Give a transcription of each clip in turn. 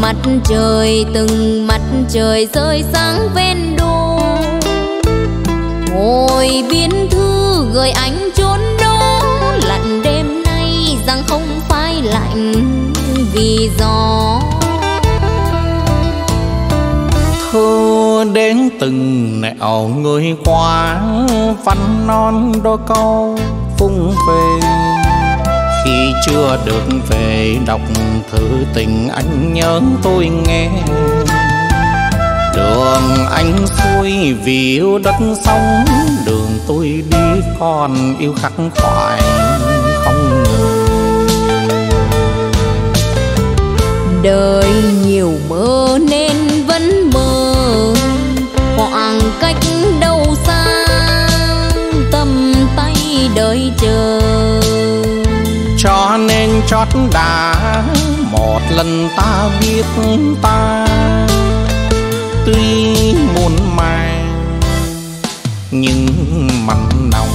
mặt trời, từng mặt trời rơi sáng ven đô. Ngồi biên thư gửi anh chốn đó, lạnh đêm nay rằng không phải lạnh vì gió. Thơ đến từng nẻo người qua, văn non đôi câu vung về. Khi chưa được về đọc thư tình anh nhớ tôi nghe. Đường anh xuôi vì yêu đất sông, đường tôi đi còn yêu khắc khoải không ngờ. Đời nhiều mơ nên vẫn mơ, khoảng cách đâu xa, tầm tay đợi chờ. Cho nên chót đã một lần ta biết ta, tuy muôn màng nhưng mặn nồng.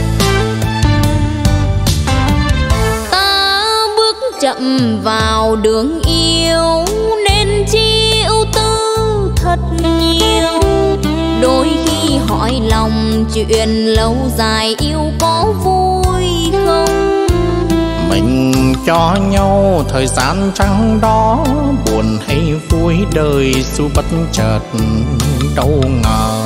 Ta bước chậm vào đường yêu nên chi ưu tư thật nhiều. Đôi khi hỏi lòng chuyện lâu dài yêu có vui không. Mình cho nhau thời gian trăng đó, buồn hay vui đời su bất chợt đâu ngờ.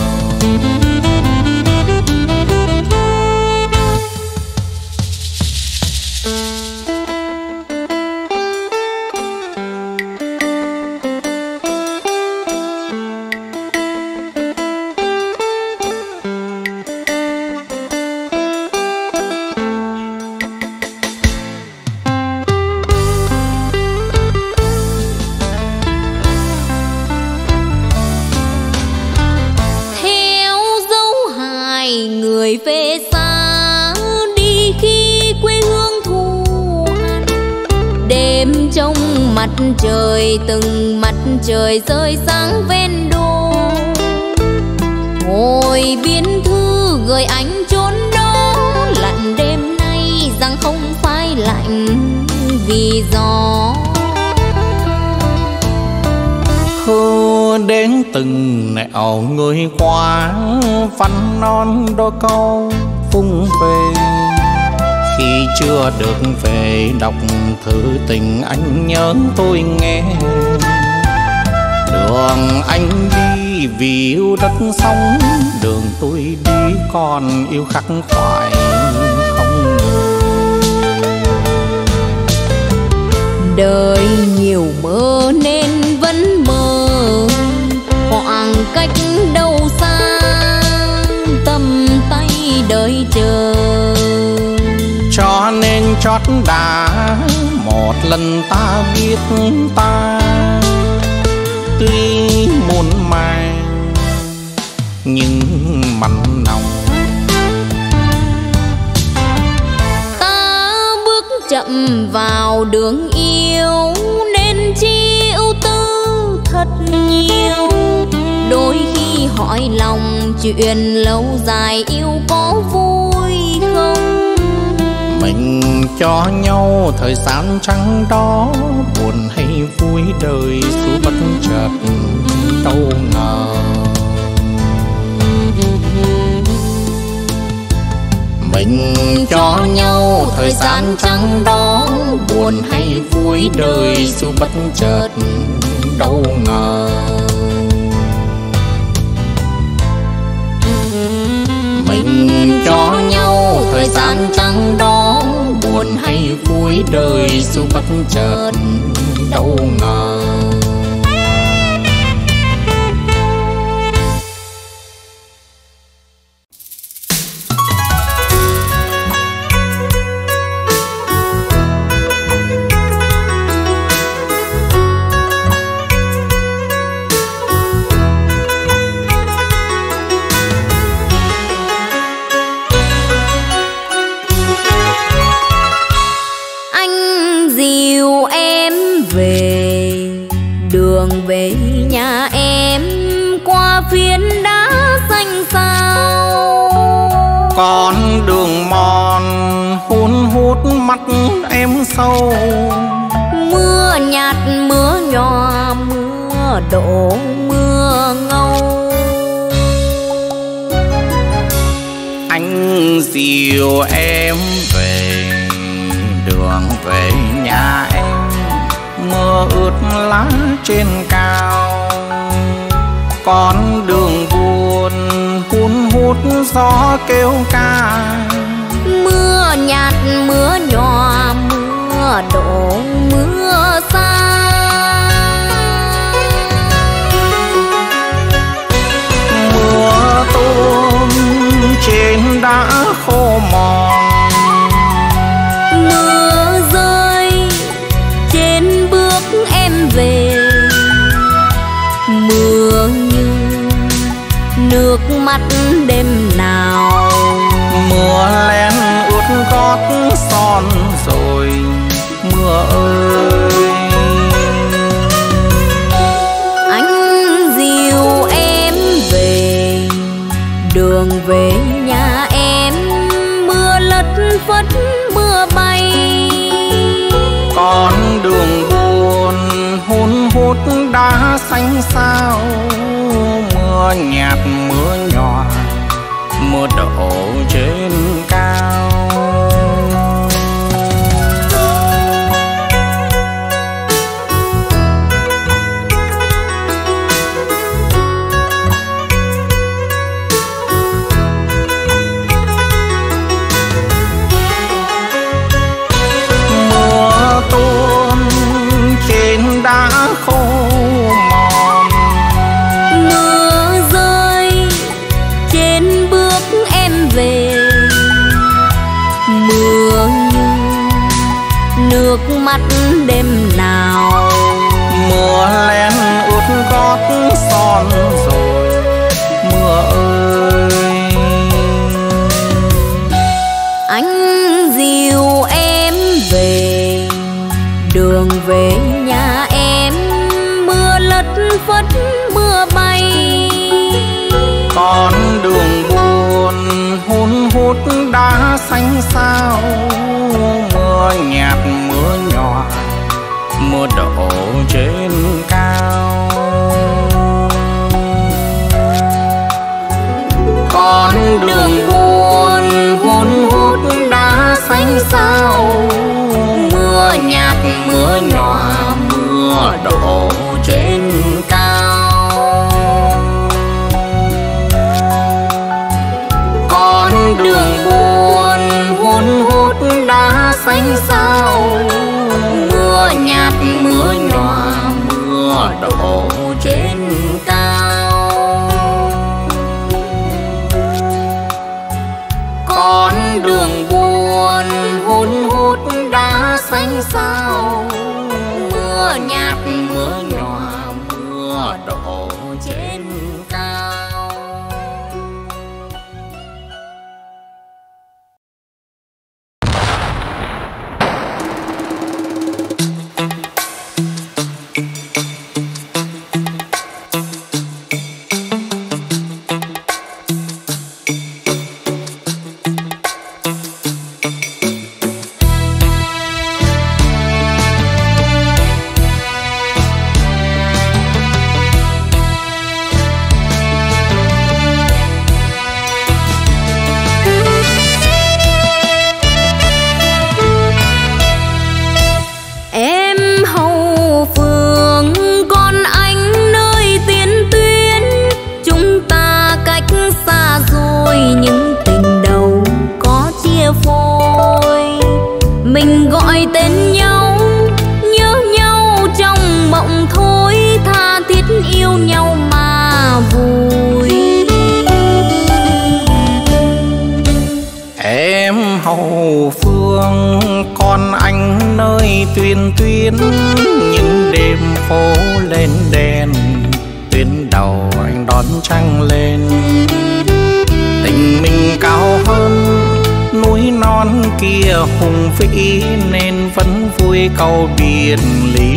Về xa đi khi quê hương thù hằn, đêm trong mặt trời, từng mặt trời rơi sáng ven đô. Ngồi biên thư gửi anh chốn đó, lạnh đêm nay rằng không phải lạnh vì gió. Thơ đến từng nẻo người qua, văn non đôi câu vung về. Khi chưa được về đọc thư tình anh nhớ tôi nghe. Đường anh đi vì yêu đất sông, đường tôi đi còn yêu khắc khoải không ngờ. Đời nhiều mơ nên vẫn mơ, khoảng cách đâu xa, tầm tay đợi chờ. Cho nên chót đã một lần ta biết ta, tuy muôn màng nhưng mặn nồng. Ta bước chậm vào đường yêu nên chi ưu tư thật nhiều. Đôi khi hỏi lòng chuyện lâu dài yêu có vui không. Mình cho nhau thời gian trăng đó, buồn hay vui đời su bất chợt đâu ngờ. Mình cho nhau thời gian trăng đó, buồn hay vui đời su bất chợt đâu ngờ. Mình cho nhau thời gian trăng đó, buồn hay vui đời su bất chợt đâu ngờ. Về nhà em qua phiến đá xanh sao. Con đường mòn hun hút mắt em sâu, Mưa nhạt mưa nhòa mưa đổ mưa ngâu. Anh dìu em về đường về nhà em, mưa ướt lá trên cao. Con đường buồn hun hút gió kêu ca. Mưa nhạt mưa nhòa mưa đổ mưa xa. Mưa tuôn trên đá khô mòn. Mưa rơi trên bước em về. Mưa như nước mắt đêm nào. Mưa len ướt gót son rồi mưa ơi. Anh dìu em về đường về nhà em, mưa lất phất mưa bay. Con đường buồn hun hút đá xanh xao. Mưa nhạt mưa nhòa mưa đổ trên cao. Mưa tuôn trên đá khô mòn. Mưa rơi trên bước em về. Mưa như nước mắt đêm nào. Mưa len ướt gót son rồi mưa ơi. Anh dìu em về đường về nhà em, mưa lất phất mưa bay. Con đường buồn hun hút đá xanh xao. Mưa nhạt mưa nhòa mưa đổ trên cao. Con đường buồn hun hút đá xanh xao. Mưa nhạt mưa nhòa mưa đổ trên cao. Con đường buồn hun hút đá xanh xao. Mưa nhạt mưa nhòa mưa đổ trên cao. Con đường buồn hun hút đá xanh xao. Mưa nhạt mưa nhòa mưa đổ trên cao. tuyên tuyến những đêm phố lên đèn, tuyến đầu anh đón trăng lên. Tình mình cao hơn núi non kia hùng vĩ nên vẫn vui câu biệt ly.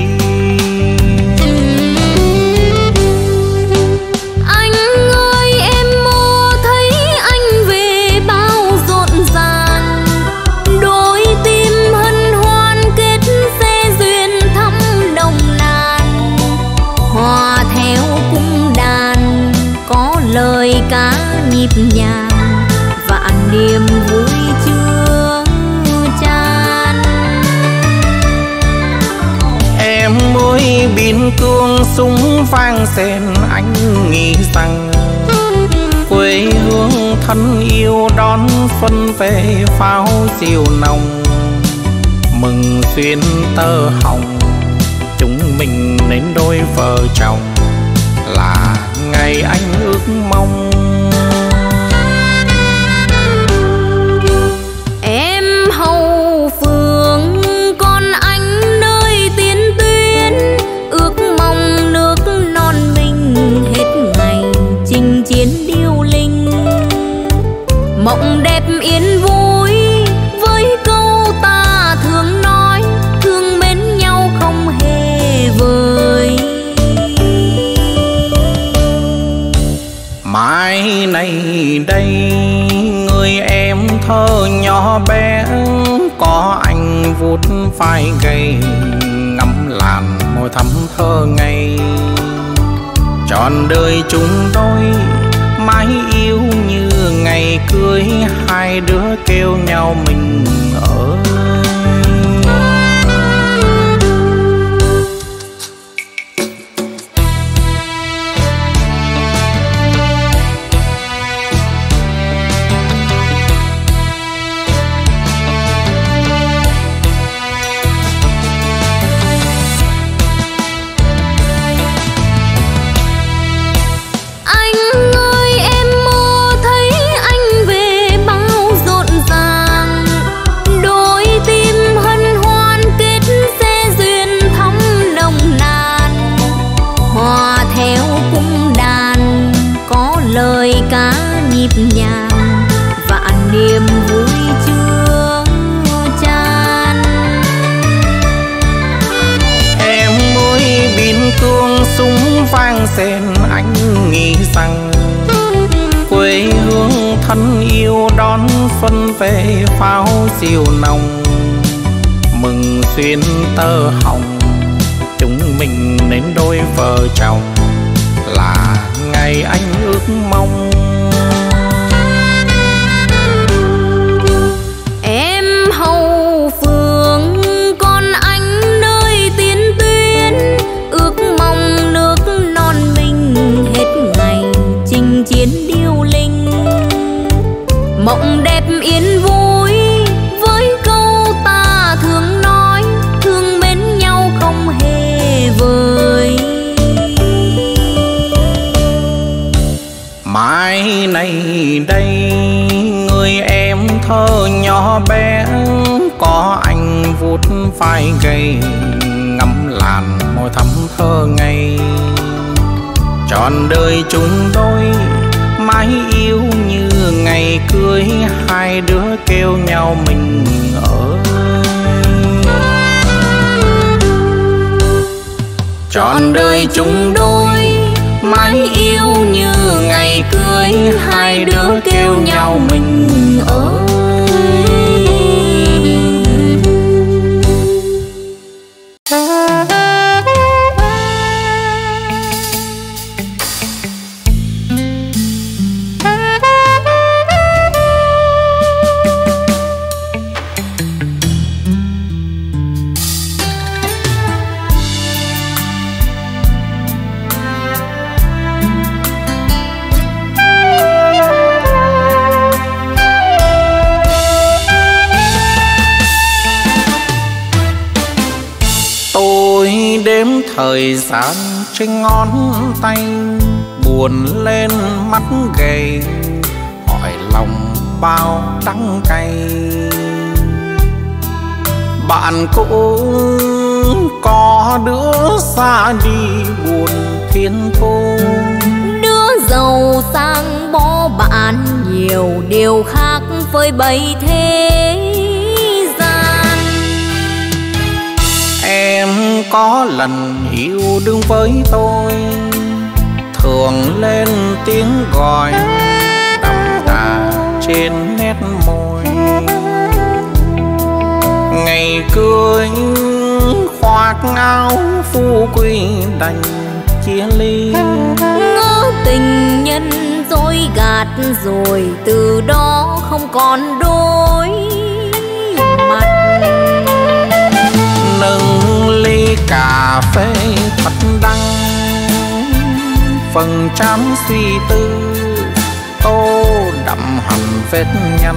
biên cương súng vang rền, anh nghĩ rằng quê hương thân yêu đón xuân về pháo diều nồng. Mừng duyên tơ hồng, chúng mình nên đôi vợ chồng, là ngày anh ước mong. Em hậu phương con anh nơi tiến tuyến, ước mong nước non mình hết ngày chinh chiến điêu linh. Mộng đẹp yên vui với câu ta thường nói, thương mến nhau không hề vời. Mai này đây người em thơ nhỏ bé, có anh vuốt vai gầy, ngắm làn môi thắm thơ ngây. Trọn đời chúng đôi mãi yêu như ngày cưới, hai đứa kêu nhau mình ơi. Nhàng vạn niềm vui chưa chan. Em ơi biên cương súng vang rền, anh nghĩ rằng quê hương thân yêu đón xuân về pháo diều nồng. Mừng duyên tơ hồng, chúng mình nên đôi vợ chồng, là ngày anh ước mong. Chiến điêu linh, mộng đẹp yên vui với câu ta thường nói, thương mến nhau không hề vời. Mai này đây người em thơ nhỏ bé, có anh vuốt vai gầy, ngắm làn môi thắm thơ ngây. Trọn đời chúng đôi mãi yêu như ngày cưới, hai đứa kêu nhau mình ơi. Trọn đời chúng đôi mãi yêu như ngày cưới, hai đứa kêu nhau mình ơi. Đếm thời gian trên ngón tay, buồn lên mắt gầy, hỏi lòng bao đắng cay. Bạn cũ có đứa xa đi buồn thiên thu, đứa giàu sang bỏ bạn nhiều điều khác với bầy thế gian. Em có lần yêu đương với tôi, thường lên tiếng gọi đậm đà trên nét môi. Ngày cưới khoác áo phu quý đành chia ly, ngỡ tình nhân dối gạt rồi từ đó không còn đôi mặt. Nâng ly cà phê thật đắng, phần trăm suy tư tô đậm hằn vết nhăn.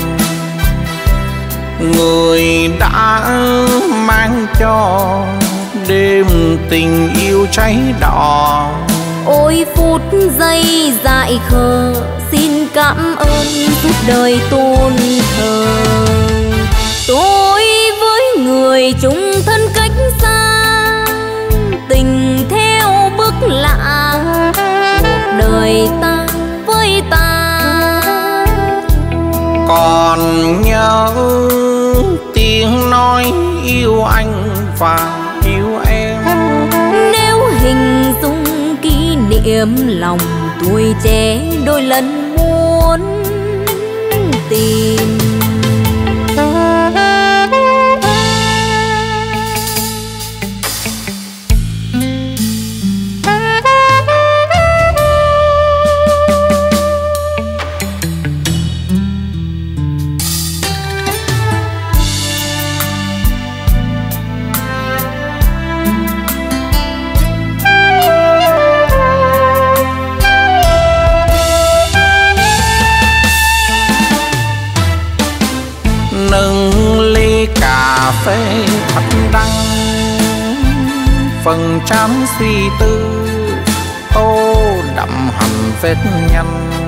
Người đã mang cho đêm tình yêu cháy đỏ. Ôi phút giây dại khờ, xin cảm ơn suốt đời tôn thờ. Tôi với người chung thân cách xa, tình theo bước lạ, cuộc đời ta với ta. Còn nhớ tiếng nói yêu anh và yêu em. Nếu hình dung kỷ niệm lòng tuổi trẻ đôi lần muốn tìm. Phê thật đắng, phần trăm suy tư tô đậm hằn vết nhăn.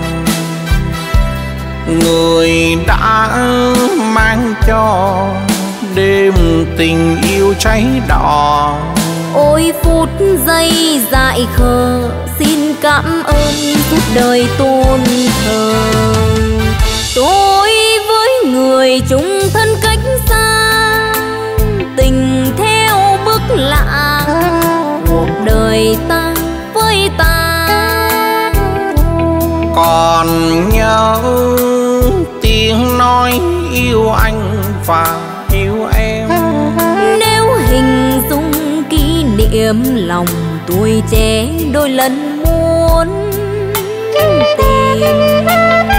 Người đã mang cho đêm tình yêu cháy đỏ. Ôi phút giây dại khờ, xin cảm ơn suốt đời tôn thờ. Tôi với người chung thân cách xa, tình theo bước lạ, cuộc đời ta với ta. Còn nhớ tiếng nói yêu anh và yêu em. Nếu hình dung kỷ niệm lòng tuổi trẻ đôi lần muốn tìm.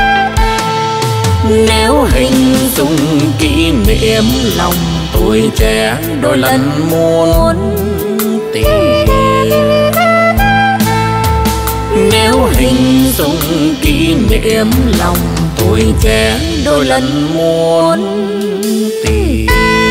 Nếu hình dung kỷ niệm lòng tuổi trẻ đôi lần muốn tìm. Nếu hình dung kỷ niệm lòng tuổi trẻ đôi lần muốn tìm.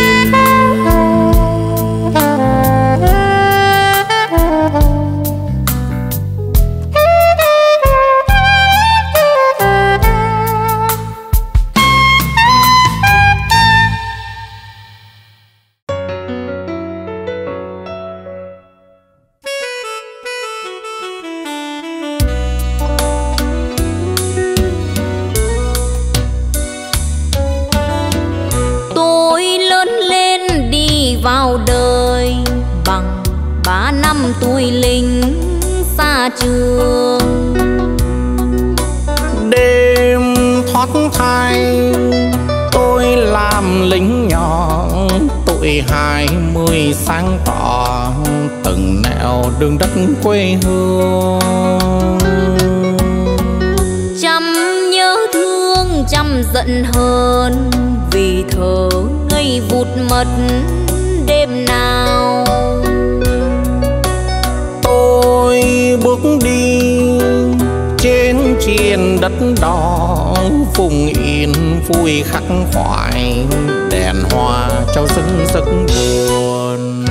Vào đời bằng 3 năm tuổi lính xa trường. Đêm thoát thai tôi làm lính nhỏ, tuổi 20 sáng tỏ từng nẻo đường đất quê hương. Trăm nhớ thương trăm giận hờn, vì thơ ngây vụt mất đêm nào. Tôi bước đi trên triền đất đỏ, vùng yên vui khắc khoải đèn hoa trao dâng giấc buồn.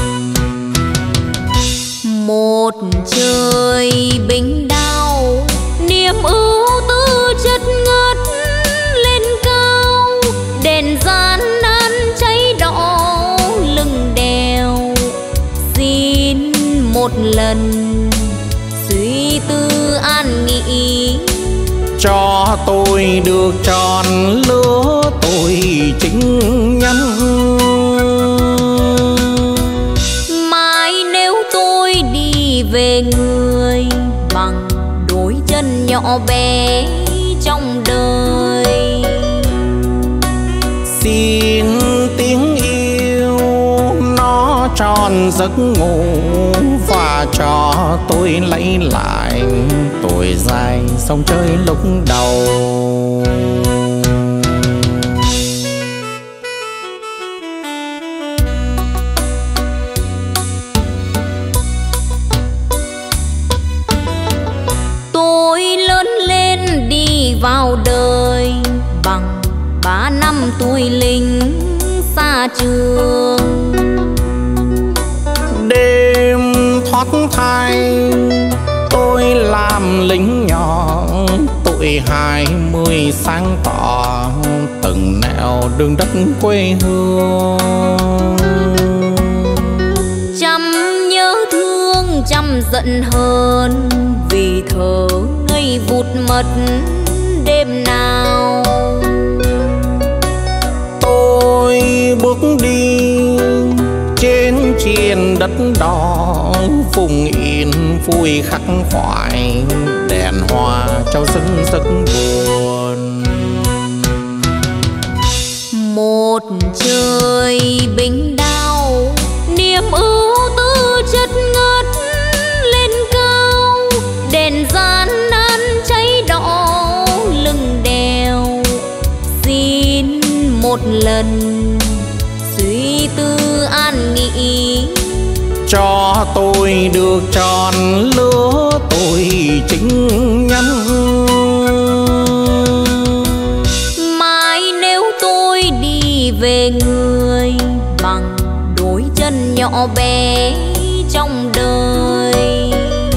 Một trời bình đao, niềm ưu tư chất ngất lên cao, đèn gian nan cháy đỏ lưng đèo. Xin một lần suy tư an nghỉ, cho tôi được tròn lứa tuổi chính nhân. Mai nếu tôi đi về người bằng đôi chân nhỏ bé trong đời, xin tiếng yêu nó tròn giấc ngủ và cho tôi lấy lại tuổi dài sông chơi lúc đầu. xa trường. Đêm thoát thai tôi làm lính nhỏ, tuổi 20 sáng tỏ từng nẻo đường đất quê hương. Trăm nhớ thương trăm giận hơn, vì thơ ngây vụt mất đêm nào. Tôi bước đi trên triền đất đỏ, vùng in vui khắc khoải đèn hoa trao dâng giấc buồn. Một trời bình đao, niềm ưu tư chất ngất lên cao, đèn gian nan cháy đỏ lưng đèo. Xin một lần suy tư an nghỉ, cho tôi được tròn lứa tuổi chính nhân. Mai nếu tôi đi về người bằng đôi chân nhỏ bé trong đời,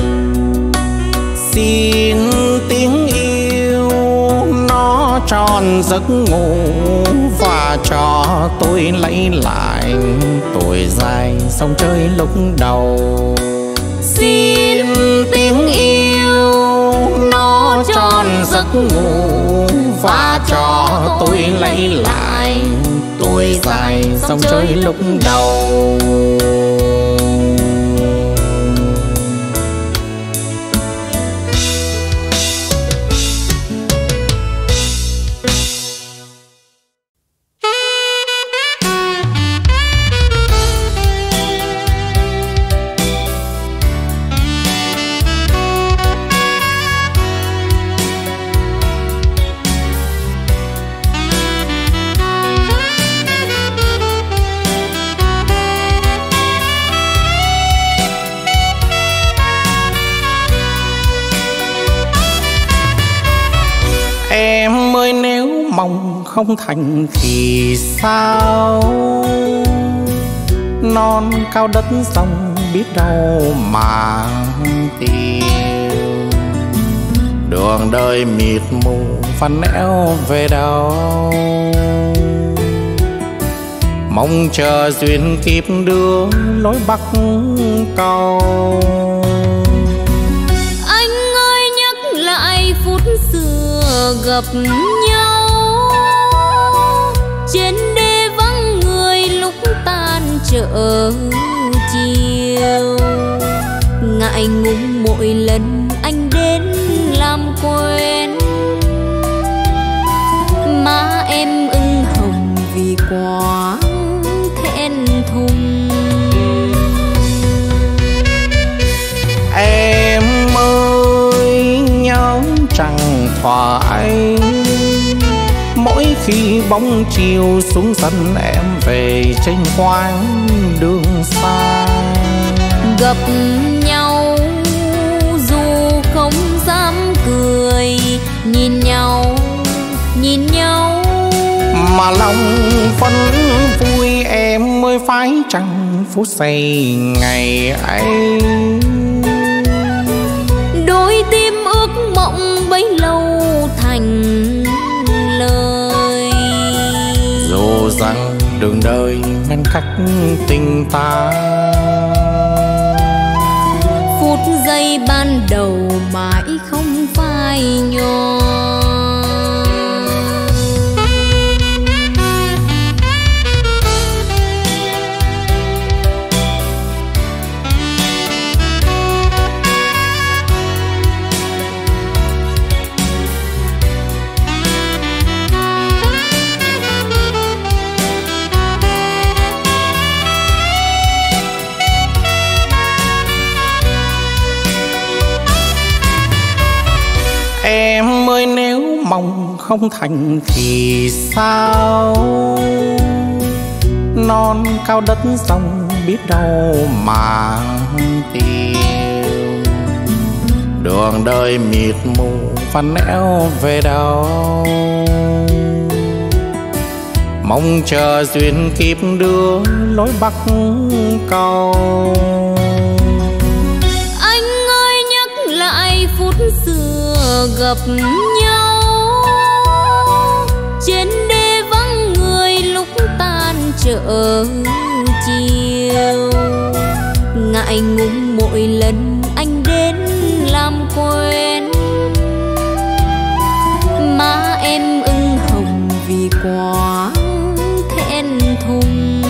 xin tiếng yêu nó tròn giấc ngủ, và cho tôi lấy lại tuổi dài sông chơi lúc đầu. Xin tiếng yêu nó tròn giấc ngủ, và cho tôi lấy lại tuổi dài sông chơi lúc đầu. Em ơi nếu mong không thành thì sao, non cao đất sông biết đâu mà tìm. Đường đời mịt mù phăn nẻo về đâu, mong chờ duyên kịp đưa lối Bắc cầu. anh ơi nhắc lại phút xưa gặp nhau, trên đê vắng người lúc tan chợ chiều. Ngại ngùng mỗi lần anh đến làm quen, má em ửng hồng vì quá thẹn thùng. Em ơi nhớ chẳng thoại, mỗi khi bóng chiều xuống sân em về trên quãng đường xa. Gặp nhau dù không dám cười, nhìn nhau mà lòng phấn vui. Em ơi phải chăng phút giây ngày ấy, đôi tim ước mộng bấy lâu thành lời. dù rằng đường đời ngăn cách tình ta, phút giây ban đầu mãi không phai nhòa. Em ơi nếu mong không thành thì sao, non cao đất sông biết đâu mà tìm. Đường đời mịt mù phăn nẻo về đâu, mong chờ duyên kiếp đưa lối Bắc cầu. Anh ơi nhắc lại phút xưa gặp nhau, trên đê vắng người lúc tan chợ chiều. Ngại ngùng mỗi lần anh đến làm quen, má em ửng hồng vì quá thẹn thùng.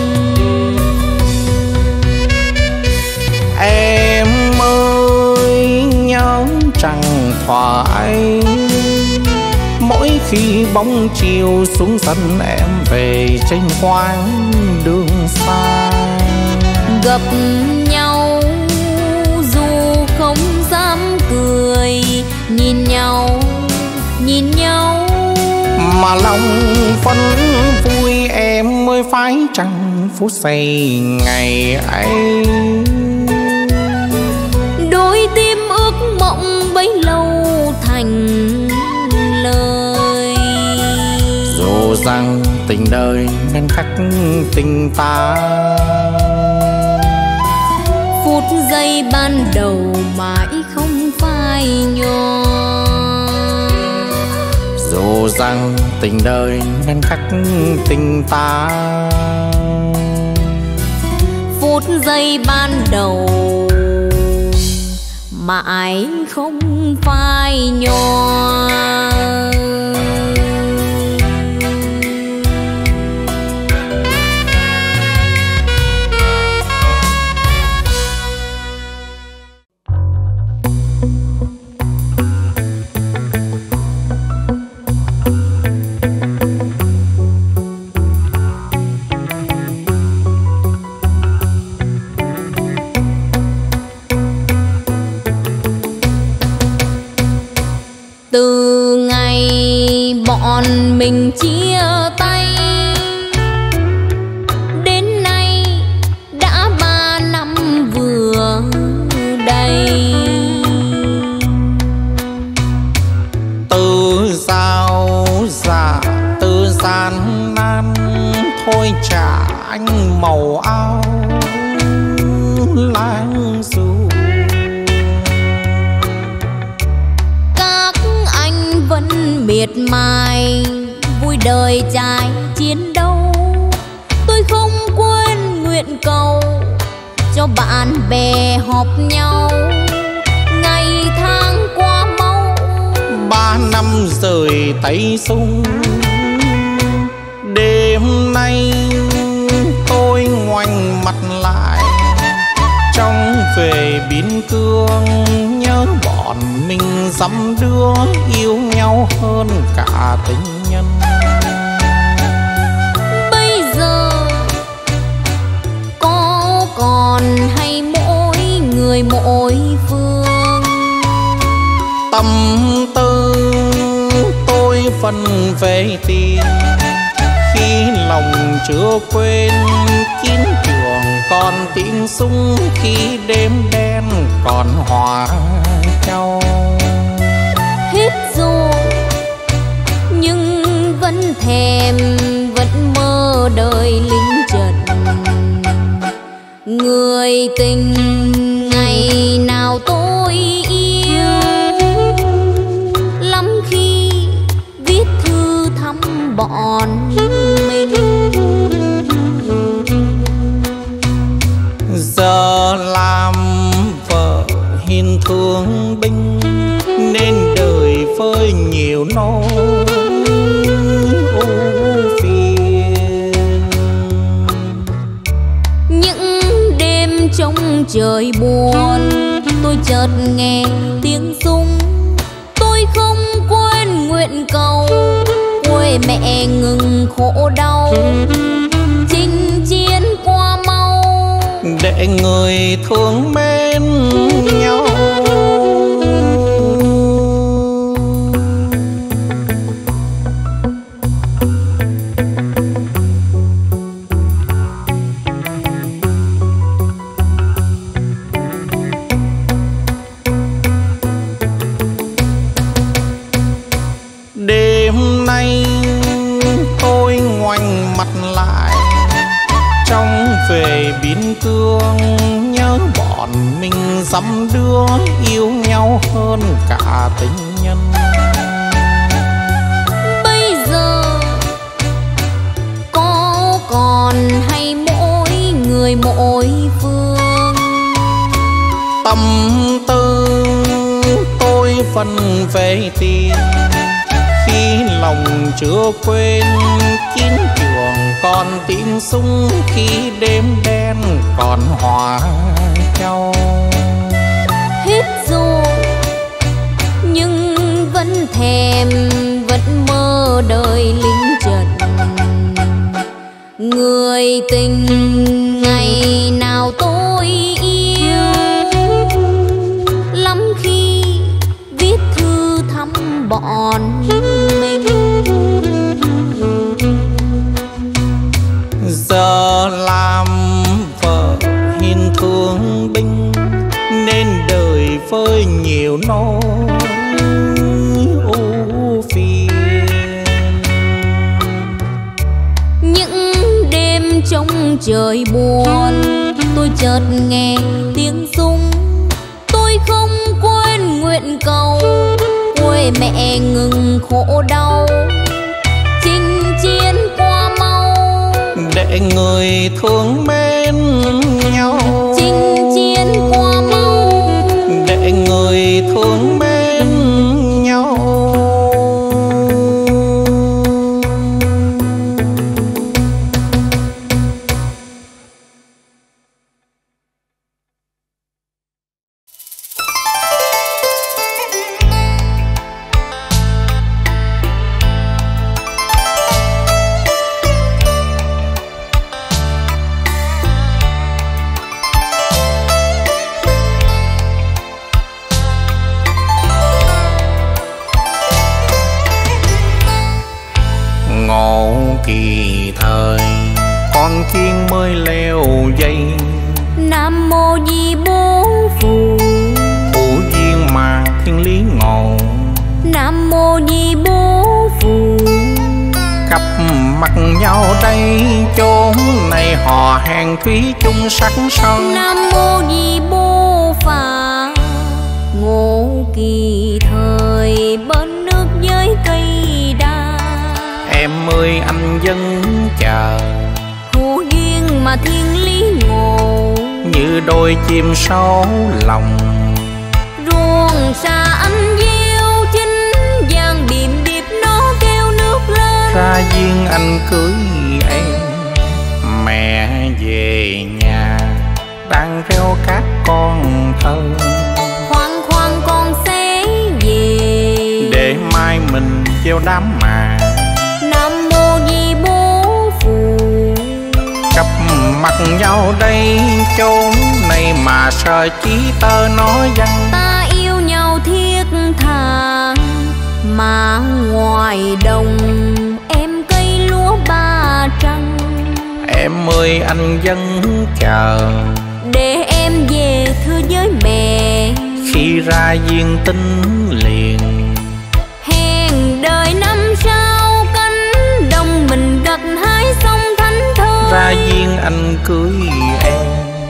Em ơi nhớ chẳng thoại, mỗi khi bóng chiều xuống sân em về trên quãng đường xa. Gặp nhau dù không dám cười, nhìn nhau mà lòng vẫn vui. Em ơi phải chẳng phút giây ngày ấy, đôi tim ước mộng bấy lâu thành lời. dù rằng tình đời nên khắc tình ta, phút giây ban đầu mãi không phai nhòa. dù rằng tình đời nên khắc tình ta, phút giây ban đầu mãi không phai nhòa. Từ ngày bọn mình chia tay đến nay đã 3 năm vừa đầy. từ giao dạ từ gian nan thôi trả anh màu áo lang du. Vẫn miệt mài vui đời trai chiến đấu, tôi không quên nguyện cầu cho bạn bè họp nhau. Ngày tháng qua mau, 3 năm rời tay súng, đêm nay tôi ngoảnh mặt lại trong về biên cương, nhớ bọn mình dăm đứa yêu nhau hơn cả tình nhân. bây giờ có còn hay mỗi người mỗi phương, Tâm tư tôi phần về tiền, khi lòng chưa quên chiến trường còn tiếng súng, khi đêm đen còn hòa nhau. hết rồi nhưng vẫn thèm vẫn mơ đời lính trần. Người tình ngày nào tôi yêu, lắm khi viết thư thăm bọn mình. Giờ làm vợ hiền thương binh nên đời với nhiều nỗi ưu phiền. Những đêm trong trời buồn tôi chợt nghe tiếng súng, tôi không quên nguyện cầu quê mẹ ngừng khổ đau. Chinh chiến qua mau để người thương mến nhau. Đêm nay tôi ngoảnh mặt về biên cương, nhớ bọn mình dăm đứa yêu nhau hơn cả tình nhân. Bây giờ có còn hay mỗi người mỗi phương, tâm tư tôi phân về tiền. Khi lòng chưa quên chiến trường còn tiếng súng, khi đêm đen còn hòa nhau. Hết rồi nhưng vẫn thèm vẫn mơ đời lính trận. Người tình ngày nào tôi yêu, lắm khi viết thư thăm bọn mình. Giờ làm vợ hiền thương binh, nên đời với nhiều nỗi ưu phiền. Những đêm trong trời buồn, tôi chợt nghe tiếng súng. Tôi không quên nguyện cầu quê mẹ ngừng khổ đau, chinh chiến qua mau để người thương mến nhau. Chinh chiến qua mau để người thương mến nhau. Kỳ thời con thiên mới leo dây, Nam mô Di Bố Phù. hữu duyên mà thiên lý ngộ, Nam mô Di Bố Phù. gặp mặt nhau đây chốn này hò hẹn thủy chung sắc son. Nam mô Di Bố Phà. Ngộ kỳ thời bên nước với cây đa, Em ơi anh vẫn chờ, hữu duyên mà thiên lý ngộ. như đôi chim sâu lòng. Ruộng xa anh gieo chính, vàng điềm điệp nó kêu nước lên. Ra duyên anh cưới em, mẹ về nhà đang reo các con thơ. Khoan khoan con sẽ về, để mai mình gieo đám mà. Nam mô Di Bố Phù. Gặp mặt nhau đây chốn này mà sợ chí tơ nói văng. Ta yêu nhau thiết tha, mà ngoài đồng em cây lúa ba trăng. Em ơi anh vẫn chờ, để em về thưa với mẹ. khi ra duyên tính liền. Hẹn đời năm sau cánh đồng mình gặt hái sông thánh thơi. Ra duyên anh cưới em.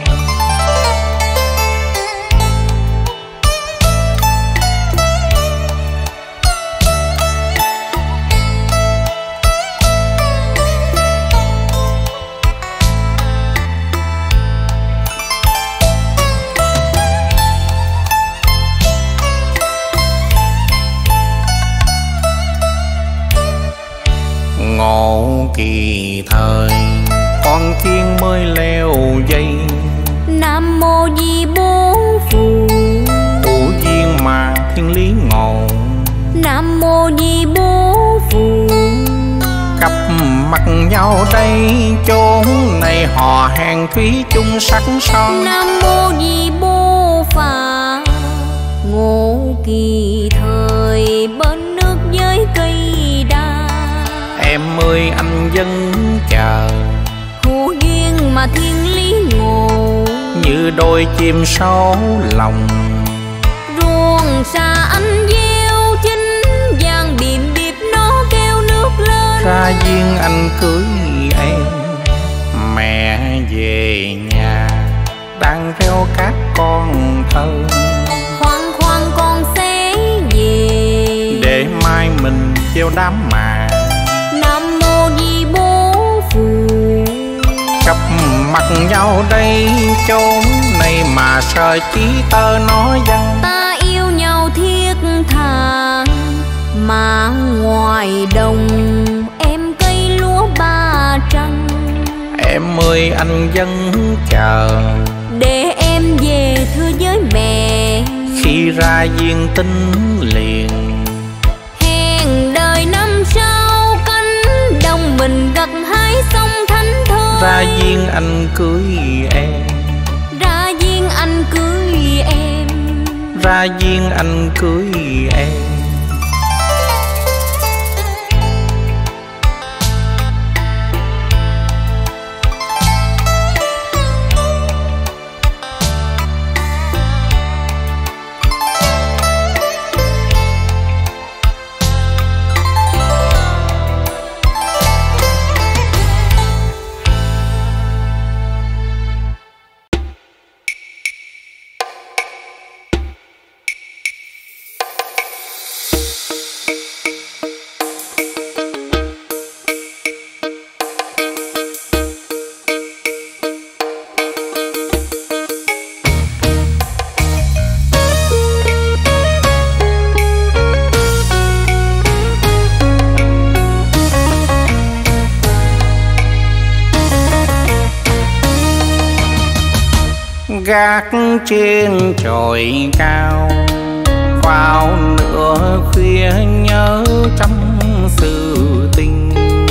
Ngộ kỳ thời con thiên mới leo dây, Nam mô Di Bố Phù. hữu duyên mà thiên lý ngộ. Nam mô Di Bố Phù. Gặp mặt nhau đây chốn này hò hẹn thủy chung sắc son. Nam mô Di Bố Phà. Ngộ kỳ thời bên nước với cây đa, Em ơi anh vẫn chờ, hữu duyên mà thiên lý ngộ. như đôi chim sâu lòng. Ruộng xa anh gieo chính, vàng điềm điệp nó kêu nước lên. Ra duyên anh cưới em, mẹ mẹ về nhà đang reo các con thơ. Khoan khoan con sẽ về để mai mình gieo đám mà. Nam mô Di Bố Phù. Gặp mặt nhau đây chốn này mà sợ chí tơ nói rằng ta yêu nhau thiết tha mà ngoài đồng em cây lúa ba trăng. em ơi anh vẫn chờ để em về thưa với mẹ khi ra duyên tính liền. hẹn đời năm sau cánh đồng mình gặt hái sông thánh thơ. Ra duyên anh cưới em, ra duyên anh cưới em, ra duyên anh cưới em. Gác trên chòi cao vào nửa khuya nhớ trong sự tình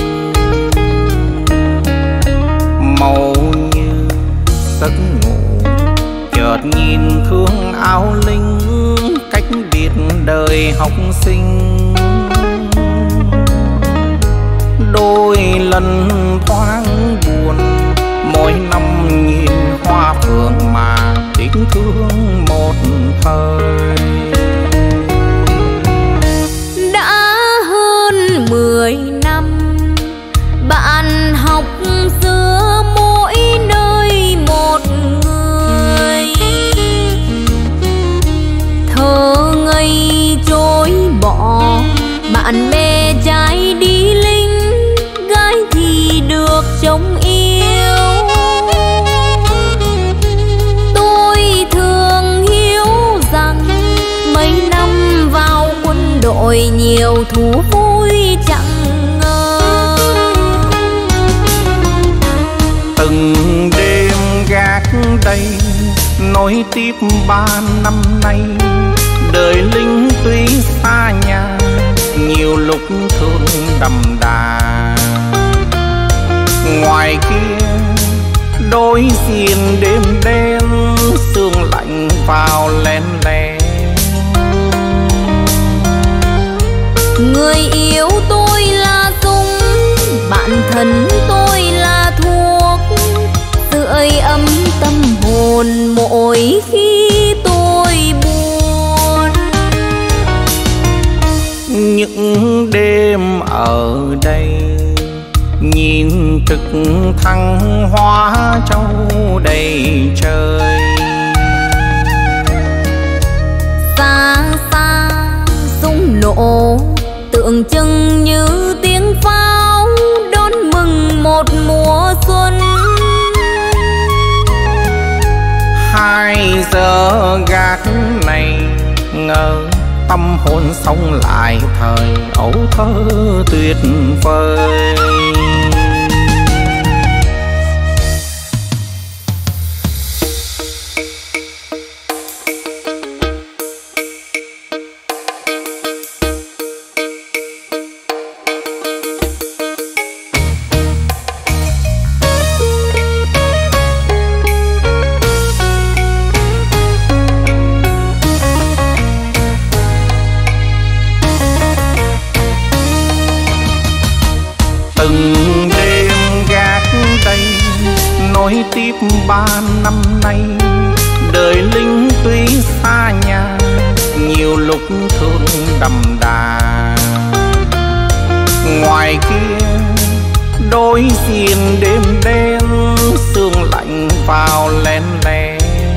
màu như giấc ngủ. Chợt nhìn thương áo linh cách biệt đời học sinh. Đôi lần thoáng buồn mỗi năm nhìn hoa phượng mà tình thương một thời. đã hơn 10 năm bạn học xưa mỗi nơi một người. Thơ ngây trôi bỏ bạn bè trai đi lính, gái thì được chồng yêu. Tôi thường hiểu rằng mấy năm vào quân đội nhiều thú vui chẳng ngờ. Từng đêm gác đây nối tiếp 3 năm nay. Đời lính tuy xa nhà nhiều lúc thương đậm đà. Ngoài kia đối diện đêm đen sương lạnh vào len lén. Người yêu tôi là súng, bạn thân tôi là thuốc, sưởi ấm tâm hồn mỗi khi tôi buồn. Những đêm ở đây nhìn trực thăng hoa châu đầy trời. Xa xa súng nổ tượng trưng như tiếng pháo đón mừng một mùa xuân. 2 giờ gác này ngờ tâm hồn sống lại thời ấu thơ tuyệt vời. Từng đêm gác đây nối tiếp 3 năm nay. Đời lính tuy xa nhà nhiều lúc thương đậm đà. Ngoài kia đối diện đêm đen sương lạnh vào len lén.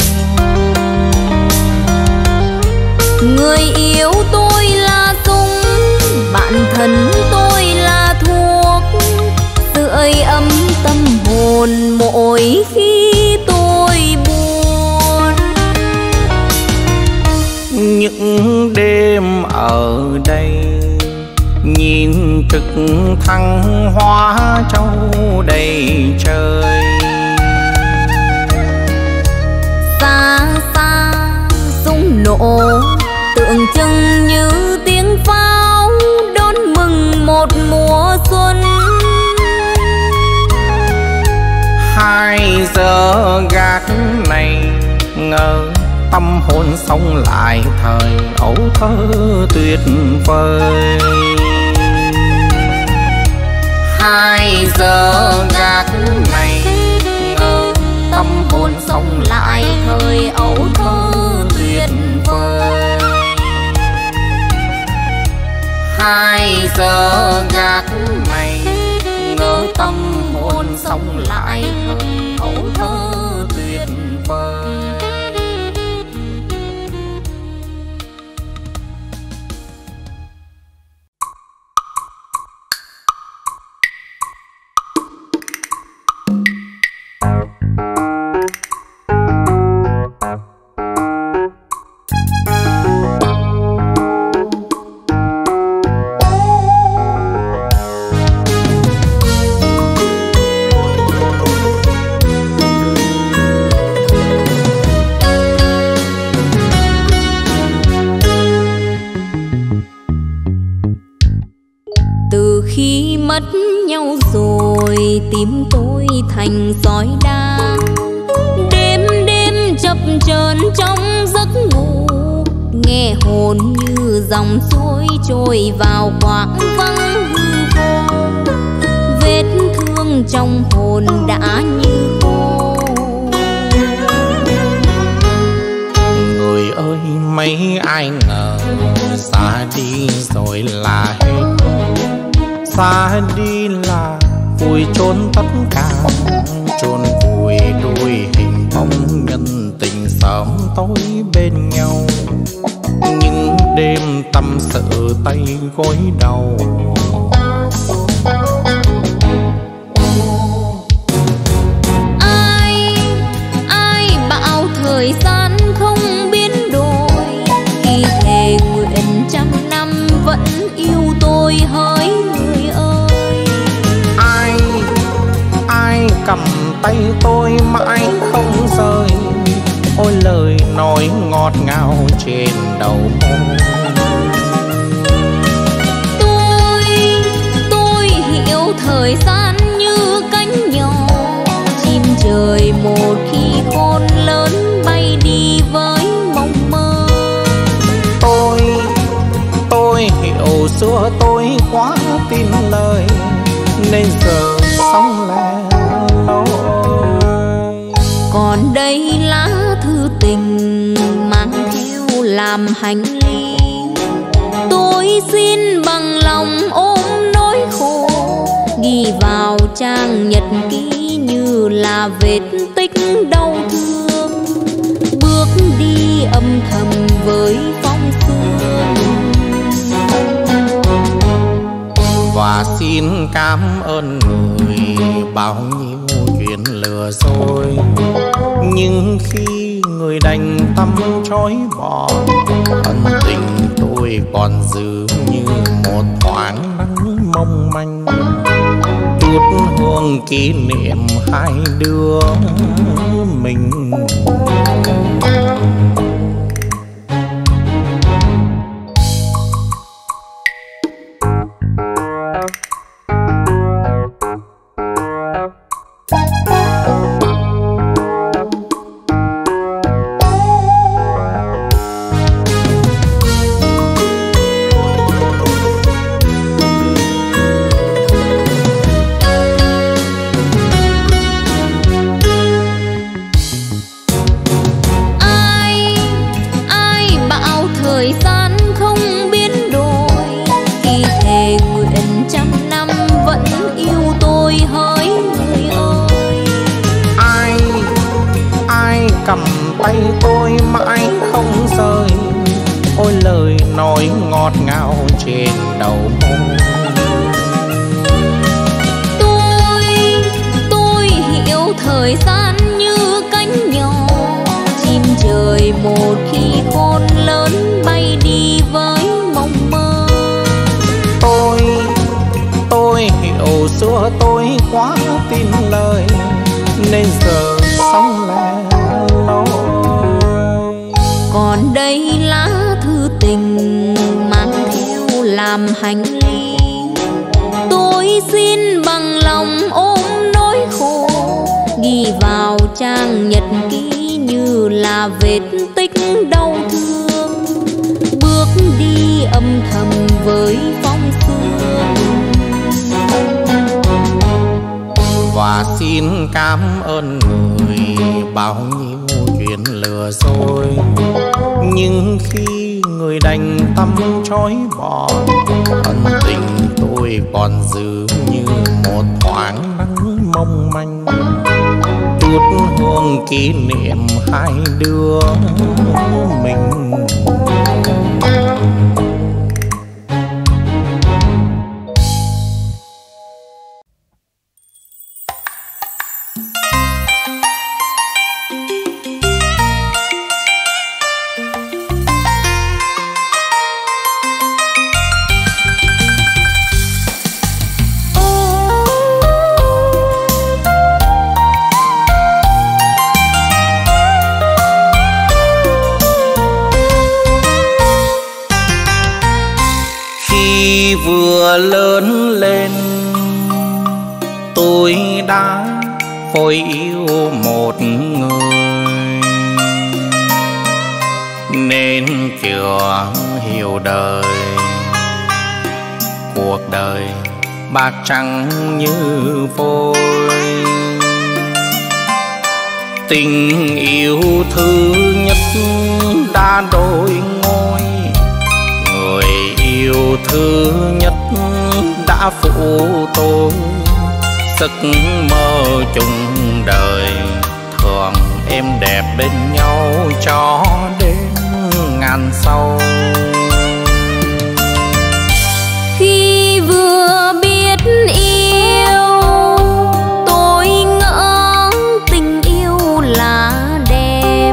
Người yêu tôi là súng, bạn thân tôi là thuốc, sưởi ấm tâm hồn mỗi khi tôi buồn. Những đêm ở đây nhìn trực thăng hóa châu đầy trời. Xa xa súng nổ tượng trưng như tiếng pháo đón mừng một mùa xuân. 2 giờ gác này ngờ tâm hồn sống lại thời ấu thơ tuyệt vời. 2 giờ gác này ngờ tâm hồn sống lại thời ấu thơ tuyệt vời. 2 giờ gác này ngờ tâm hồn sống lại thời ấu thơ tuyệt vời. Khi mất nhau rồi tim tôi thành sói đá, đêm đêm chập chờn trong giấc ngủ, nghe hồn như dòng suối trôi vào quãng vắng hư vô. Vết thương trong hồn đã như khô. Người ơi mấy ai ngờ xa đi rồi là hết, xa đi là vùi chôn tất cả, chôn vùi đôi hình bóng nhân tình sớm tối bên nhau. Những đêm tâm sự tay gối đầu, ai bảo thời gian không biến đổi, khi thề nguyện trăm năm vẫn yêu tôi hỡi người ơi. Ai cầm tay tôi mãi không rời, ôi lời nói ngọt ngào trên đầu môi. Tôi hiểu thời gian như cánh nhỏ, chim trời một khi khôn lớn bay đi với mộng mơ. Tôi hiểu xưa tôi quá tin lời, nên giờ sống lẻ loi. Còn đây lá thư tình mang theo làm hành lý, tôi xin bằng lòng ôm nỗi khổ, ghi vào trang nhật ký như là vết tích đau thương, bước đi âm thầm với phong sương. Và xin cảm ơn người bao nhiêu chuyện lừa dối, nhưng khi người đành tâm trói bỏ, ân tình tôi còn giữ như một thoáng nắng mong manh, chút hương kỷ niệm hai đứa mình. cầm tay tôi mãi không rời. Ôi lời nói ngọt ngào trên đầu môi. Tôi hiểu thời gian như cánh nhỏ chim trời một khi khôn lớn bay đi với mộng mơ. Tôi hiểu xưa tôi quá tin lời nên giờ sống lẻ loi. Còn đây lá thư tình mang theo làm hành lý, tôi xin bằng lòng ôm nỗi khổ ghi vào trang nhật ký như là vết tích đau thương, bước đi âm thầm với phong sương. Và xin cảm ơn người bao nhiêu chuyện lừa dối, nhưng khi người đành tâm trói bỏ, ân tình tôi còn giữ như một thoáng nắng mong manh, chút hương kỷ niệm hai đứa mình. Vừa lớn lên tôi đã vội yêu một người, nên chưa hiểu đời. Cuộc đời bạc trắng như vôi, tình yêu thứ nhất đã đổi ngôi. Người yêu thứ nhất đã phụ tôi giấc mơ chung đời, thường em đẹp bên nhau cho đến ngàn sau. Khi vừa biết yêu tôi ngỡ tình yêu là đẹp,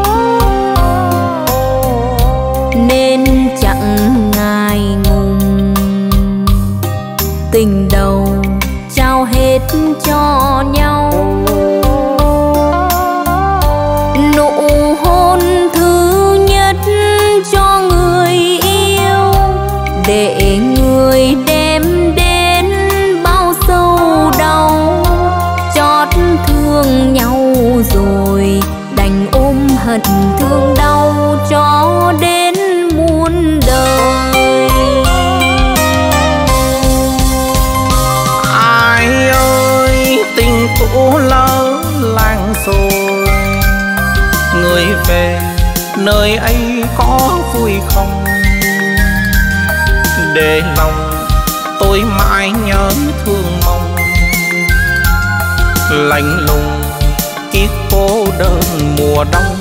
nên chẳng ngại ngùng tình đầu trao hết cho nhau. Nụ hôn thứ nhất cho người yêu, để người đem đến bao sâu đau. Chót thương nhau rồi đành ôm hận thương đau cho đến muôn đời. Ai ơi tình cũ lỡ làng rồi, người về nơi ấy có vui không? Để lòng tôi mãi nhớ thương mong, lạnh lùng kiếp cô đơn mùa đông.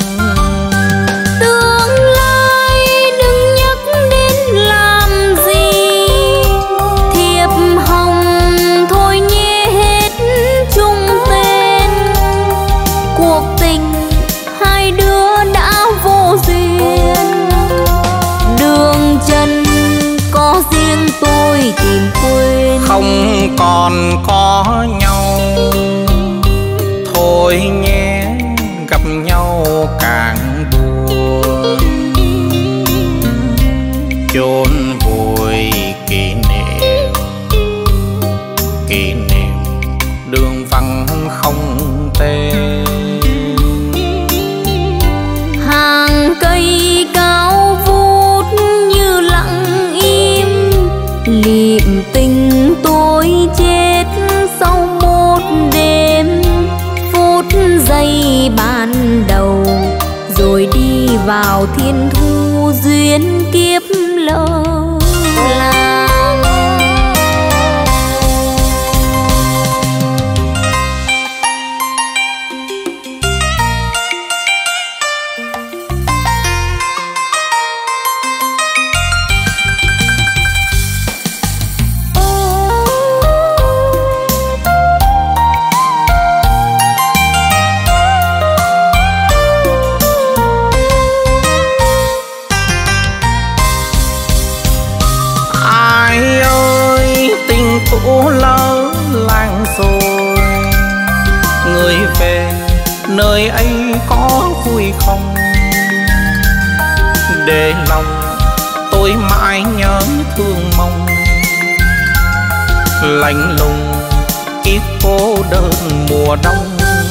Tương lai đừng nhắc đến làm gì, thiệp hồng thôi nhé hết chung tên. Cuộc tình hai đứa đã vô duyên, đường chân có riêng tôi tìm quên. Không còn có nhau thôi nhé, gặp nhau càng buồn. Chôn vùi kỷ niệm đường vắng không tên. Hàng cây cao vút như lặng im, liệm tình tôi chết sau một đêm. Phút giây ban đầu rồi đi vào thiên thu duyên kiếp lỡ làng. nơi ấy có vui không? Để lòng tôi mãi nhớ thương mong, lạnh lùng kiếp cô đơn mùa đông.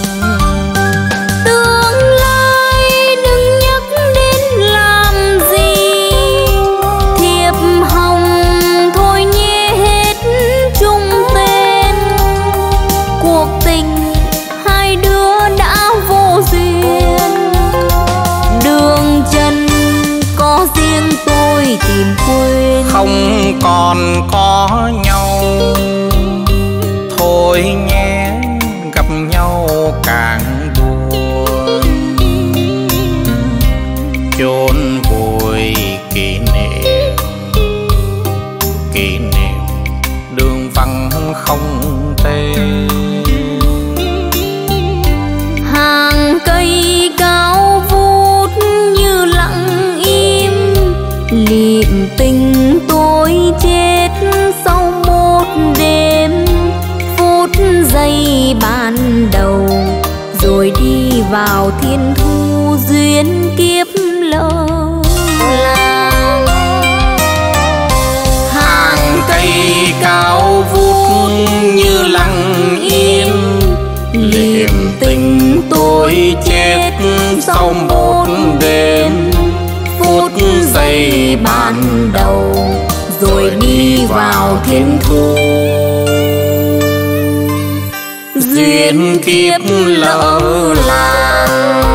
Tương lai đừng nhắc đến làm gì, thiệp hồng thôi nhé hết chung tên. Cuộc tình hai đứa đã vô duyên, đường chân có riêng tôi tìm quên. Không còn có nhau thôi nhé, gặp nhau càng buồn. Chôn vùi kỷ niệm đường vắng không tên. Hàng cây cao vút như lặng im, niệm tình tôi chết sau một đêm. Phút giây ban đầu rồi đi vào thiên thu, duyên kiếp lỡ làng. Hàng cây cao vút như lặng im, niệm tình tôi chết sau một đêm. Phút giây ban đầu rồi đi vào thiên thu, duyên kiếp lỡ làng.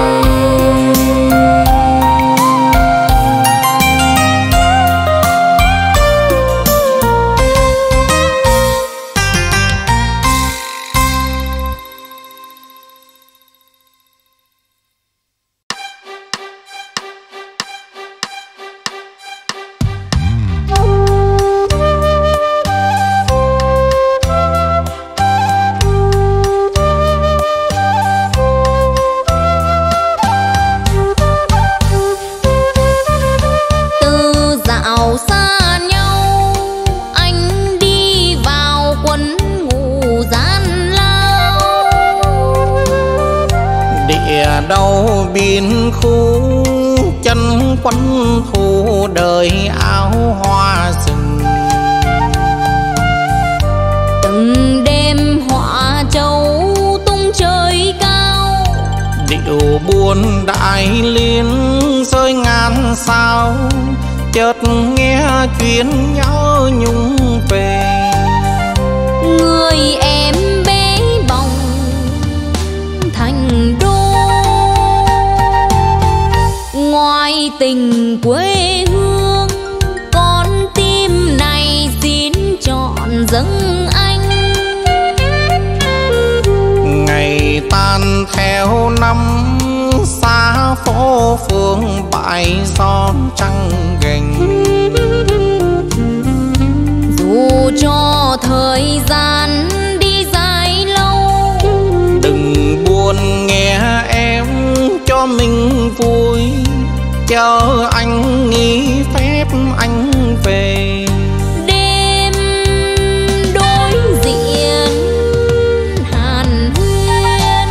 Đâu biên khu chân quấn thu đời áo hoa rừng. Từng đêm họa châu tung trời cao, điệu buồn đại liên rơi ngàn sao. Chợt nghe chuyện nhớ nhung về người em bé bỏng thành đô. Ngoài tình quê hương, con tim này xin chọn dâng anh. ngày tan theo năm xa phố phường bãi gió trăng gành. Dù cho thời gian đi dài lâu, đừng buồn nghe em cho mình vui. Chờ anh nghỉ phép anh về. đêm đối diện hàn huyên,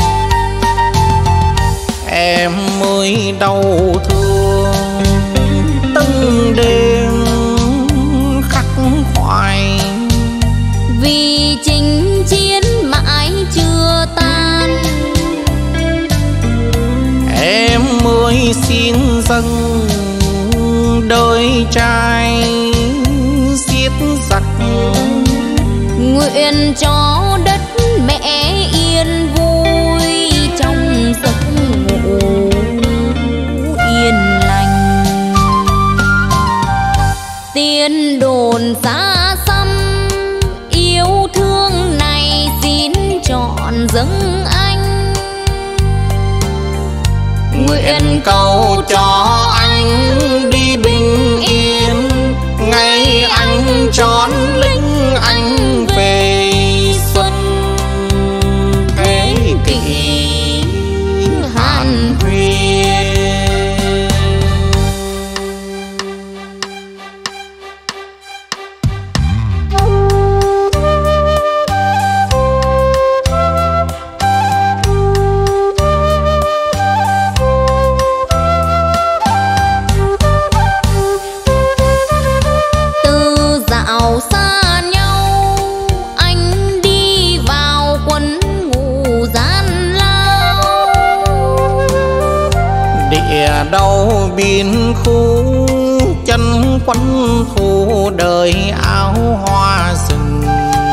em mới đau thương từng đêm khắc khoải. vì chinh chiến mãi chưa tan, Em mới xin dâng đời trai xiết giặc. nguyện cho đất mẹ yên vui trong giấc ngủ yên lành. Tiên đồn xa xăm yêu thương này xin chọn dâng anh. Nguyện cầu cho anh đi bình yên, ngày anh tròn lính anh về xuân thế kỷ hàn huyên. Địa đâu biên khu chân quấn thu đời áo hoa rừng.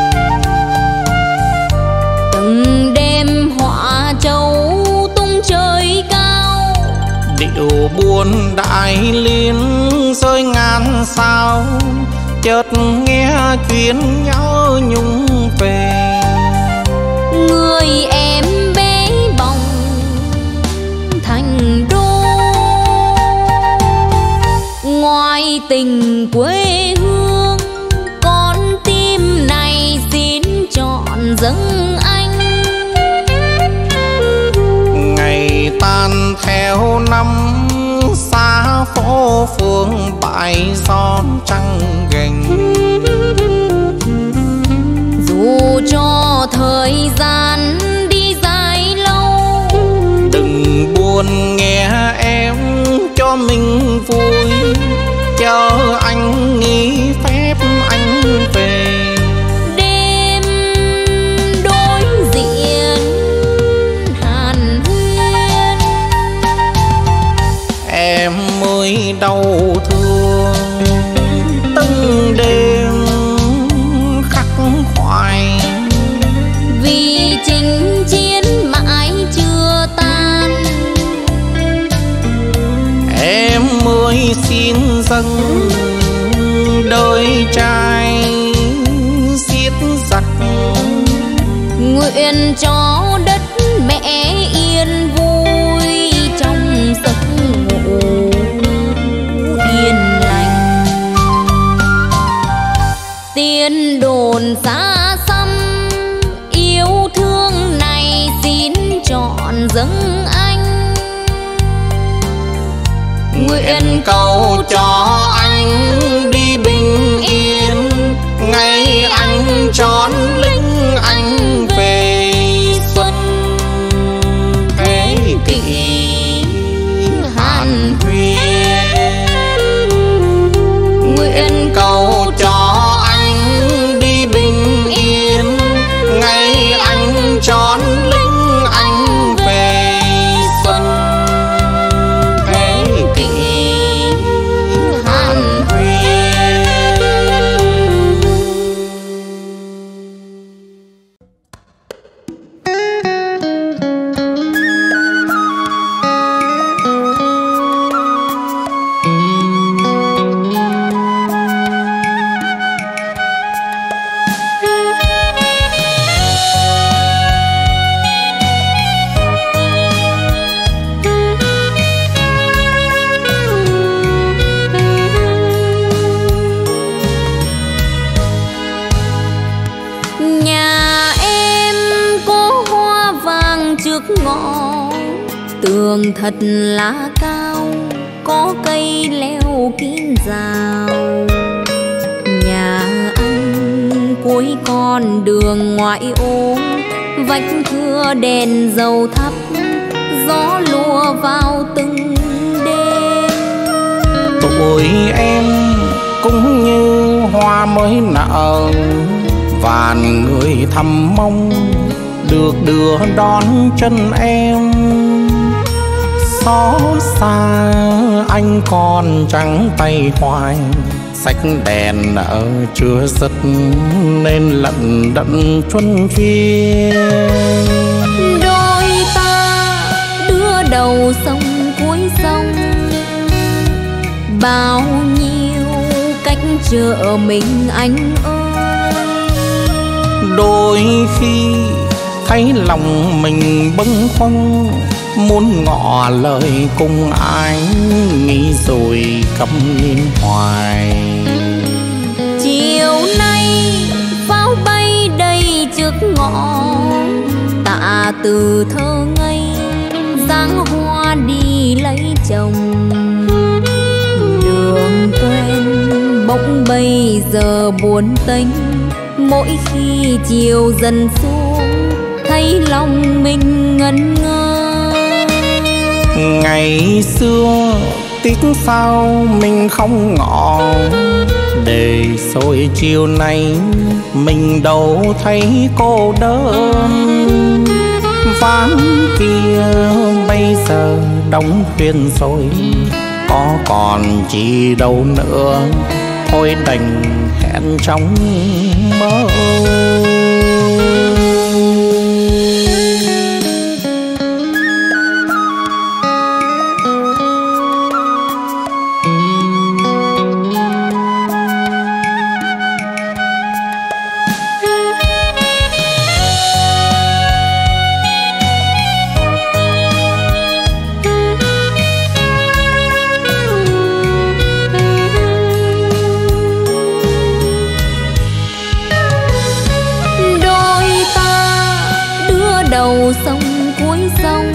Từng đêm họa châu tung trời cao, điệu buồn đại liên rơi ngàn sao. Chợt nghe chuyện nhớ nhung về người em bé bỏng thành đô. Ngoài tình quê hương, con tim này xin chọn dâng anh. ngày tan theo năm xa phố phường bãi son trăng gành. Dù cho thời gian đi dài lâu, đừng buồn nghe em cho mình vui. Chờ anh nghỉ phép anh về. đêm đối diện hàn huyên. Em mới đau thương từng đêm khắc khoải, vì chinh chiến mãi chưa tan. em mới xin dâng đời trai xiết giặc. Nguyện cho đất mẹ yên vui trong giấc ngủ yên lành. Tiên đồn xa xăm yêu thương này xin chọn dâng anh. Nguyện cầu cho anh đi bình yên, ngày anh tròn lính anh về xuân thế kỷ hàn huyên. Nguyện cầu cho anh đi bình yên, ngày anh tròn lính anh về xuân thế kỷ hàn huyên. Nhà em có hoa vàng trước ngõ, tường thật là cao, có cây leo kín rào. Nhà anh cuối con đường ngoại ô, vách thưa đèn dầu thắp, gió lùa vào từng đêm. Tuổi em cũng như hoa mới nở, vàn người thầm mong được đưa đón chân em. Xót xa anh còn trắng tay hoài, sách đèn nợ chưa dứt nên lận đận chuân phiên. Đôi ta đưa đầu sông cuối sông, bao nhiêu cách chờ mình anh ơi. Đôi khi thấy lòng mình bâng khuâng, muốn ngỏ lời cùng anh, nghĩ rồi câm nín hoài. Chiều nay pháo bay đầy trước ngõ, tạ từ thơ ngây dáng hoa đi lấy chồng. Đường quen bỗng bây giờ buồn tênh, mỗi khi chiều dần xuống thấy lòng mình ngẩn ngơ. Ngày xưa tiếc sao mình không ngỏ, để rồi chiều nay mình đâu thấy cô đơn. Ván kia bây bây giờ đóng thuyền rồi, có còn chi đâu nữa, thôi đành hẹn trong mơ. Sông cuối sông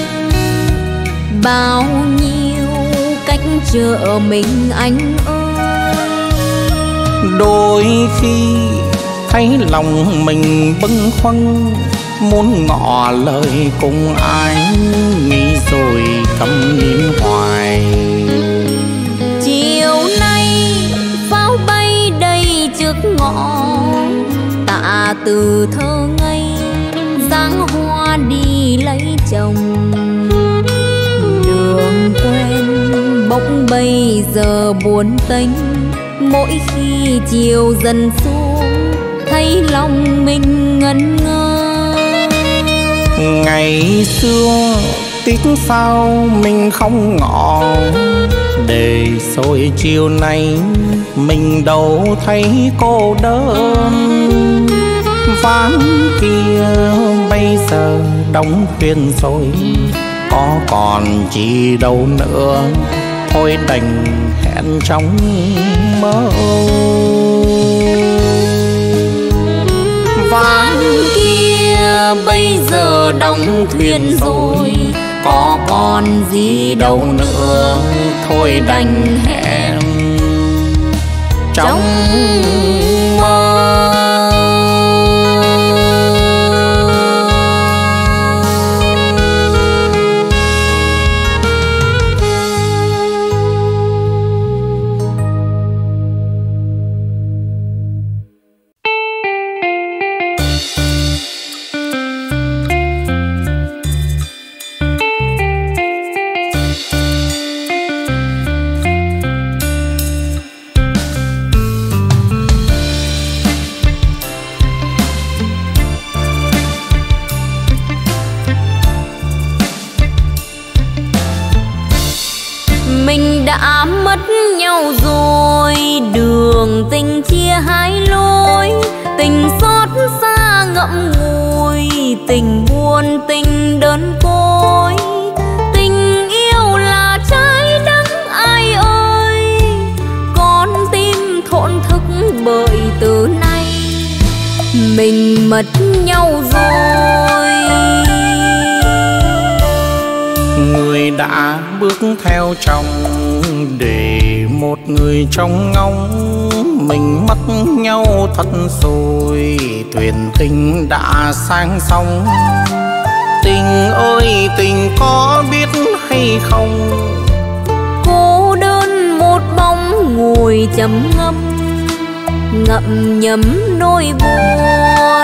bao nhiêu cách chờ mình anh ơi. Đôi khi thấy lòng mình bâng khuâng, muốn ngỏ lời cùng ai, nghĩ rồi câm nín hoài. Chiều nay pháo bay đầy trước ngõ, tạ từ thơ ngây dáng hoa đi lấy chồng. Đường quen bỗng bây giờ buồn tênh, mỗi khi chiều dần xuống thấy lòng mình ngẩn ngơ. Ngày xưa tiếc sao mình không ngỏ, để rồi chiều nay mình đâu thấy cô đơn. Ván kia bây giờ đóng thuyền rồi, có còn chi đâu nữa, thôi đành hẹn trong mơ. Ván kia bây giờ đóng thuyền rồi, có còn gì đâu nữa, thôi đành hẹn trong mơ. Mình đã mất nhau rồi, đường tình chia hai lối, tình xót xa ngậm ngùi, tình buồn tình đơn côi. Tình yêu là trái đắng ai ơi, con tim thổn thức bởi từ nay mình mất nhau rồi. Người đã bước theo chồng, để một người trông ngóng, mình mất nhau thật rồi, thuyền tình đã sang sông. Tình ơi tình có biết hay không, cô đơn một bóng ngồi trầm ngâm, ngậm nhấm nỗi buồn.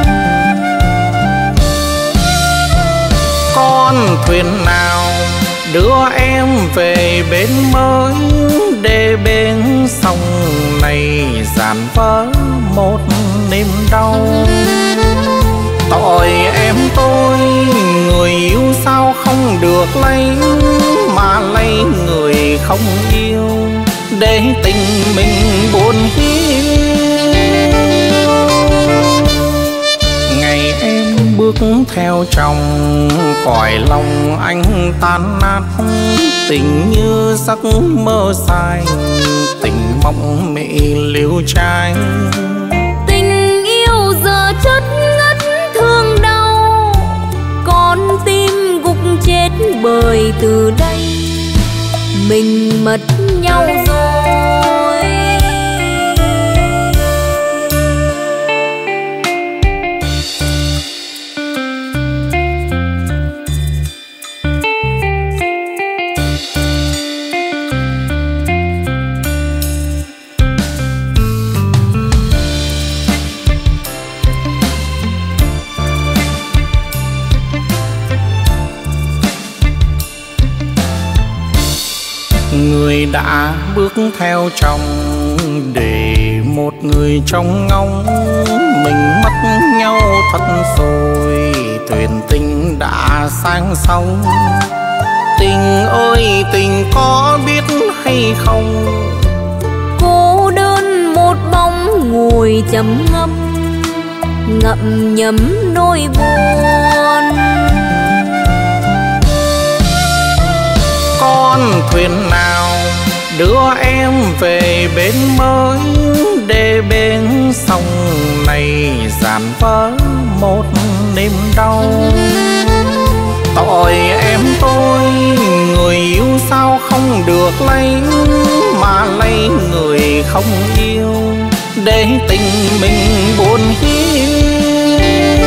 Con thuyền nào đưa em về bên mới, để bên sông này dàn vỡ một niềm đau. Tội em tôi, người yêu sao không được lấy, mà lấy người không yêu, để tình mình buồn hiu. Ngày em bước theo chồng, cõi lòng anh tan nát, tình như giấc mơ dài, tình mộng mị liêu trai. Tình yêu giờ chất ngất thương đau, con tim gục chết bởi từ đây mình mất nhau rồi. người đã bước theo chồng, để một người trông ngóng. Mình mất nhau thật rồi, thuyền tình đã sang sông. Tình ơi tình có biết hay không, cô đơn một bóng ngồi trầm ngâm, ngậm nhấm nỗi buồn. Con thuyền nào đưa em về bên mới, để bên sông này dàn vỡ một đêm đau. Tội em tôi, người yêu sao không được lấy, mà lấy người không yêu, để tình mình buồn hiu.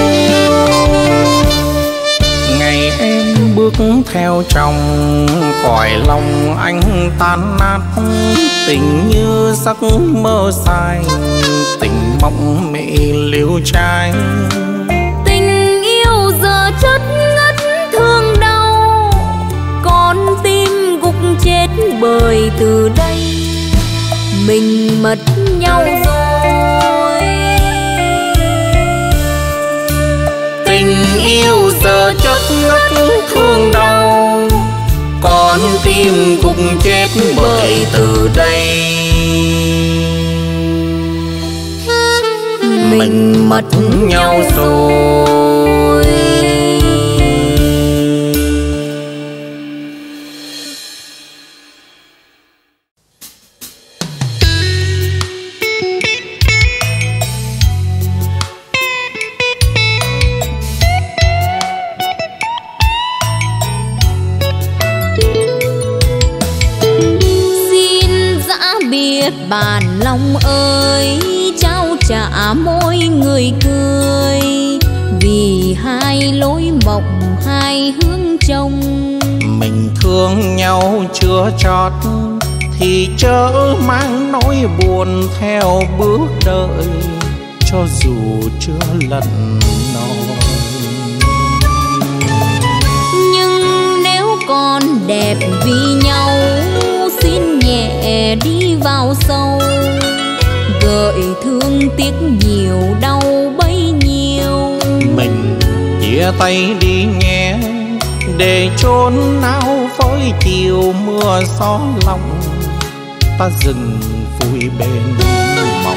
Ngày em bước theo chồng, cõi lòng anh tan nát. Tình như giấc mơ dài, tình mộng mị liêu trai. Tình yêu giờ chất ngất thương đau, con tim gục chết bởi từ đây mình mất nhau rồi. Tình yêu giờ chất ngất thương đau, con tim gục chết bởi từ đây mình mất nhau rồi. Bàn lòng ơi, trao trả môi người cười, vì hai lối mộng hai hướng trông. Mình thương nhau chưa chót, thì chớ mang nỗi buồn theo bước đợi, cho dù chưa lần nỗi. Nhưng nếu còn đẹp vì nhau, xin nhẹ đi vào sâu, gợi thương tiếc nhiều đau bấy nhiêu. Mình chia tay đi nhé, để chốn nào với chiều mưa gió lòng. Ta dừng vui bên mộng.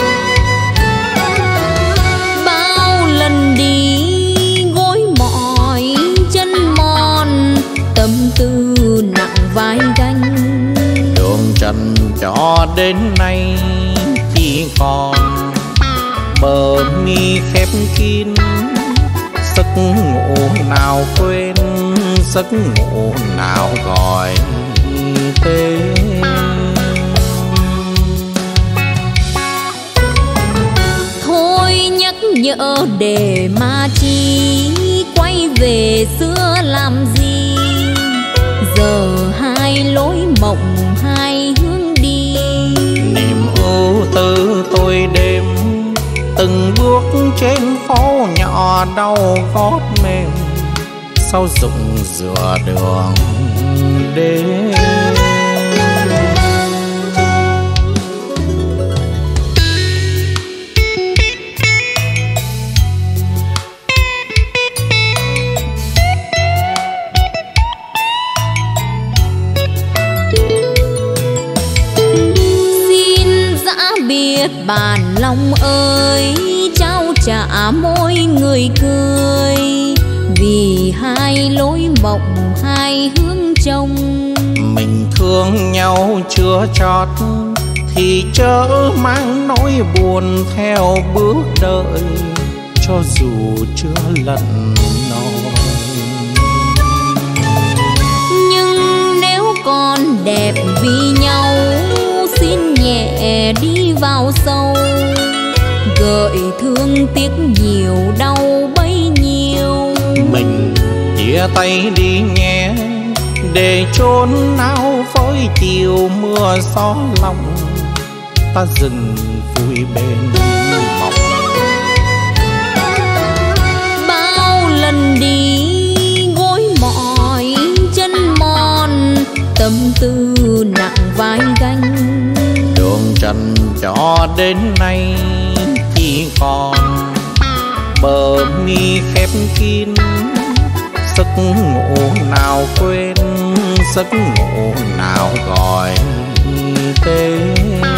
Bao lần đi gối mỏi chân mòn, tâm tư nặng vai gánh. Đường trần cho đến nay chỉ còn bờ mi khép kín. Giấc ngủ nào quên, giấc ngủ nào gọi tên. Thôi nhắc nhở để mà chi, quay về xưa làm gì. Giờ hai lối mộng hai hướng đi, niềm ưu tư tôi đêm từng bước trên phố nhỏ đau gót mềm. Sau rụng dừa đường đêm. biết bàn lòng ơi, trao trả môi người cười, vì hai lối mộng hai hướng trông. Mình thương nhau chưa chót thì chớ mang nỗi buồn theo bước đợi, cho dù chưa lần nỗi. Nhưng nếu còn đẹp vì nhau, xin nhẹ đi vào sâu, gợi thương tiếc nhiều đau bấy nhiêu. Mình chia tay đi nhé, để chốn nào với chiều mưa gió lòng, ta dừng vui bên mộng. Bao lần đi gối mỏi chân mòn, tâm tâm tư nặng vai gánh. Đường trần cho đến nay chỉ còn bờ mi khép kín, giấc ngủ nào quên, giấc ngủ nào gọi tên.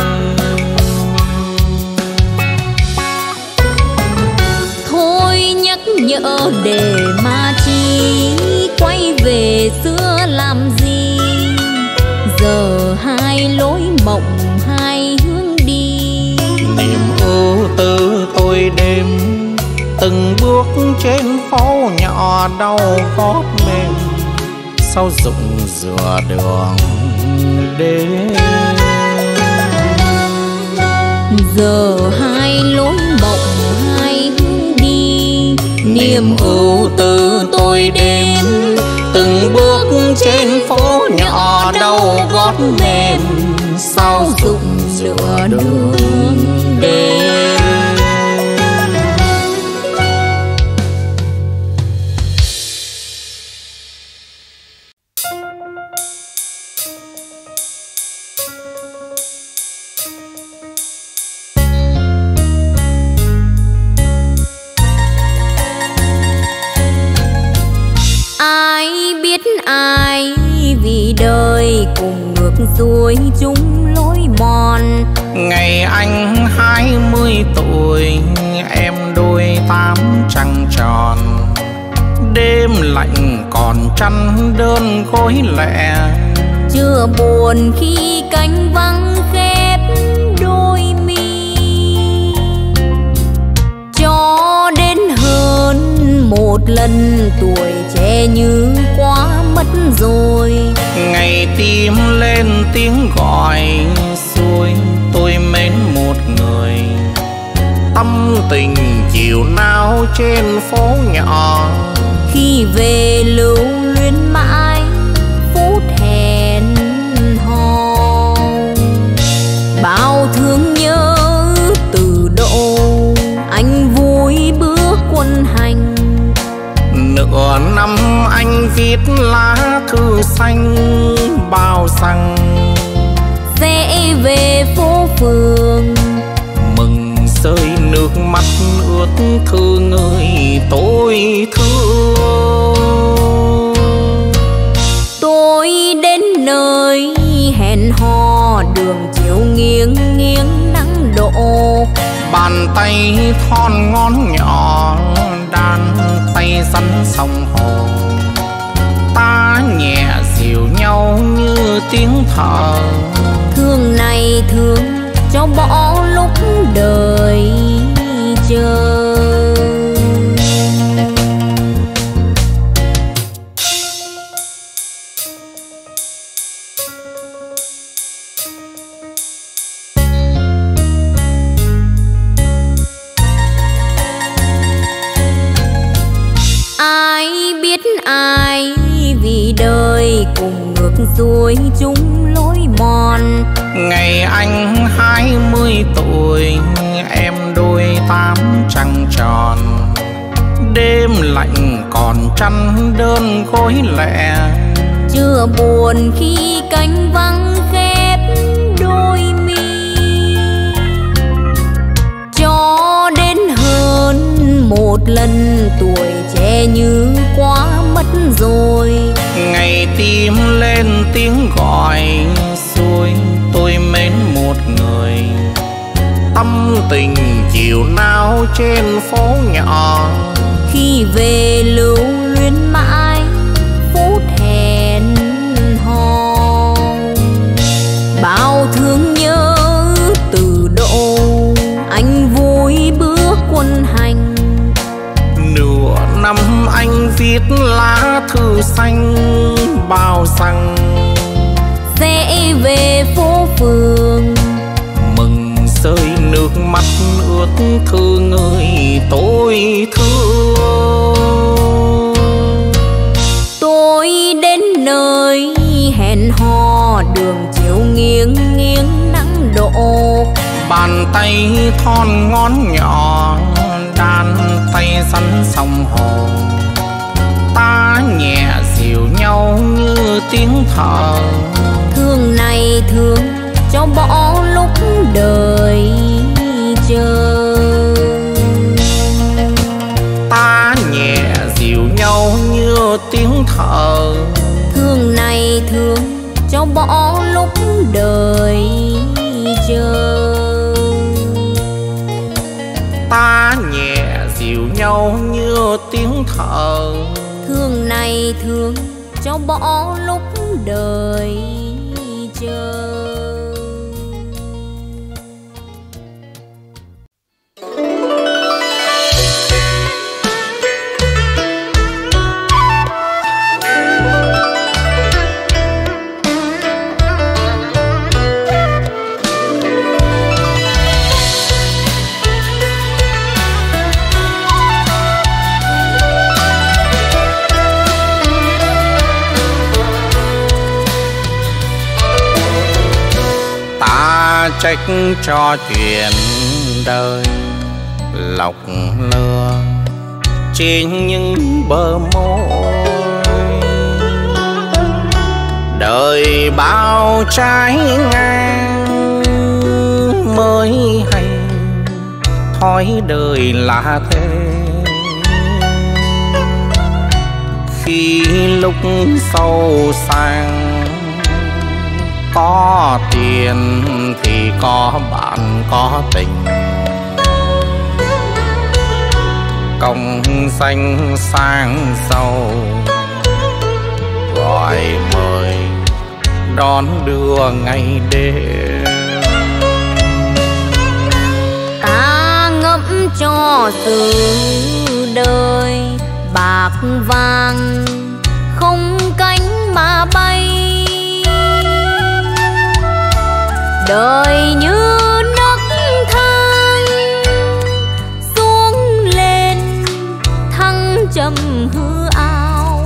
Thôi nhắc nhở để mà chi, quay về xưa làm gì, giờ hai lối mộng hai hướng đi. Niềm ưu tư tôi đêm, từng bước trên phố nhỏ đau gót mềm, sau rụng dừa đường đêm. Giờ hai lối mộng hai hướng đi, niềm ưu tư tôi đêm, từng bước trên phố nhỏ đau gót mềm, sau rụng dừa đường đêm. Ai vì đời cùng ngược xuôi chung lối mòn. Ngày anh 20 tuổi, em đôi 8 trăng tròn. Đêm lạnh còn chăn đơn gối lẻ, chưa buồn khi cánh vắng khép đôi mi. Cho đến hơn một lần tuổi trẻ như quá mất rồi. Ngày tim lên tiếng gọi xuôi, tôi mến một người. Tâm tình chiều nào trên phố nhỏ, khi về lưu luyến mãi phút hẹn hò. Bao thương nhớ từ độ anh vui bước quân hành. Nửa năm anh viết lá thư xanh bao rằng sẽ về phố phường. Mừng rơi nước mắt ướt thư người tôi thương. Tôi đến nơi hẹn hò, đường chiều nghiêng nghiêng nắng đổ. Bàn tay thon ngón nhỏ đan tay rắn sông hồ. Ta nhẹ dịu nhau như tiếng thở, thương này thương cho bỏ lúc đời chờ. Ai vì đời cùng ngược xuôi chung lối mòn. Ngày anh 20 tuổi, em đôi 8 trăng tròn. Đêm lạnh còn chăn đơn gối lẻ, chưa buồn khi cánh vắng khép đôi mi. Cho đến hơn một lần tuổi trẻ như quá mất rồi. Ngày tim lên tiếng gọi xuôi, tôi mến một người. Tâm tình chiều nào trên phố nhỏ, khi về lưu luyến mãi phút hẹn hò. Bao thương nhớ từ độ anh vui bước quân hành. Nửa năm anh viết lá thư xanh bao rằng sẽ về phố phường. Mừng rơi nước mắt ướt thư người tôi thương. Tôi đến nơi hẹn hò, đường chiều nghiêng nghiêng nắng đổ. Bàn tay thon ngón nhỏ đan tay rắn sông hồ. Ta nhẹ dịu nhau như tiếng thở, cho bỏ lúc đời chờ. Ta nhẹ dịu nhau như tiếng thở, thương này thương cho bỏ lúc đời chờ. Ta nhẹ dịu nhau như tiếng thở, thương này thương cho bỏ lúc đời chờ. Trách cho chuyện đời lọc lừa trên những bờ môi, đời bao trái ngang mới hay thói đời là thế. Khi lúc sâu sang có tiền thì có bạn có tình, công danh sang giàu gọi mời đón đưa ngày đêm. Ta ngẫm cho từ đời bạc vàng không cánh mà bay, đời như nấc thang xuống lên thăng trầm hư ảo.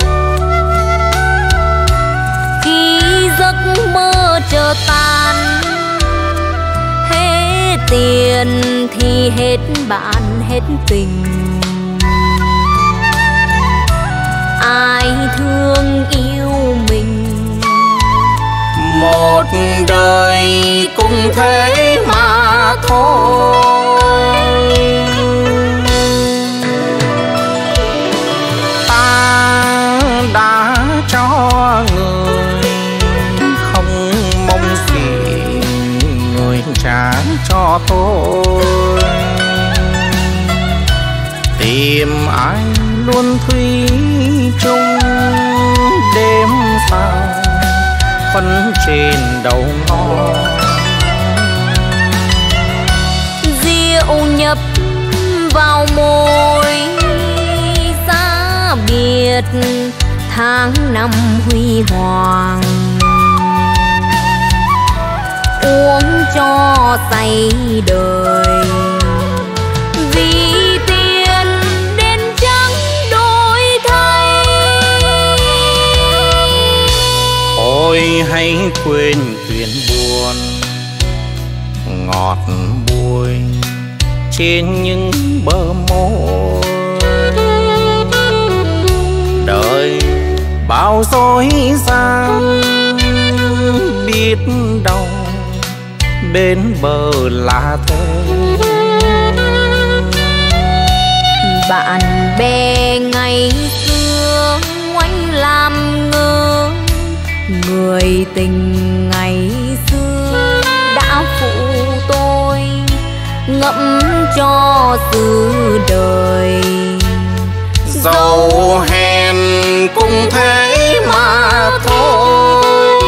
Khi giấc mơ chợt tan, hết tiền thì hết bạn hết tình, ai thương yêu mình. Một đời cũng thế mà thôi, ta đã cho người không mong gì người trả cho tôi. Tìm ai luôn thủy chung đêm sao phân trên đầu ngõ, rượu nhập vào môi xa biệt tháng năm huy hoàng, uống cho say đời. Vì tiền đến trắng đổi thay, ôi hãy quên chuyện buồn ngọt bùi trên những bờ môi. Đời bao dối gian biết đâu bên bờ là thế. Bạn bè ngày xưa oanh làm ngơ, người tình ngày xưa đã phụ tôi ngẫm cho xứ đời. Dẫu hèn cũng thế mà thôi.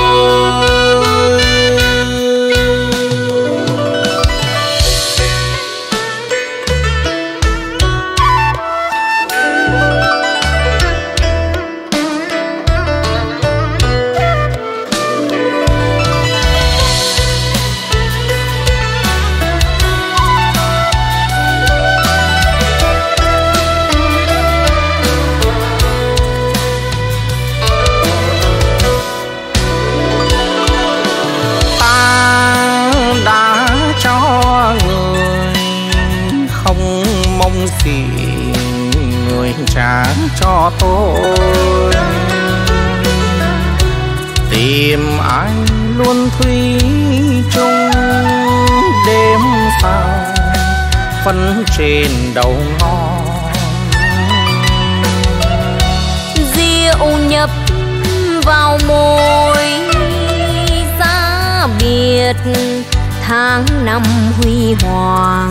Gì người trả cho tôi. Tìm ai luôn thủy chung. Đêm sao phấn trên đầu ngõ, rượu nhập vào môi xa biệt tháng năm huy hoàng.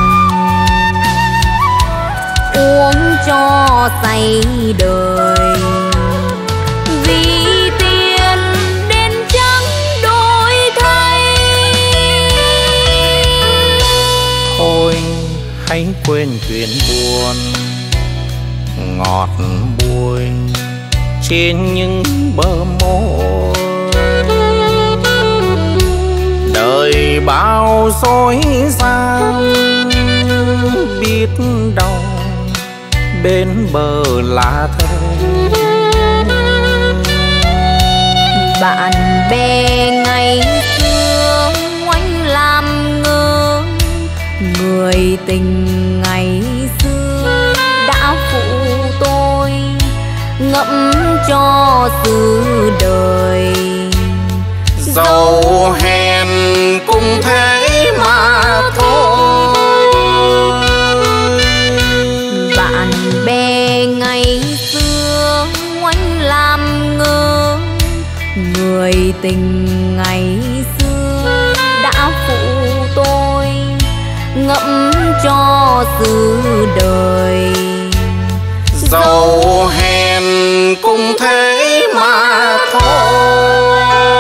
Uống cho say đời vì tiền đen trắng đổi thay. Thôi hãy quên chuyện buồn ngọt bùi trên những bờ môi. Đời bao dối gian biết đâu bên bờ là thế. Bạn bè ngày xưa oanh làm ngơ, người tình ngày xưa đã phụ tôi ngẫm cho xứ đời. Dẫu hèn cũng thế mà thôi. Bạn bè ngày xưa oanh làm ngơ, người tình ngày xưa đã phụ tôi ngẫm cho xứ đời. Dẫu hèn cũng thế mà thôi.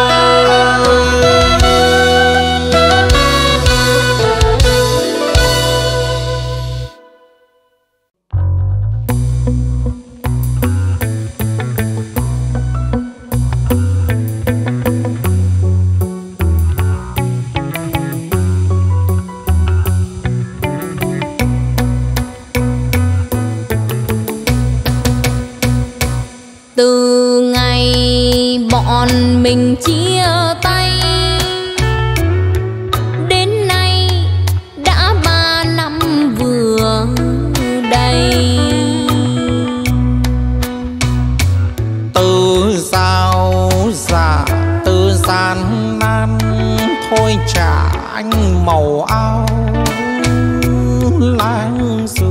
Từ ngày bọn mình chia tay đến nay đã 3 năm vừa đầy. Từ giao dạ từ gian nan thôi trả anh màu áo lang du.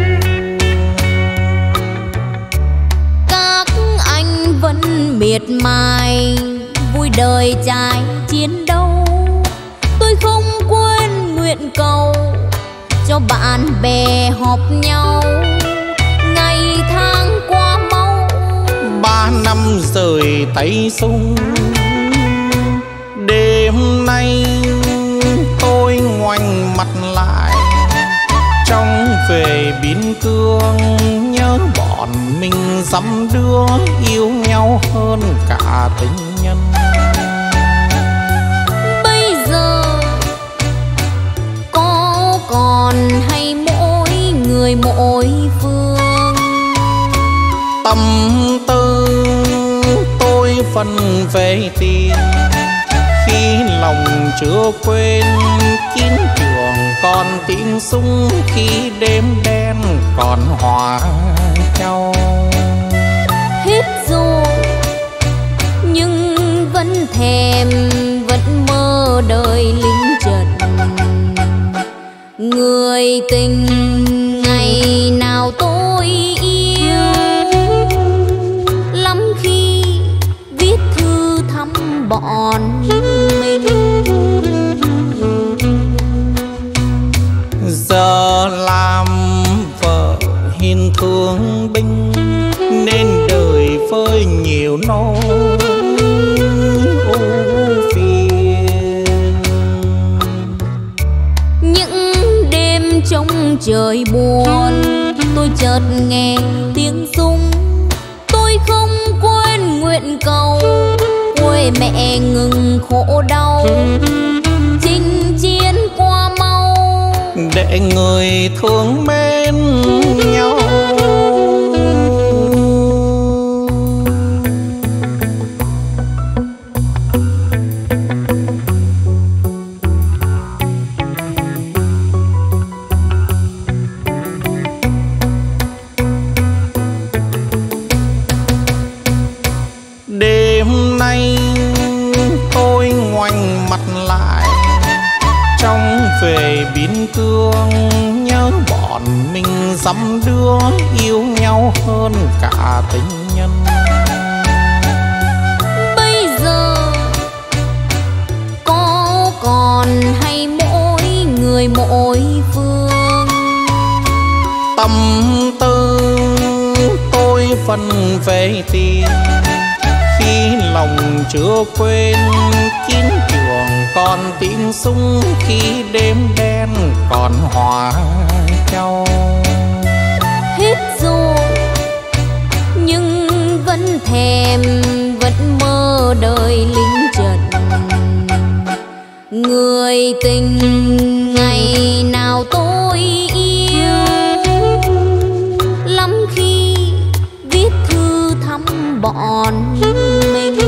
Vẫn miệt mài vui đời trái chiến đấu. Tôi không quên nguyện cầu cho bạn bè họp nhau. Ngày tháng qua mau, 3 năm rời tay súng. Đêm nay tôi ngoảnh mặt lại trong về biên cương, nhớ bọn mình dăm đứa yêu nhau hơn cả tình nhân. bây giờ có còn hay mỗi người mỗi phương. Tâm tư tôi phần về tiền, khi lòng chưa quên chiến trường còn tiếng súng, khi đêm đen còn hòa nhau. Hết rồi nhưng vẫn thèm vẫn mơ đời lính trần. Người tình ngày nào tôi yêu, lắm khi viết thư thăm bọn mình. Giờ làm vợ hiền thương binh nên đời với nhiều nỗi ưu phiền. Những đêm trong trời buồn tôi chợt nghe tiếng súng. Tôi không quên nguyện cầu quê mẹ ngừng khổ đau. Chinh chiến qua mau để người thương mến nhau. Đêm nay tôi về biên cương, nhớ bọn mình dăm đứa yêu nhau hơn cả tình nhân. Bây giờ có còn hay mỗi người mỗi phương, tâm tư tôi phân về tiền. Khi lòng chưa quên chiến trường còn tiếng súng, khi đêm đen còn hòa nhau. Hết rồi nhưng vẫn thèm vẫn mơ đời lính trần. Người tình ngày nào tôi yêu, lắm khi viết thư thăm bọn mình.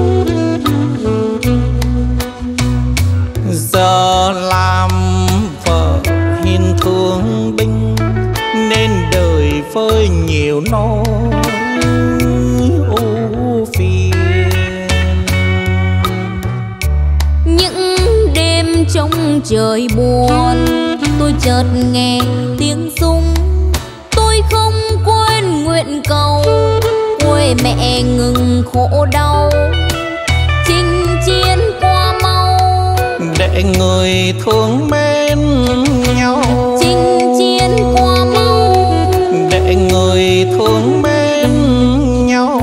Giờ làm vợ hiền thương binh, nên đời với nhiều nỗi ưu phiền. Những đêm trong trời buồn, tôi chợt nghe tiếng súng. Tôi không quên nguyện cầu, quê mẹ ngừng khổ đau. Chinh chiến qua mau, để người thương mến nhau. chinh chiến qua mau, để người thương mến nhau.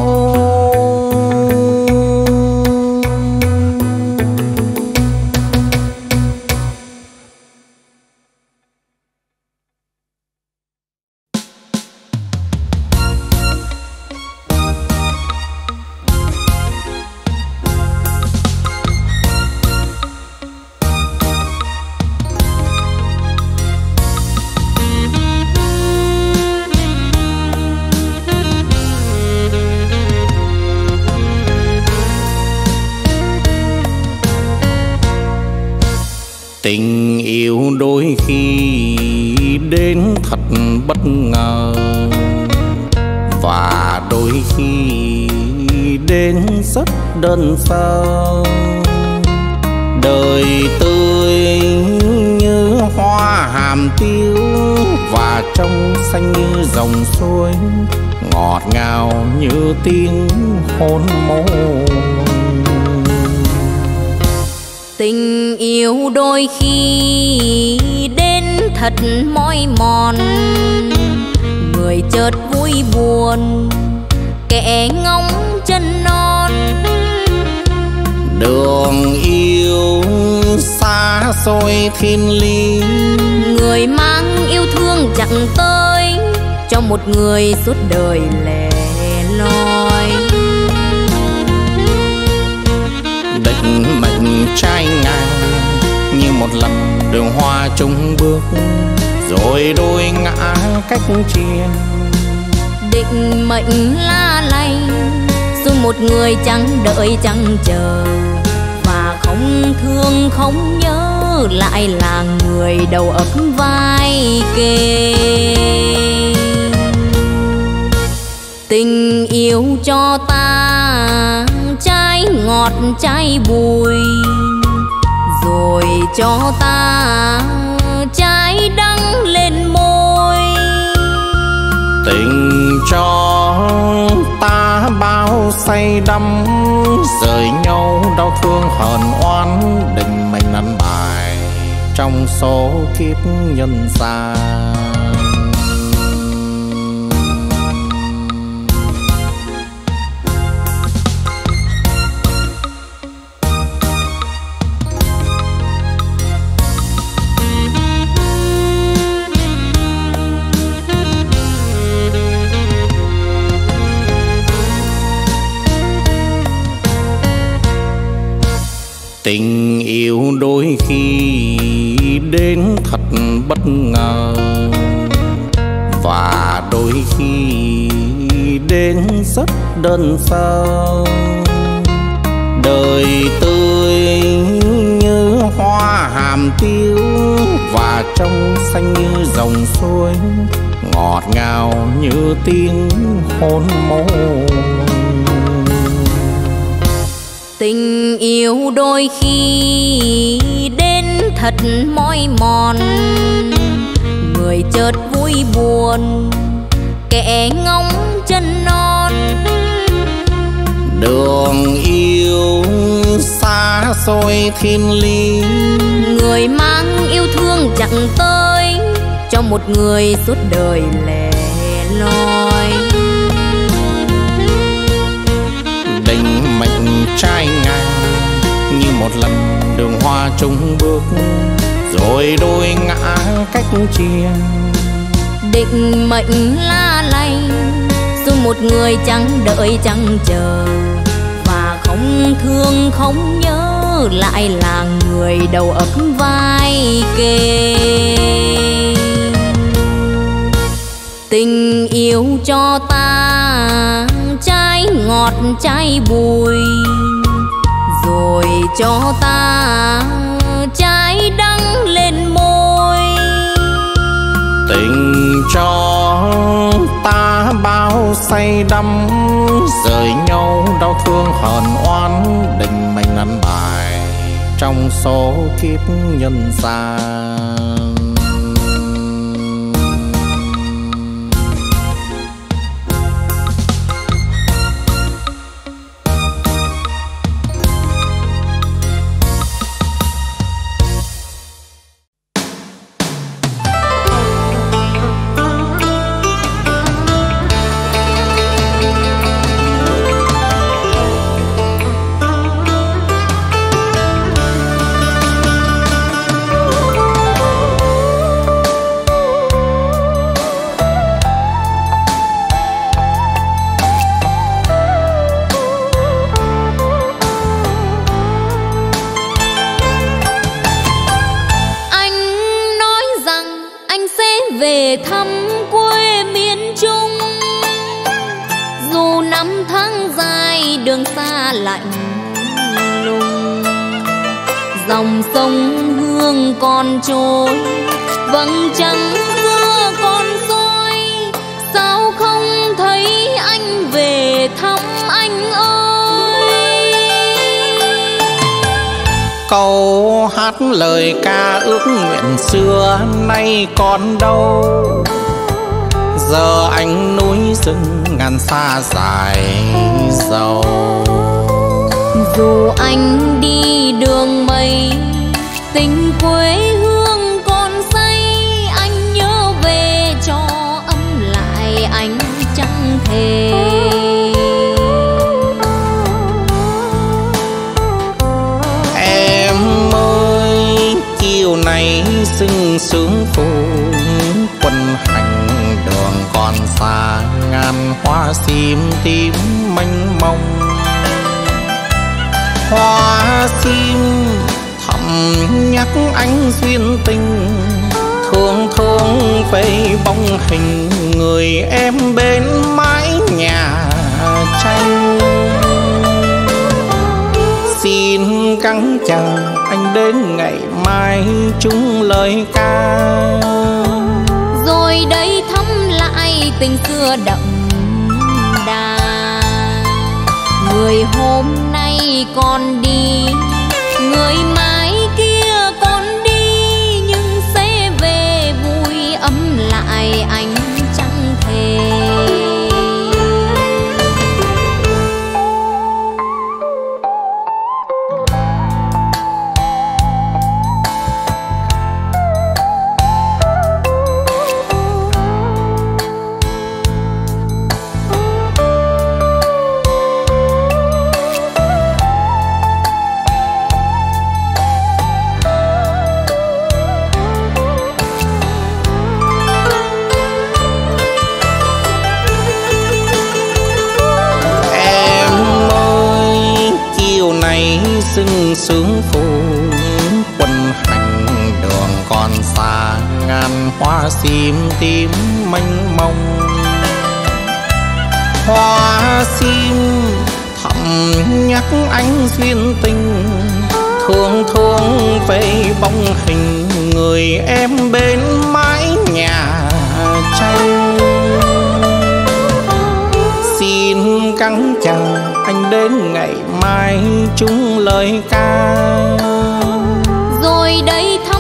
Tình yêu đôi khi đến thật bất ngờ, và đôi khi đến rất đơn sơ. Đời tươi như hoa hàm tiêu, và trong xanh như dòng suối, ngọt ngào như tiếng hôn môi. tình yêu đôi khi đến thật mỏi mòn. Người chợt vui buồn, kẻ ngóng chân non. Đường yêu xa xôi thiên lý, người mang yêu thương chẳng tới, cho một người suốt đời lẻ loi. Định mệnh trai ngang như một lần đường hoa chung bước, rồi đôi ngã cách chia. Định mệnh la lành, rồi một người chẳng đợi chẳng chờ, và không thương không nhớ lại là người đầu ấp vai kề. Tình yêu cho ta trái ngọt trái bùi, rồi cho ta trái đắng lên môi. Tình cho ta bao say đắm, rời nhau đau thương hờn oán. Định mệnh ăn bài trong số kiếp nhân gian. Tình yêu đôi khi đến thật bất ngờ, và đôi khi đến rất đơn sơ. Đời tươi như hoa hàm tiêu, và trong xanh như dòng suối, ngọt ngào như tiếng hôn môi. Tình yêu đôi khi đến thật mỏi mòn. Người chợt vui buồn, kẻ ngóng chân non. Đường yêu xa xôi thiên lý, người mang yêu thương chẳng tới, cho một người suốt đời lẻ loi. Định mệnh trai ngang như một lần đường hoa chung bước, rồi đôi ngã cách chia. Định mệnh la lành, rồi một người chẳng đợi chẳng chờ, và không thương không nhớ lại là người đầu ấp vai kề. Tình yêu cho ta trái ngọt trái bùi, rồi cho ta trái đắng lên môi. Tình cho ta bao say đắm, rời nhau đau thương hờn oán. Định mệnh ăn bài trong số kiếp nhân gian. Về thăm quê miền Trung, dù năm tháng dài đường xa lạnh lùng. Dòng sông Hương còn trôi, vầng trăng xưa còn soi. Sao không thấy anh về thăm anh ơi? Câu hát lời ca ước nguyện xưa nay còn đâu, giờ anh núi rừng ngàn xa dài dầu. Dù anh đi đường mây, tình quê hương còn say. Anh nhớ về cho ấm lại anh chẳng thể. Chiều này sương sướng phủ quân hành, đường còn xa ngàn hoa sim tím mênh mông. Hoa sim thầm nhắc anh duyên tình, thương thương về bóng hình người em bên mái nhà tranh. Xin gắng chờ anh đến ngày mai chung lời ca, rồi đây thăm lại tình xưa đậm đà. Người hôm nay còn đi, người mai kia còn đi, nhưng sẽ về vui ấm lại anh chẳng thể. sưng sướng phủ quân hành, đường còn xa ngàn hoa sim tím mênh mông. Hoa sim thầm nhắc anh duyên tình, thương thương về bóng hình người em bên mái nhà tranh. Xin gắng chờ anh đến ngày mai chung lời ca, rồi đây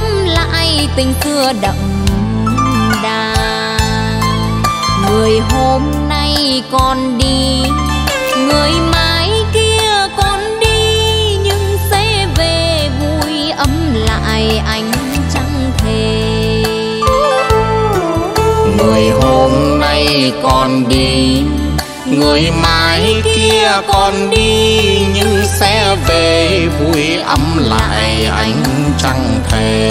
tình xưa đậm đà. Người hôm nay còn đi, người mai kia còn đi, nhưng sẽ về vui ấm lại ánh trăng thề. Người hôm nay còn đi, người mai kia còn đi, nhưng sẽ về vui ấm lại ánh trăng thề.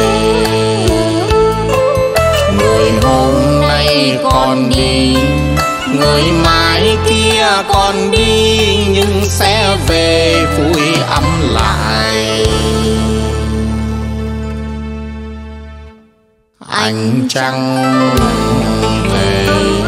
Người hôm nay còn đi, người mai kia còn đi, nhưng sẽ về vui ấm lại ánh trăng thề.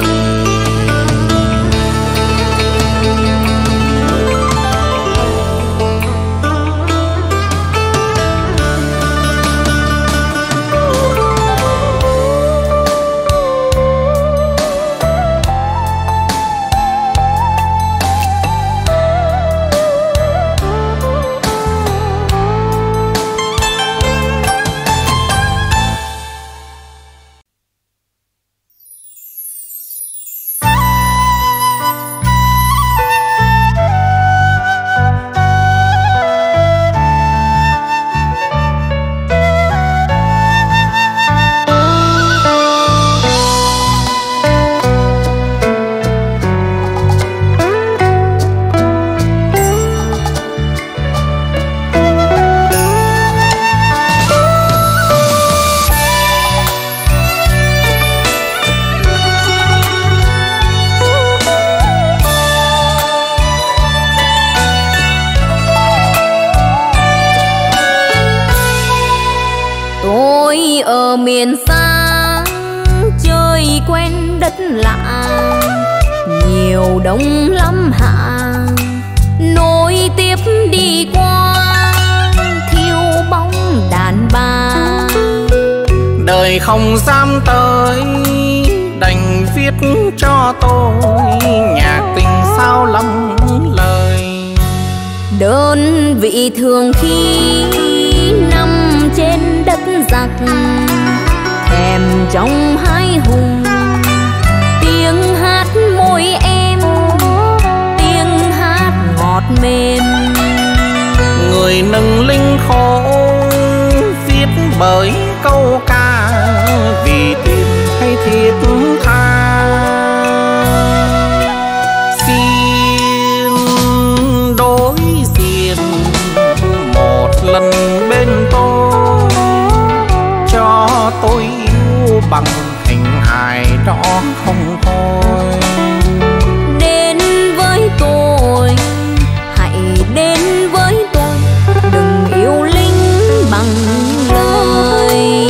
Miền xa chơi quen đất lạ, nhiều đông lắm hạ nối tiếp đi qua, thiêu bóng đàn bà. Đời không dám tới, đành viết cho tôi nhạc tình sao lắm lời. Đơn vị thường khi nằm trên đất giặc, thèm trong hai hùng, tiếng hát môi em, tiếng hát ngọt mềm. Người nâng linh khổ viết bởi câu ca, vì tìm hay thiết tha. Xin đối diện một lần bên tôi, cho tôi yêu bằng hình hài đó không thôi. Đến với tôi, hãy đến với tôi, đừng yêu linh bằng lời.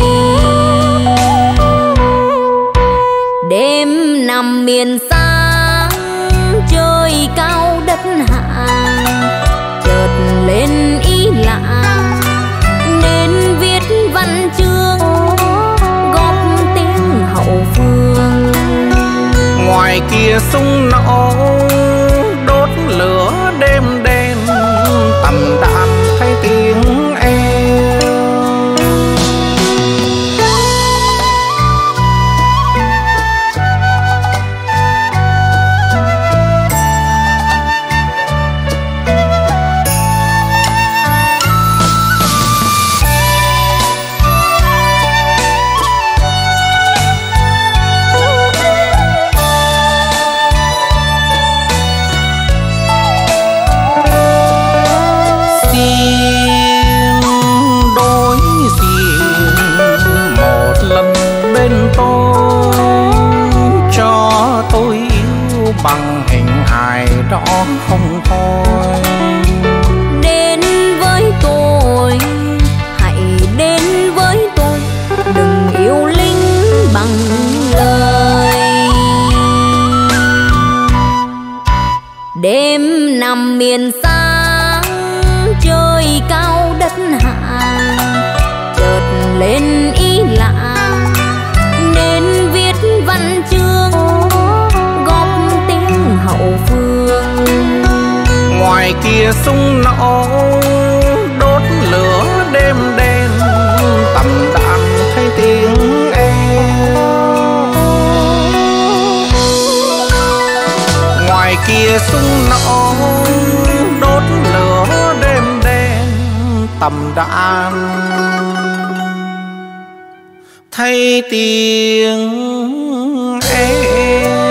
Đêm nằm miền xa chơi cao đất hạ, chợt lên ý lạ nên viết văn chương góp tiếng hậu phương. Ngoài kia súng nổ đốt lửa đêm đen, tầm đạn thay tiếng em. Bằng hình hài đó không thôi. Đến với tôi, hãy đến với tôi, đừng yêu linh bằng lời. Đêm nằm miền xa chơi cao đất hạ, chợt lên ý lạ nên viết văn chương góp tiếng hậu phương. Ngoài kia súng nổ đốt lửa đêm đen, tầm đạn thay tiếng sung nổ đốt lửa đêm đen tầm đàn, thay tiếng em.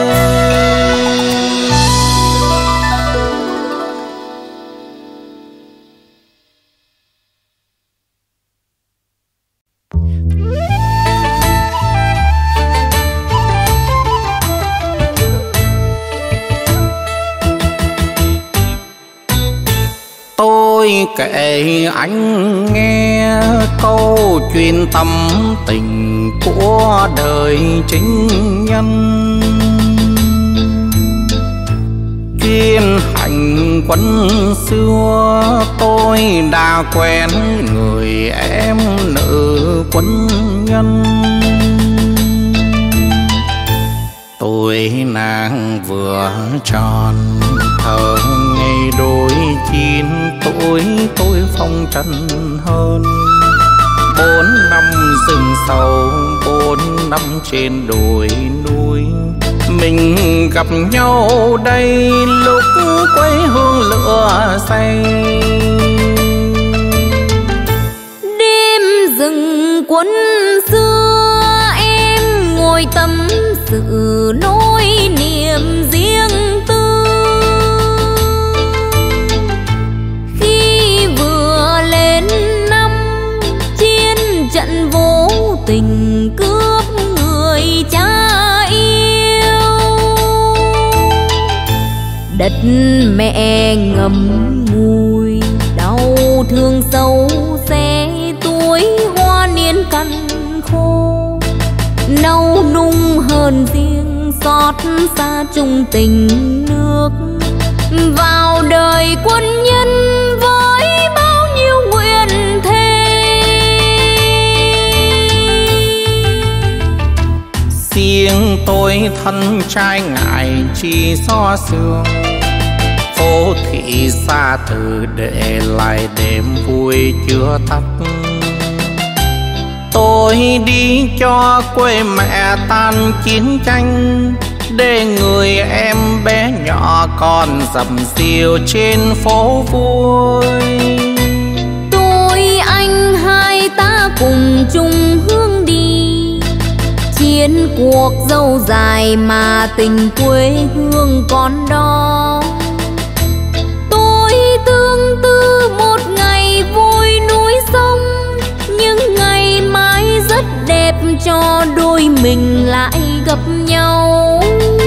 Tôi kể anh nghe câu chuyện tâm tình của đời chính nhân, duyên hạnh quân xưa tôi đã quen người em nữ quân nhân. Tuổi nàng vừa tròn thơ ngày đôi 9 tuổi, tôi phong trần hơn 4 năm rừng sâu, 4 năm trên đồi núi. Mình gặp nhau đây lúc quê hương lửa say. Đêm rừng quân xưa em ngồi tâm sự nỗi niềm riêng tư. Khi vừa lên năm chiến trận vô tình cướp người cha yêu, đất mẹ ngậm ngùi đau thương sâu xe tuổi hoa niên cằn khô. Nâu nung hơn riêng xót xa chung tình nước, vào đời quân nhân với bao nhiêu nguyện thề. Riêng tôi thân trai ngại chi xó xương, phố thị xa từ để lại đêm vui chưa tắt. Tôi đi cho quê mẹ tan chiến tranh, để người em bé nhỏ còn dầm diều trên phố vui. Tôi anh hai ta cùng chung hướng đi, chiến cuộc dâu dài mà tình quê hương còn đó. Tôi tương tư một ngày vui núi sông, những ngày mai rất đẹp cho đôi mình lại gặp nhau.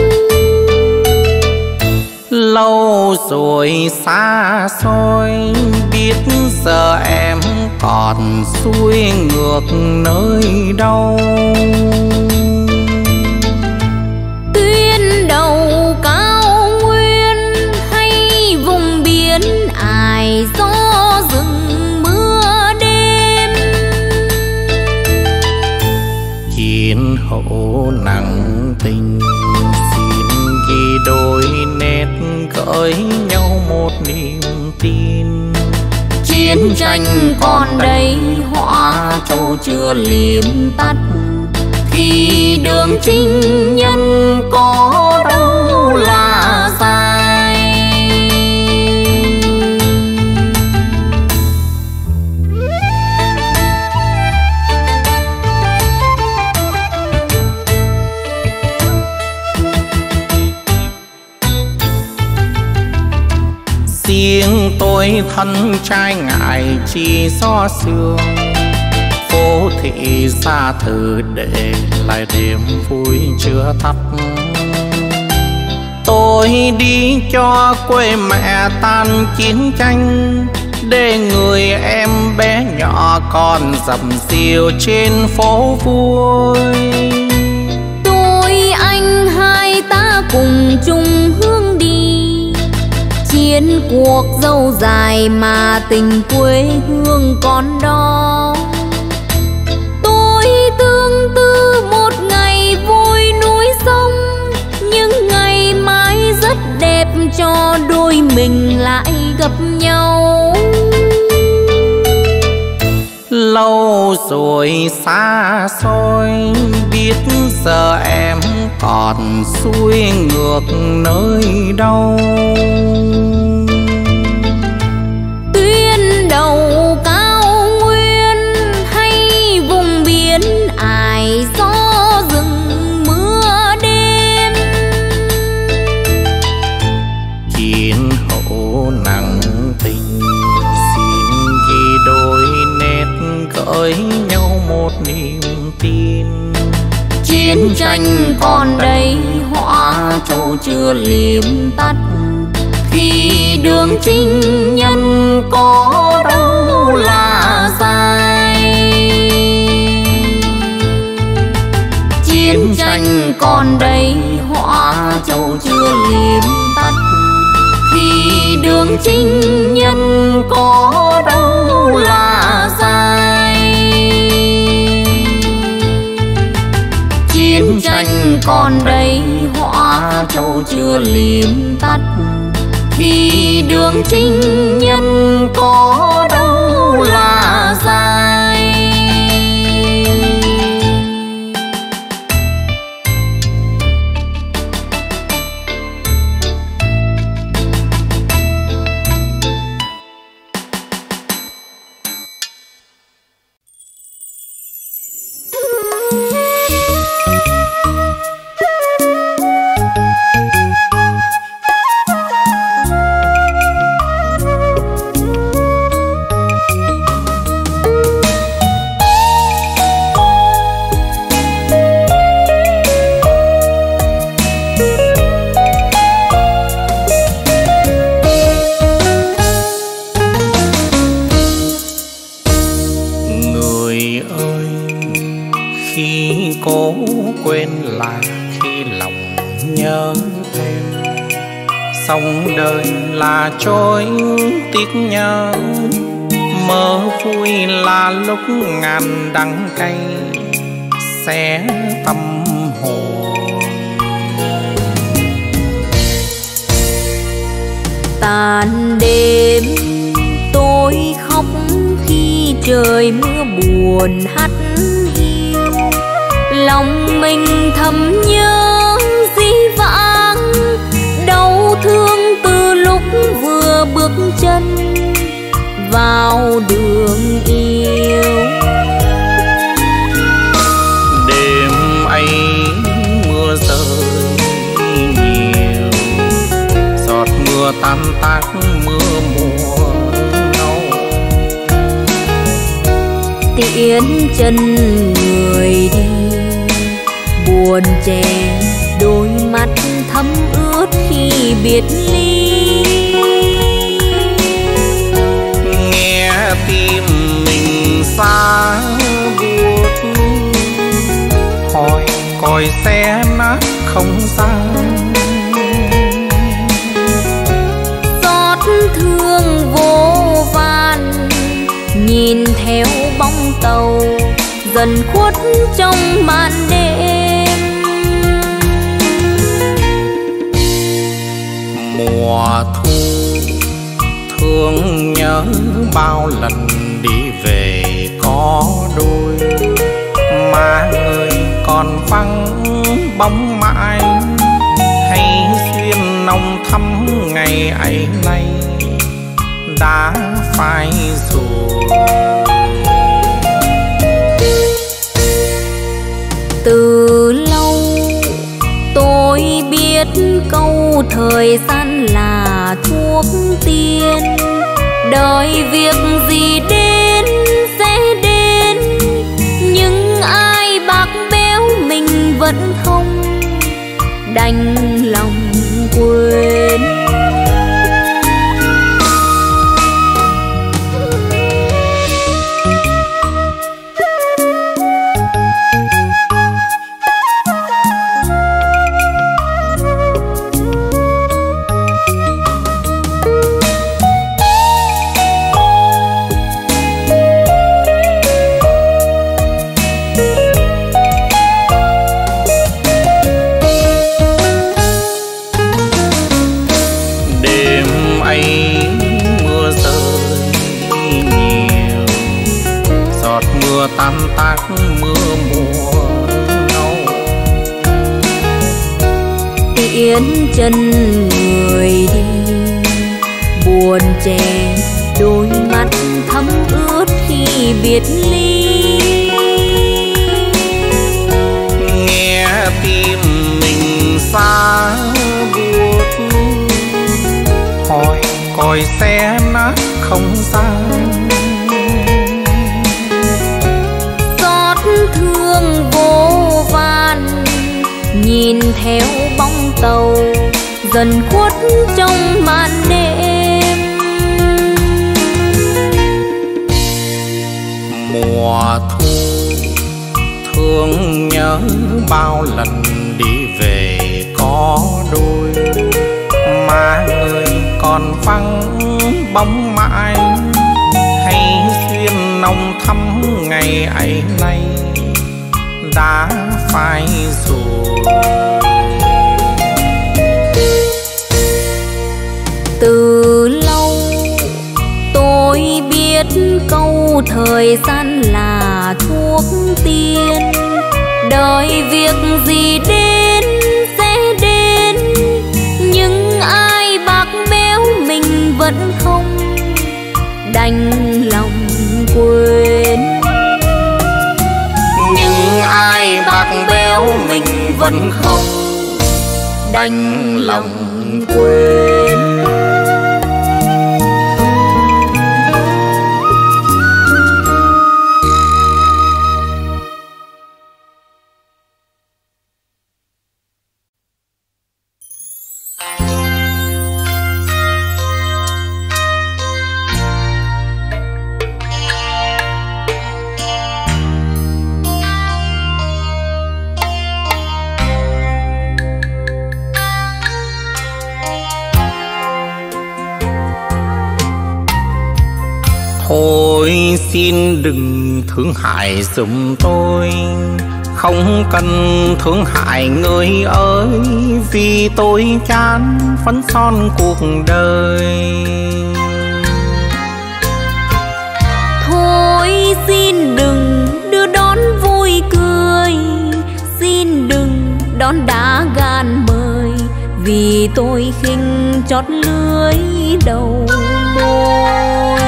Lâu rồi xa xôi biết giờ em còn xuôi ngược nơi đâu. Tuyến đầu cao nguyên hay vùng biển ải gió rừng mưa đêm, chiến hậu nặng tình xin ghi đôi nét gửi nhau một niềm tin. chiến tranh còn đây họa châu chưa liếm tắt, thì đường chinh nhân có đâu là sai. Riêng tôi thân trai ngại chi xó xương, phố thị xa thử để lại đêm vui chưa tắt. Tôi đi cho quê mẹ tan chiến tranh, để người em bé nhỏ còn dầm diều trên phố vui. Tôi anh hai ta cùng chung hướng đi, chiến cuộc dâu dài mà tình quê hương còn đó. Tôi tương tư một ngày vui núi sông, những ngày mai rất đẹp cho đôi mình lại gặp nhau. Lâu rồi xa xôi biết giờ em còn xuôi ngược nơi đâu. Tuyên đầu cao nguyên hay vùng biển ải gió rừng mưa đêm, chiến hậu nặng tình xin ghi đôi nét gửi nhau một niềm tin. Chiến tranh còn đây hỏa châu chưa liếm tắt, khi đường chinh nhân có đâu là dài. Chiến tranh còn đây hỏa châu chưa liếm tắt, khi đường chinh nhân có đâu là dài. Chiến tranh còn đây hỏa châu chưa liếm tắt, khi đường chinh nhân có đâu là dài. Cố quên là khi lòng nhớ thêm, sống đời là trôi tiếc nhớ, mơ vui là lúc ngàn đắng cay xé tâm hồn. Tàn đêm tôi khóc khi trời mưa buồn hắt hiu, lòng mình thầm nhớ dĩ vãng đau thương từ lúc vừa bước chân vào đường yêu. Đêm ấy mưa rơi nhiều, giọt mưa tan tác mưa mùa ngâu, tiễn chân người đi buồn chèn đôi mắt thấm ướt khi biệt ly. Nghe tim mình xa buốt, hỏi còi xe nát không gian, xót thương vô van nhìn theo bóng tàu dần khuất trong màn đêm. Mùa thu thương nhớ bao lần đi về có đôi, mà người còn vắng bóng mãi hay duyên nồng thắm ngày ấy nay đã phai rồi. Từ lâu tôi biết câu thời gian là thuốc tiên, đời việc gì đến sẽ đến, nhưng ai bạc béo mình vẫn không đành lòng quên. Tan tác mưa mùa ngâu, khiến chân người đi. Buồn chè đôi mắt thấm ướt khi biệt ly. Nghe tim mình xa buốt, hỏi còi xe nát không gian. Xót thương vô van, nhìn theo bóng tàu dần khuất trong màn đêm. Mùa thu thương nhớ bao lần đi về có đôi, mà người còn vắng bóng mãi. Hay duyên nồng thắm ngày ấy nay đã phai rồi. Từ lâu tôi biết câu thời gian là thuốc tiên. Đời việc gì đến sẽ đến, nhưng ai bạc béo mình vẫn không đành lòng quên. Nhưng ai bạc béo mình vẫn không đành lòng quên. Thôi xin đừng thương hại giùm tôi, không cần thương hại người ơi, vì tôi chán phấn son cuộc đời. Thôi xin đừng đưa đón vui cười, xin đừng đón đá gan mời, vì tôi khinh chót lưới đầu môi.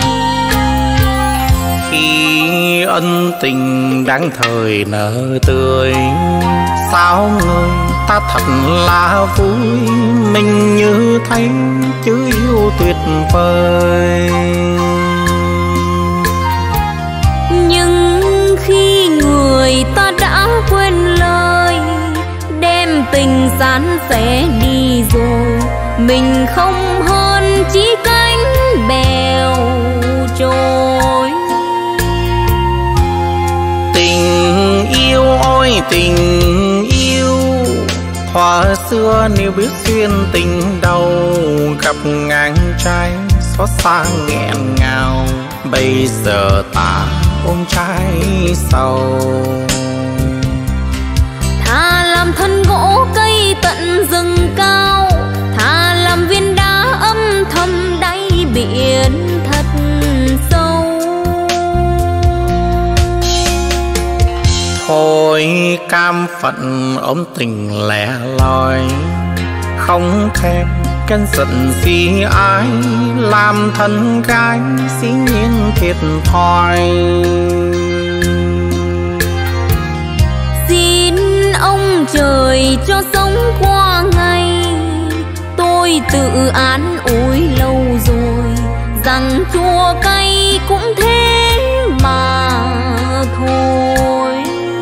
Khi ân tình đáng thời nở tươi, sao người ta thật là vui, mình như thấy chữ yêu tuyệt vời. Nhưng khi người ta đã quên lời, đem tình san sẻ đi rồi, mình không hơn chỉ cánh bèo trôi. Tình yêu ôi tình yêu, thuở xưa nếu biết duyên tình đầu, gặp ngang trái xót xa nghẹn ngào, bây giờ ta ôm trái sầu. Thà làm thân gỗ cây tận rừng cao, thà làm viên đá âm thầm đáy biển thật sâu. Thôi cam phận ôm tình lẻ loi, không thèm cơn giận gì ai, làm thân gái dĩ nhiên thiệt thòi. Xin ông trời cho sống qua ngày, tôi tự án ủi lâu rồi, rằng chua cay cũng thế mà thôi.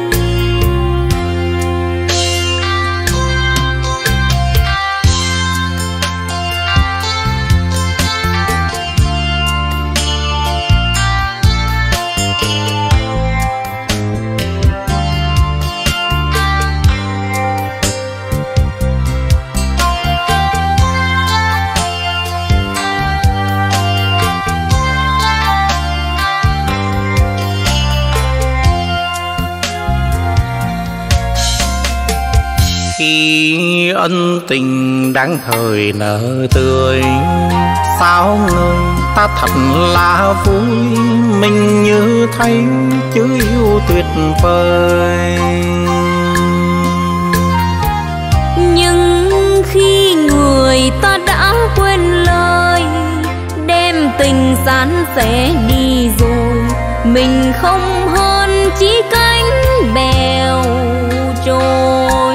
Khi ân tình đáng thời nở tươi, sao người ta thật là vui, mình như thấy chữ yêu tuyệt vời. Nhưng khi người ta đã quên lời, đem tình san sẻ đi rồi, mình không hơn chỉ cánh bèo trôi.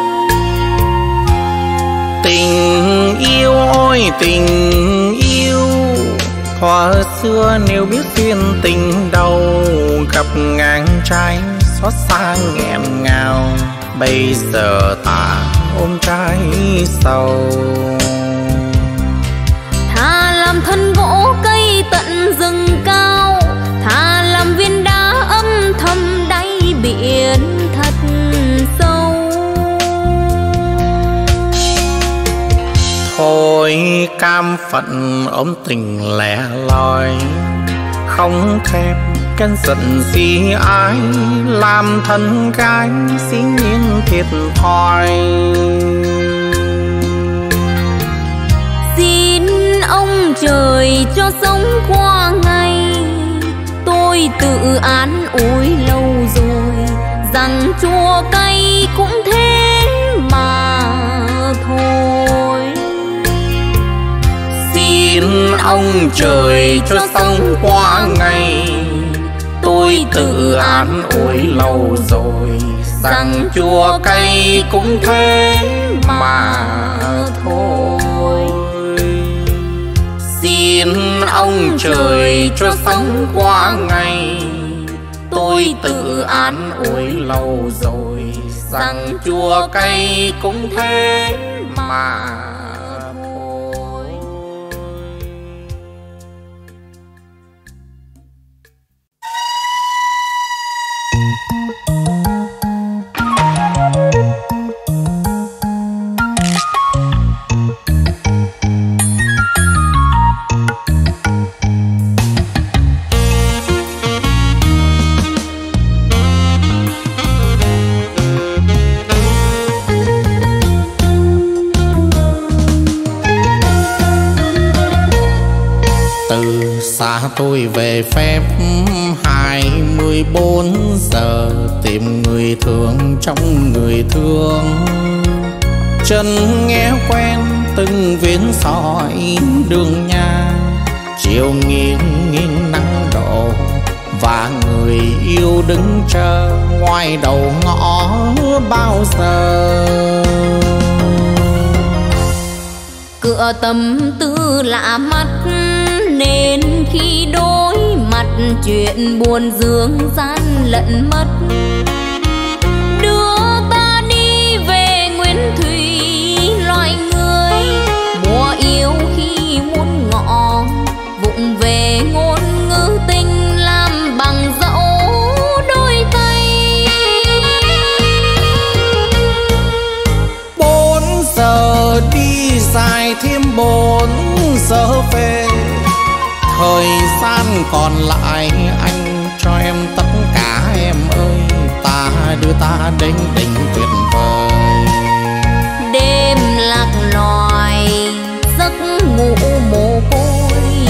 Tình yêu ôi tình yêu, thuở xưa nếu biết duyên tình đâu, gặp ngang trái xót xa nghẹn ngào, bây giờ ta ôm trái sầu. Thà làm thân gỗ cây tận rừng cao, thà làm viên đá âm thầm đáy biển thật sâu. Thôi cam phận ôm tình lẻ loi, không thèm cơn giận gì ai, làm thân gái dĩ nhiên thiệt thòi. Xin ông trời cho sống qua ngày, tôi tự án ủi lâu rồi, rằng chua cay cũng thế mà thôi. Xin ông trời cho sống qua ngày, tôi tự án ủi lâu rồi, rằng chua cay cũng thế mà thôi. Xin ông trời cho sống qua ngày, tôi tự án ủi lâu rồi, rằng chua cay cũng thế mà thôi. Xa tôi về phép 24 giờ, tìm người thương trong người thương. Chân nghe quen từng viên sỏi đường nhà, chiều nghiêng nghiêng nắng đổ, và người yêu đứng chờ ngoài đầu ngõ bao giờ. Cửa tâm tư lạ mắt, nên khi đối mặt chuyện buồn dương gian lẫn mất. Đưa ta đi về nguyên thủy loài người, mùa yêu khi muốn ngọ, vụng về ngôn ngữ tình làm bằng dẫu đôi tay. 4 giờ đi dài thêm 4 giờ về, thời gian còn lại anh cho em tất cả em ơi, ta đưa ta đến đỉnh tuyệt vời. Đêm lạc loài giấc ngủ mồ côi,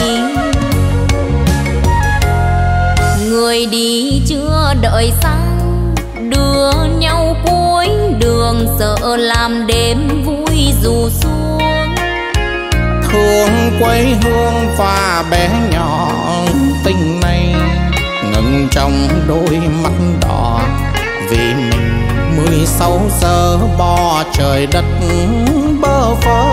người đi chưa đợi sáng, đưa nhau cuối đường sợ làm đêm vui dù xuống. Thương quê hương và bé nhỏ tình này, ngừng trong đôi mắt đỏ, vì mình 16 giờ bỏ trời đất bơ vơ.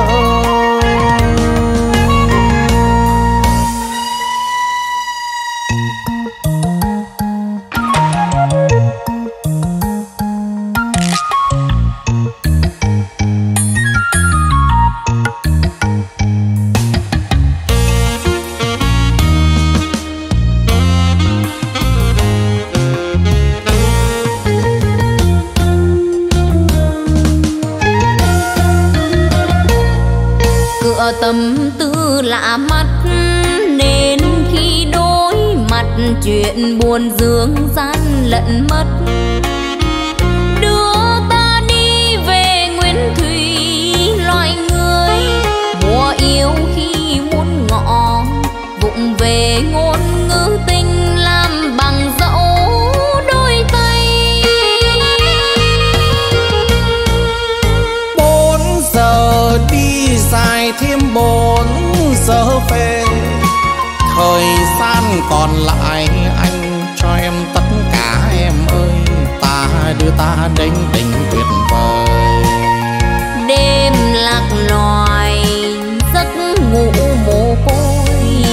Tâm tư lạ mắt, nên khi đối mặt chuyện buồn dương gian lẫn mất. Đưa ta đi về nguyên thủy loài người, mùa yêu khi muốn ngọ, vụng về ngôn ngữ tình làm bằng dẫu đôi tay. 4 giờ còn lại anh cho em tất cả em ơi, ta đưa ta đến tình tuyệt vời. Đêm lạc loài giấc ngủ mồ côi,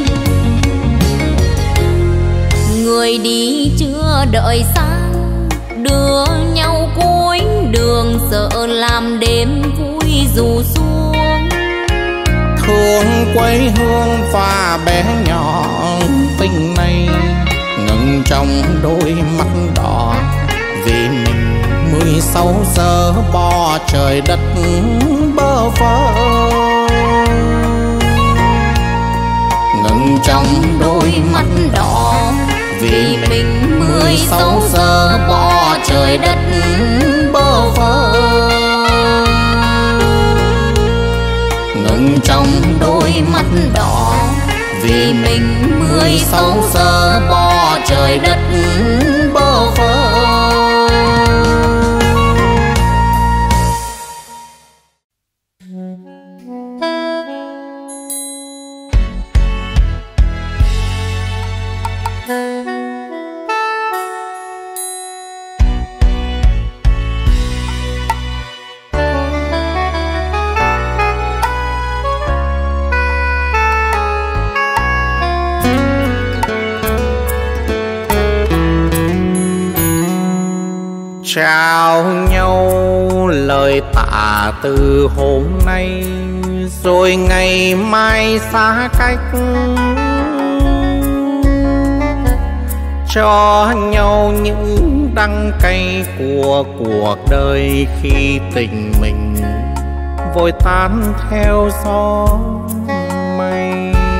người đi chưa đợi sáng, đưa nhau cuối đường sợ làm đêm vui dù xuống. Thương quê hương và bé nhỏ tình này ngừng trong đôi mắt đỏ, vì mình 16 giờ bỏ trời đất bơ vơ. Ngừng trong đôi mắt đỏ, vì mình 16 giờ bỏ trời đất bơ vơ. Ngừng trong đôi mắt đỏ, vì mình 16 giờ bỏ trời đất bơ vơ. Trao nhau lời tạ từ hôm nay, rồi ngày mai xa cách. Cho nhau những đắng cay của cuộc đời, khi tình mình vội tan theo gió mây.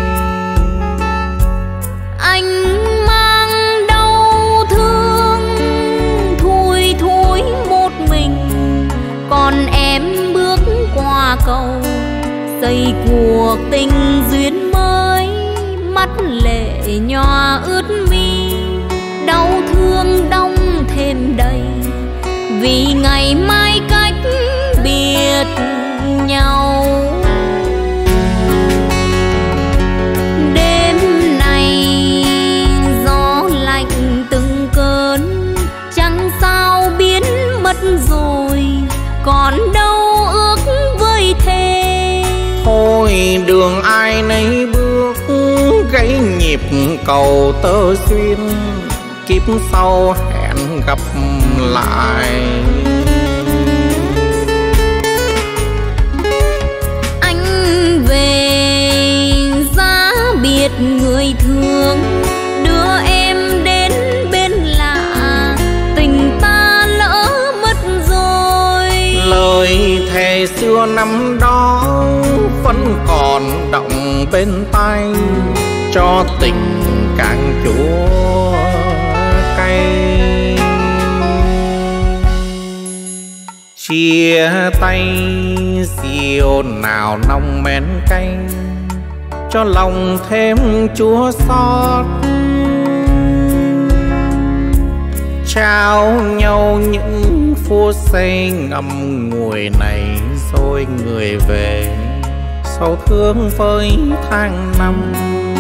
Anh mang đau thương thui thối một mình, còn em bước qua cầu xây cuộc tình duyên mới. Mắt lệ nhòa ướt mi, đau thương đong thêm đầy, vì ngày mai cách biệt nhau. Đêm này gió lạnh từng cơn, chẳng sao biến mất rồi, còn đâu ước với thề. Thôi đường ai nấy bước, gãy nhịp cầu tơ duyên, kiếp sau hẹn gặp lại. Anh về giá biệt người thương, đưa em đến bên lạ, tình ta lỡ mất rồi. Lời thề xưa năm đó vẫn còn đọng bên tai, cho tình càng chúa cay. Chia tay diều nào nồng men cay, cho lòng thêm chua xót. Trao nhau những phút giây ngậm ngùi này, rồi người về sầu thương với tháng năm.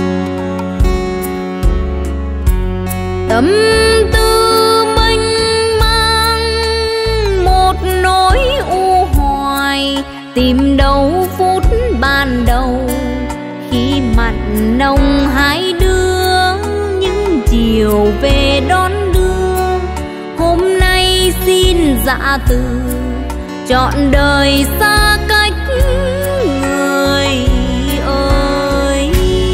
Tâm tư mênh mang một nỗi u hoài, tìm đâu phút ban đầu khi mặn nồng hai đứa, những chiều về đón đưa. Hôm nay xin dạ từ, trọn đời xa cách người ơi.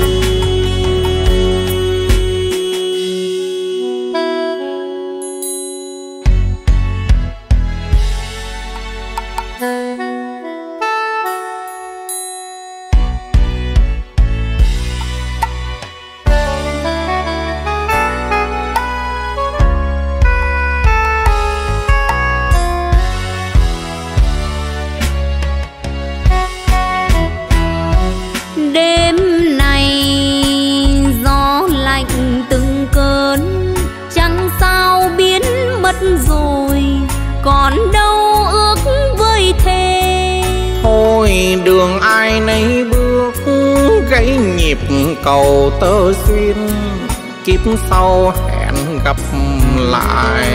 Đêm này gió lạnh từng cơn, chẳng sao biến mất rồi, còn đâu ước với thề. Thôi đường ai nấy bước, gãy hãy nhịp cầu tơ duyên, kiếp sau hẹn gặp lại.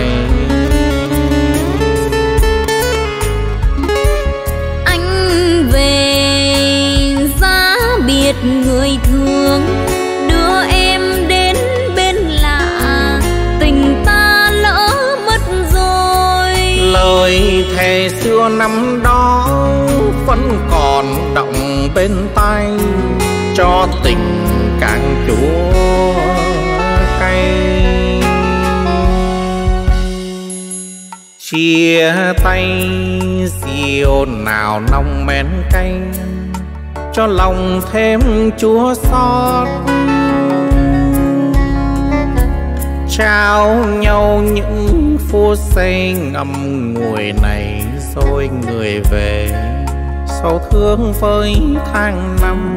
Anh về giá biệt người thương, đưa em đến bên lạ, tình ta lỡ mất rồi. Lời thề xưa năm đó vẫn còn đọng bên tai, cho tình càng chúa cay. Chia tay diều nào nồng men cay, cho lòng thêm chua xót. Trao nhau những phút giây ngậm ngùi này, rồi người về sầu thương với tháng năm.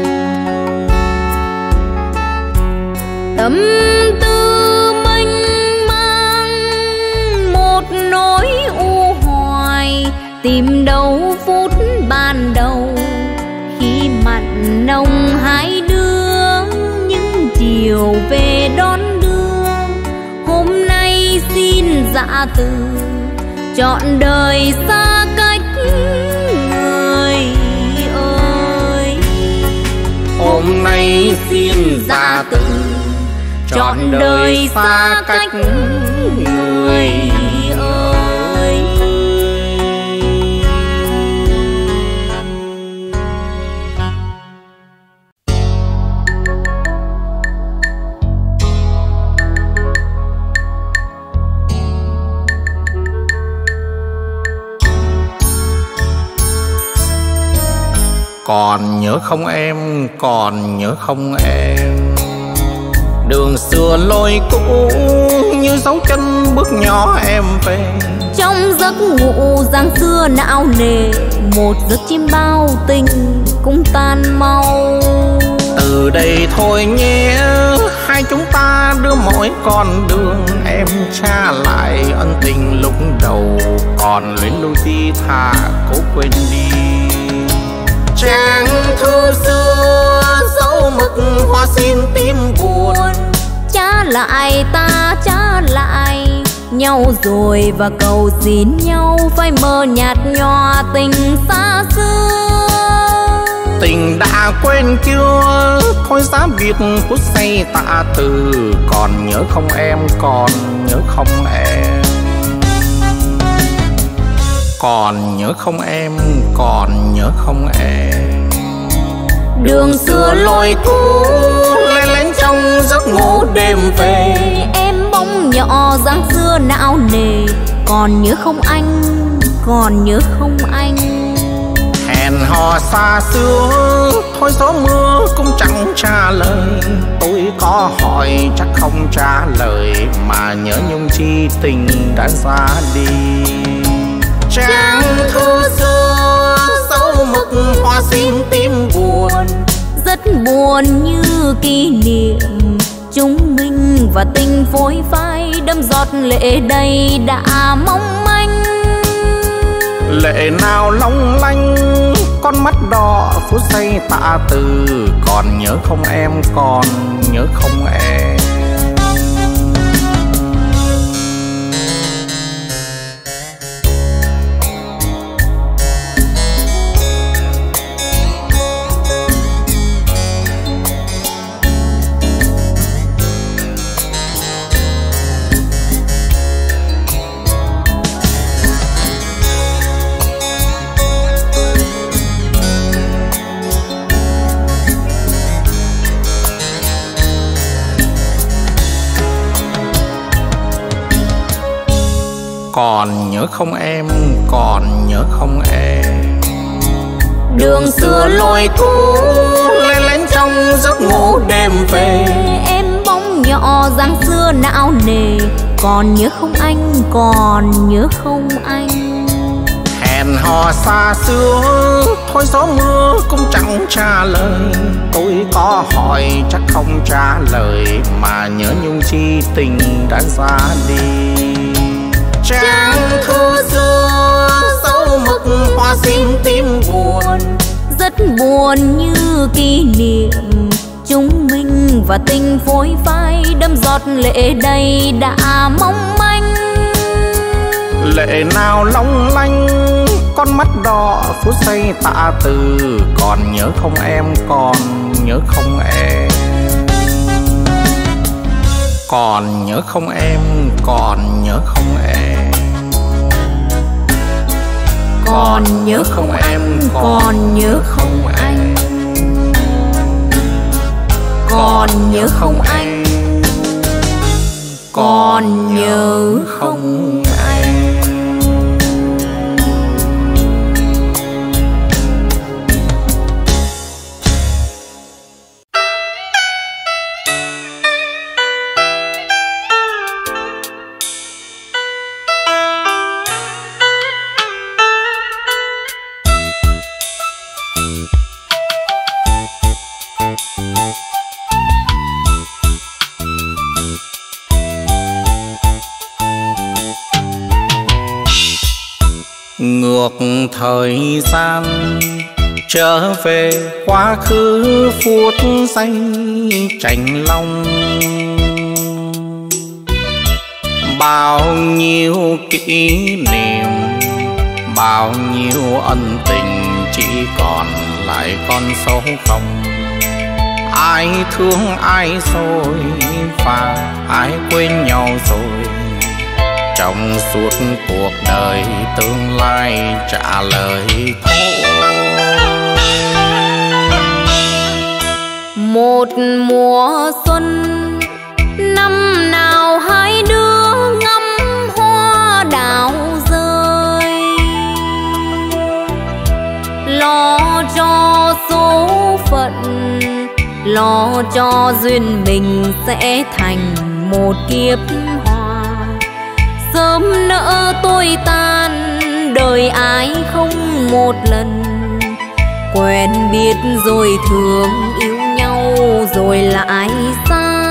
Tâm tư mênh mang một nỗi u hoài, tìm đâu phút ban đầu khi mặn nồng hai đứa, những chiều về đón đưa. Hôm nay xin dạ từ trọn đời xa cách người ơi. Hôm nay xin dạ từ trọn đời xa cách người ơi. Còn nhớ không em, còn nhớ không em, đường xưa lối cũ như dấu chân bước nhỏ em về. Trong giấc ngủ giang xưa não nề, một giấc chim bao tình cũng tan mau. Từ đây thôi nhé, hai chúng ta đưa mỗi con đường, em trả lại ân tình lúc đầu, còn luyến lưu gì thà cố quên đi. Trang thư xưa dấu mực hoa xin tim buồn, trả lại ta trả lại nhau rồi, và cầu xin nhau phải mơ nhạt nhòa tình xa xưa. Tình đã quên chưa, thôi giá biệt phút giây tạ từ, còn nhớ không em, còn nhớ không em, còn nhớ không em, còn nhớ không em. Đường xưa lối cũ lén lén trong giấc ngủ đêm về, em bóng nhỏ dáng xưa não nề, còn nhớ không anh, còn nhớ không anh. Hẹn hò xa xưa thôi gió mưa cũng chẳng trả lời, tôi có hỏi chắc không trả lời, mà nhớ nhung chi tình đã ra đi. Trang thư xưa dấu mực hoa xin tim buồn, rất buồn như kỷ niệm chúng mình, và tình phôi phai đâm giọt lệ đầy đã mong manh. Lệ nào long lanh con mắt đỏ phút giây tạ từ, còn nhớ không em, còn nhớ không em. Còn nhớ không em, còn nhớ không em. Đường xưa lối cũ lén lén trong giấc ngủ đêm về, em bóng nhỏ dáng xưa não nề, còn nhớ không anh, còn nhớ không anh. Hẹn hò xa xưa thôi gió mưa cũng chẳng trả lời, tôi có hỏi chắc không trả lời, mà nhớ nhung chi tình đã ra đi. Trang thư xưa dấu mực hoa xin tim buồn, rất buồn như kỷ niệm chúng mình và tình phôi phai, đâm giọt lệ đầy đã mong manh. Lệ nào long lanh con mắt đỏ phút giây tạ từ, còn nhớ không em, còn nhớ không em, còn nhớ không em, còn nhớ không em, còn nhớ không em, còn nhớ không anh, còn nhớ không anh, còn nhớ không anh. Ngược thời gian trở về quá khứ phút giây chạnh lòng, bao nhiêu kỷ niệm, bao nhiêu ân tình chỉ còn lại con số không. Ai thương ai rồi và ai quên nhau rồi, trong suốt cuộc đời tương lai trả lời thôi. Một mùa xuân năm nào hai đứa ngắm hoa đào rơi, lo cho số phận, lo cho duyên mình sẽ thành một kiếp hoa. Sớm nỡ tôi tan đời ai không một lần, quen biết rồi thương yêu nhau rồi lại xa.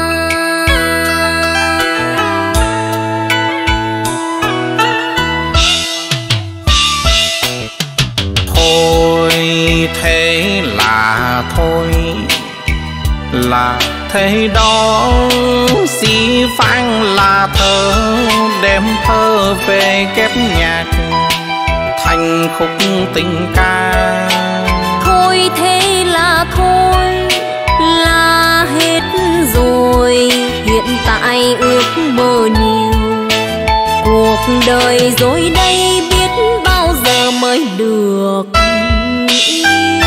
Thôi thế là thôi, là thế đó, dĩ vãng là thơ, đem thơ về ghép nhạc thành khúc tình ca. Thôi thế là thôi, là hết rồi, hiện tại ước mơ nhiều. Cuộc đời rồi đây biết bao giờ mới được yêu.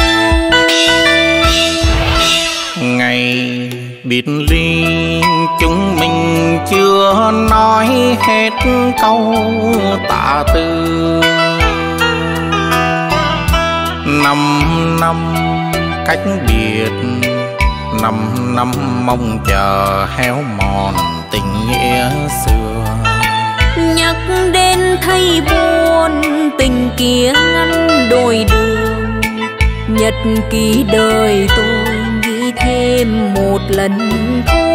Ngày biệt ly chúng mình chưa nói hết câu tạ từ. 5 năm cách biệt, 5 năm mong chờ héo mòn tình nghĩa xưa. Nhắc đến thấy buồn, tình kia ngăn đôi đường. Nhật ký đời tôi nghĩ thêm một lần thôi.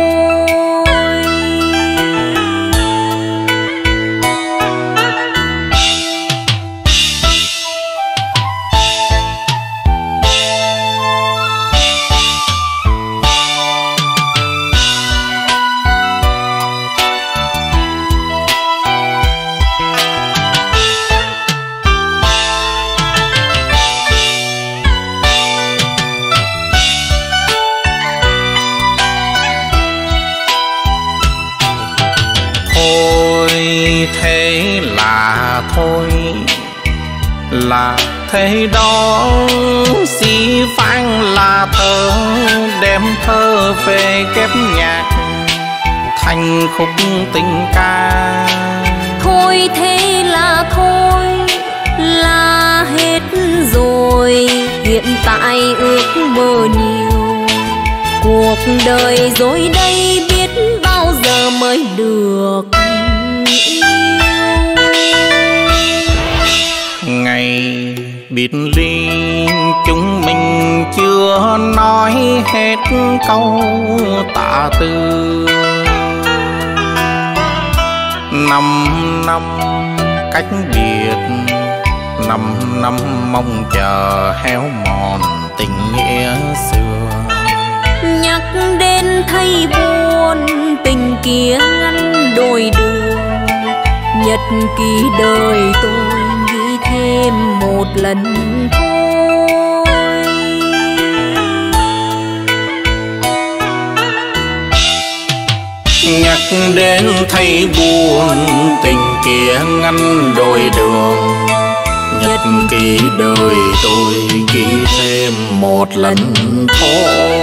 Thế là thôi, là thế đó, dĩ vãng là thơ, đem thơ về ghép nhạc thành khúc tình ca. Thôi thế là thôi, là hết rồi, hiện tại ước mơ nhiều. Cuộc đời rồi đây biết bao giờ mới được yêu. Ngày biệt ly chúng mình chưa nói hết câu tạ từ. 5 năm cách biệt, 5 năm mong chờ héo mòn tình nghĩa xưa. Nhắc đến thấy buồn, tình kia ngăn đôi đường. Nhật ký đời tôi ghi thêm một lần thôi. Nhắc đến thấy buồn, tình kia ngăn đôi đường. Nhật ký đời tôi ghi thêm một lần thôi.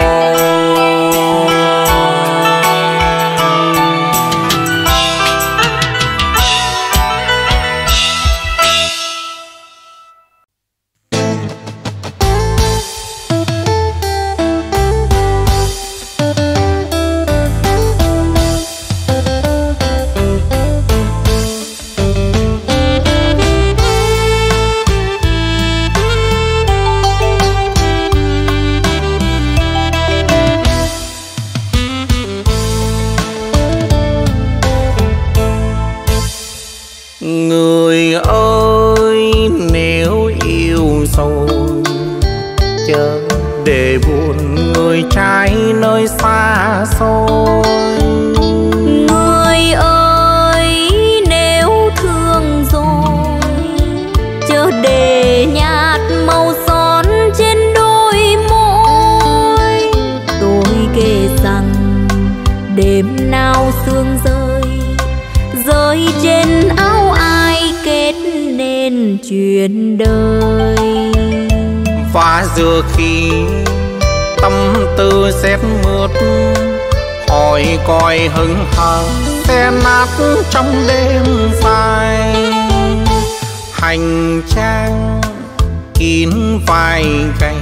Người ơi, nếu yêu rồi chớ để buồn người trai nơi xa xôi. Người ơi, nếu thương rồi chớ để nhạt màu son trên đôi môi. Tôi kể rằng đêm nào sương rơi rơi trên áo ai kết nên chuyện đời. Và giờ khi tâm tư rét mướt, hỏi coi hững hờ xe nát trong đêm dài. Hành trang kín vai gầy,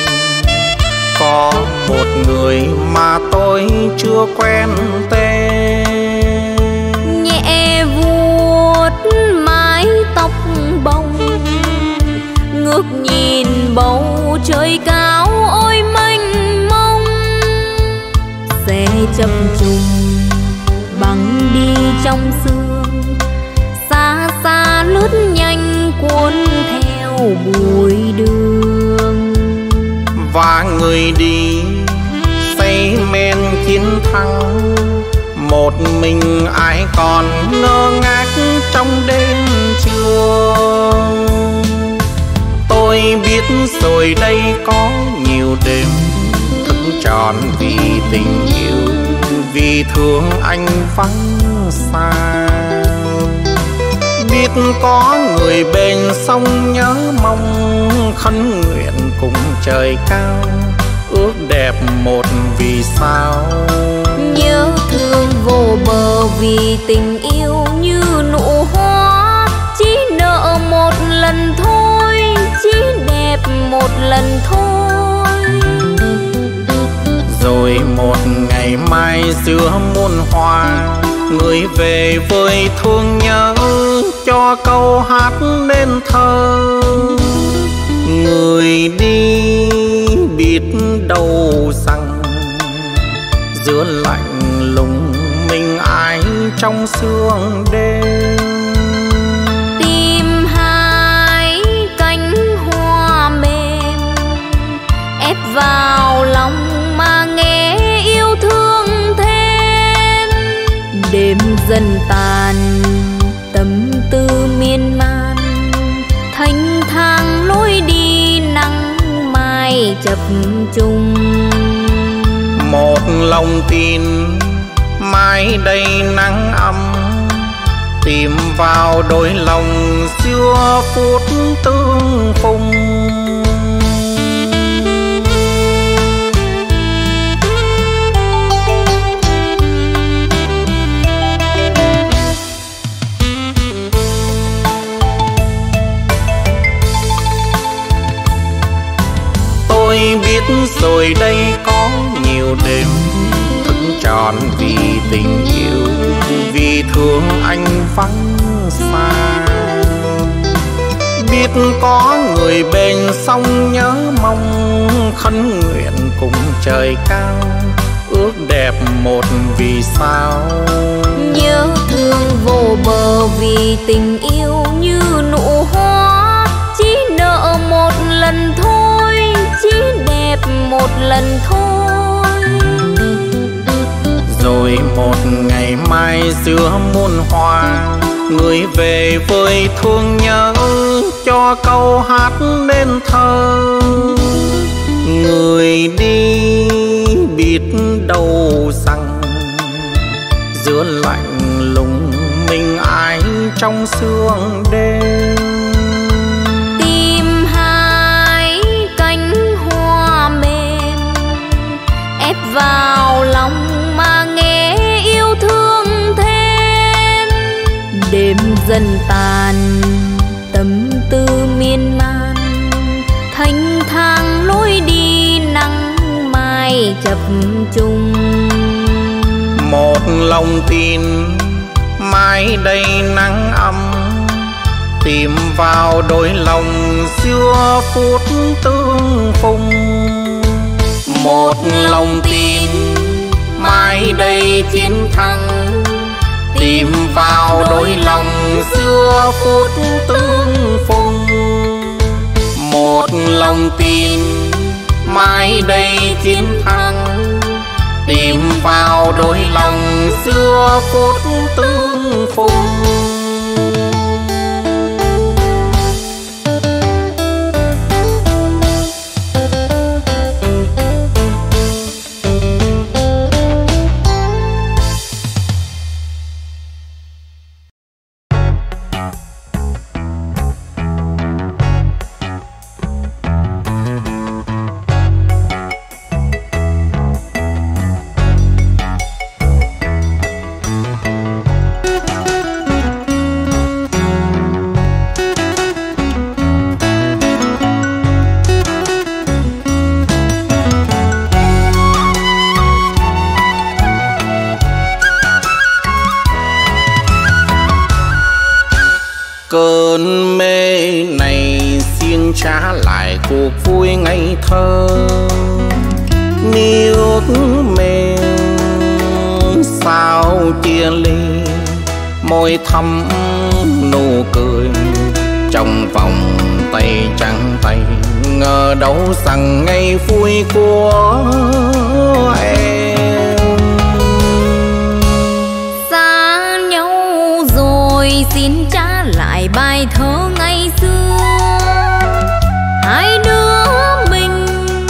có một người mà tôi chưa quen tên. Nhẹ vuốt mái tóc bông, ngước nhìn bầu trời cao ôi mênh mông. Xe chập trùng băng đi trong sương, xa xa lướt nhanh cuốn theo bụi đường. Và người đi say men chiến thắng, một mình ai còn ngơ ngác trong đêm trường. Tôi biết rồi đây có nhiều đêm thức tròn vì tình yêu, vì thương anh vắng xa. Biết có người bên sông nhớ mong, khấn nguyện cùng trời cao, ước đẹp một vì sao. Nhớ thương vô bờ vì tình yêu như nụ hoa, chỉ nợ một lần thôi, chỉ đẹp một lần thôi. Rồi một ngày mai giữa muôn hoa, người về với thương nhớ cho câu hát nên thơ. Người đi biết đâu rằng giữa lạnh lùng mình ai trong sương đêm. Tìm hai cánh hoa mềm ép vào lòng mà nghe yêu thương thêm. Đêm dần tàn tâm tư miên man, thanh thang lối đi nắng mai chập trùng. Một lòng tin mai đây nắng ấm, tìm vào đôi lòng xưa phút tương phùng. Tôi biết rồi đây có nhiều đêm thức tròn vì tình yêu, vì thương anh vắng xa. Biết có người bên sông nhớ mong, khấn nguyện cùng trời cao, ước đẹp một vì sao. Nhớ thương vô bờ vì tình yêu như nụ hoa, chỉ nợ một lần thôi, chỉ đẹp một lần thôi. Rồi một ngày mai giữa muôn hoa, người về với thương nhớ cho câu hát nên thơ. Người đi biết đâu rằng giữa lạnh lùng mình ai trong sương đêm. Tìm hai cánh hoa mềm ép vào lòng mà nghe yêu thương thêm. Đêm dần tàn tâm tư miên man, thanh thang lối đi nắng mai chập trùng. Một lòng tin mai đây nắng ấm, tìm vào đôi lòng xưa phút tương phùng. Một lòng tin mai đây chiến thắng, tìm vào đôi lòng xưa phút tương phùng. Một lòng tin mai đây chiến thắng, tìm vào đôi lòng xưa phút tương phùng. Cơn mê này xin trả lại cuộc vui ngây thơ. Nước mềm sao chia ly, môi thắm nụ cười trong vòng tay trắng tay. Ngờ đâu rằng ngày vui của em. Xa nhau rồi xin trả lại bài thơ ngày xưa. Hai đứa mình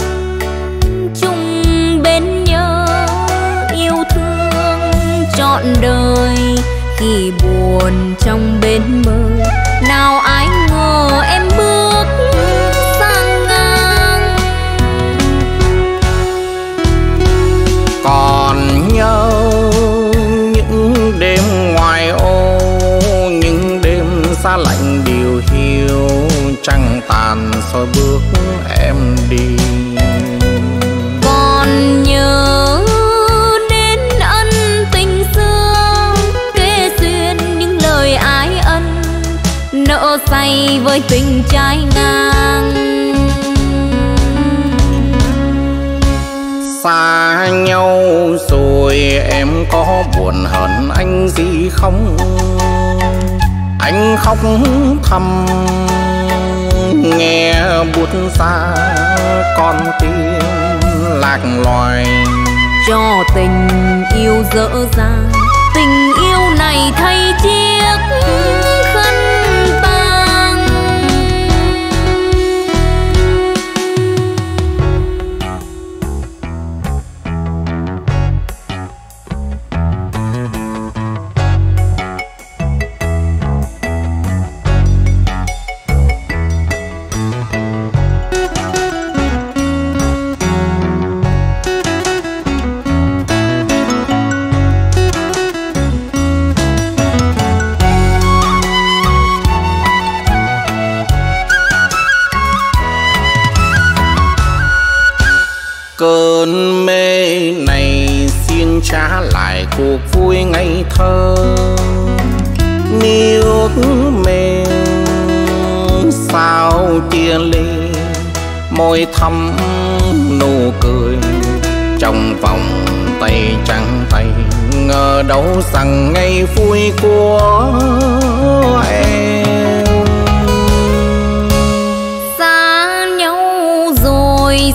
chung bên nhớ yêu thương trọn đời. Khi buồn trong bên mơ, nào ai ngờ em bước sang ngang. Còn nhớ những đêm ngoài ô, những đêm xa lạnh điều hiu, trăng tàn soi bước em đi. Còn nhớ đến ân tình xưa, kể duyên những lời ái ân, nợ say với tình trái ngang. Xa nhau rồi em có buồn hờn anh gì không? Anh khóc thầm nghe buốt xa con tim lạc loài. Cho tình yêu dở dang, tình yêu này thay chiếc khăn tang. Cơn mê này xin trả lại cuộc vui ngây thơ. Nước mềm sao chia ly, môi thắm nụ cười trong vòng tay trắng tay. Ngờ đâu rằng ngày vui của em. Xa nhau rồi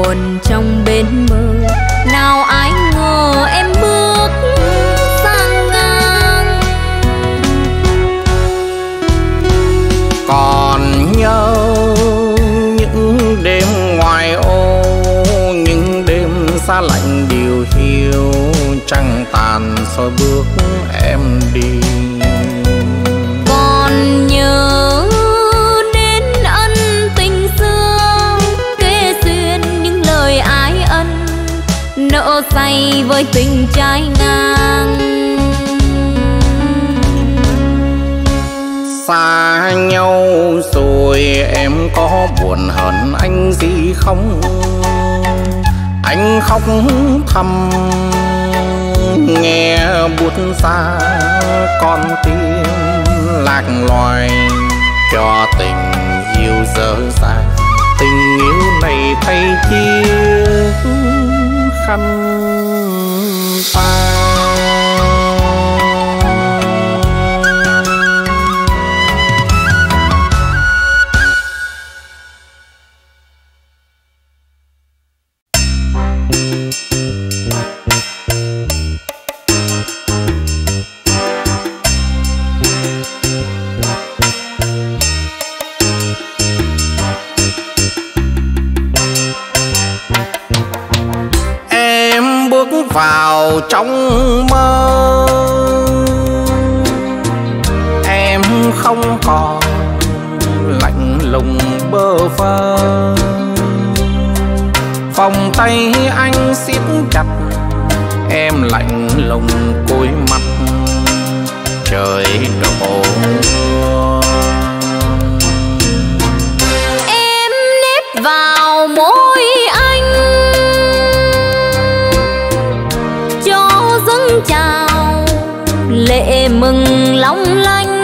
buồn trong bên mơ, nào ai ngờ em bước sang ngang. Còn nhớ những đêm ngoài ô, những đêm xa lạnh điều hiu, trăng tàn soi bước em đi. Còn nhớ đến ân tình xưa, kể xuyên những lời ái ân, nợ say với tình trái ngang. Xa nhau rồi em có buồn hờn anh gì không? Anh khóc thầm nghe buốt xa con tim lạc loài, cho tình yêu dở dang, tình yêu này thay chiếc khăn ta. Vào trong mơ em không còn lạnh lùng bơ vơ, vòng tay anh siết chặt em lạnh lùng cúi mặt trời đổ. Em nếp vào môi anh dâng chào lệ mừng long lanh,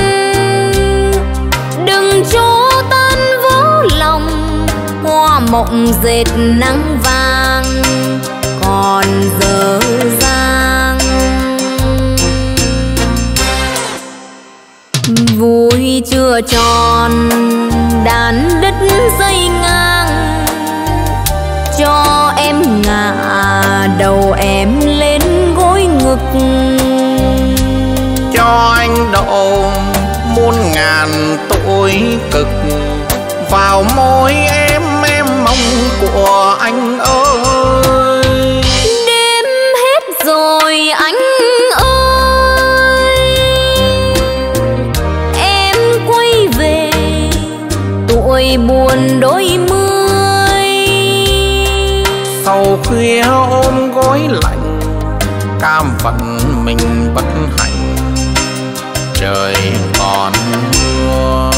đừng cho tan vỡ lòng hoa mộng dệt nắng vàng còn dở dang. Vui chưa tròn đàn đất dây ngang, cho em ngả đầu em lên gối ngực, cho anh độ muôn ngàn tội cực vào môi em mong của anh ơi. Đêm hết rồi anh ơi, em quay về tuổi buồn đôi mươi. Sau khuya ôm gối lạnh cam phận mình bất hạnh trời còn mưa.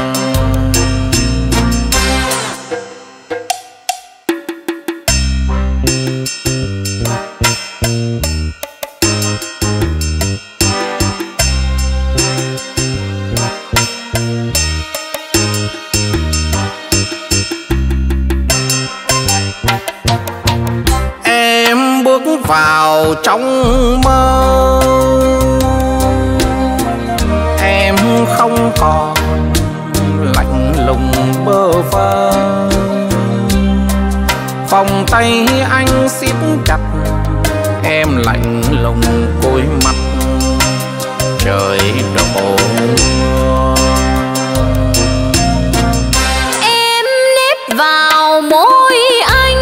Em bước vào trong mơ em không còn lạnh lùng bơ vơ, vòng tay anh siết chặt em lạnh lùng cúi mặt trời đổ. Em nếp vào môi anh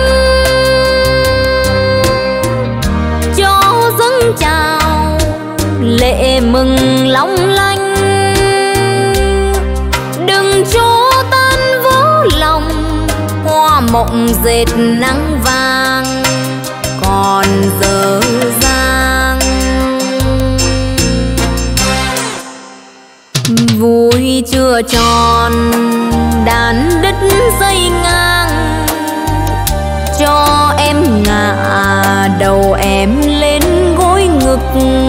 cho dâng chào lệ mừng long lanh, đừng cho tan vỡ lòng hoa mộng dệt nắng vàng còn dở dang. Vui chưa tròn đàn đất dây ngang, cho em ngả đầu em lên gối ngực,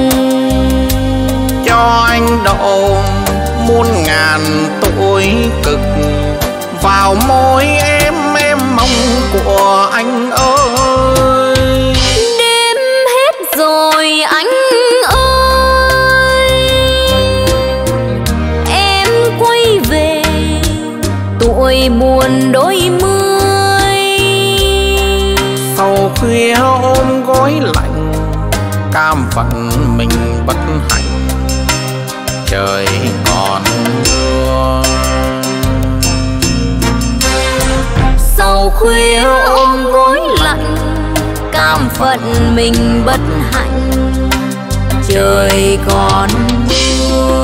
cho anh độ muôn ngàn tội cực vào môi em mong của anh ơi. Đêm hết rồi anh ơi, em quay về tuổi buồn đôi mươi. khuya ôm gối lạnh, cam phận mình bất hạnh, trời còn mưa. Sầu khuya ôm gối lạnh, cam phận mình bất hạnh, trời còn mưa.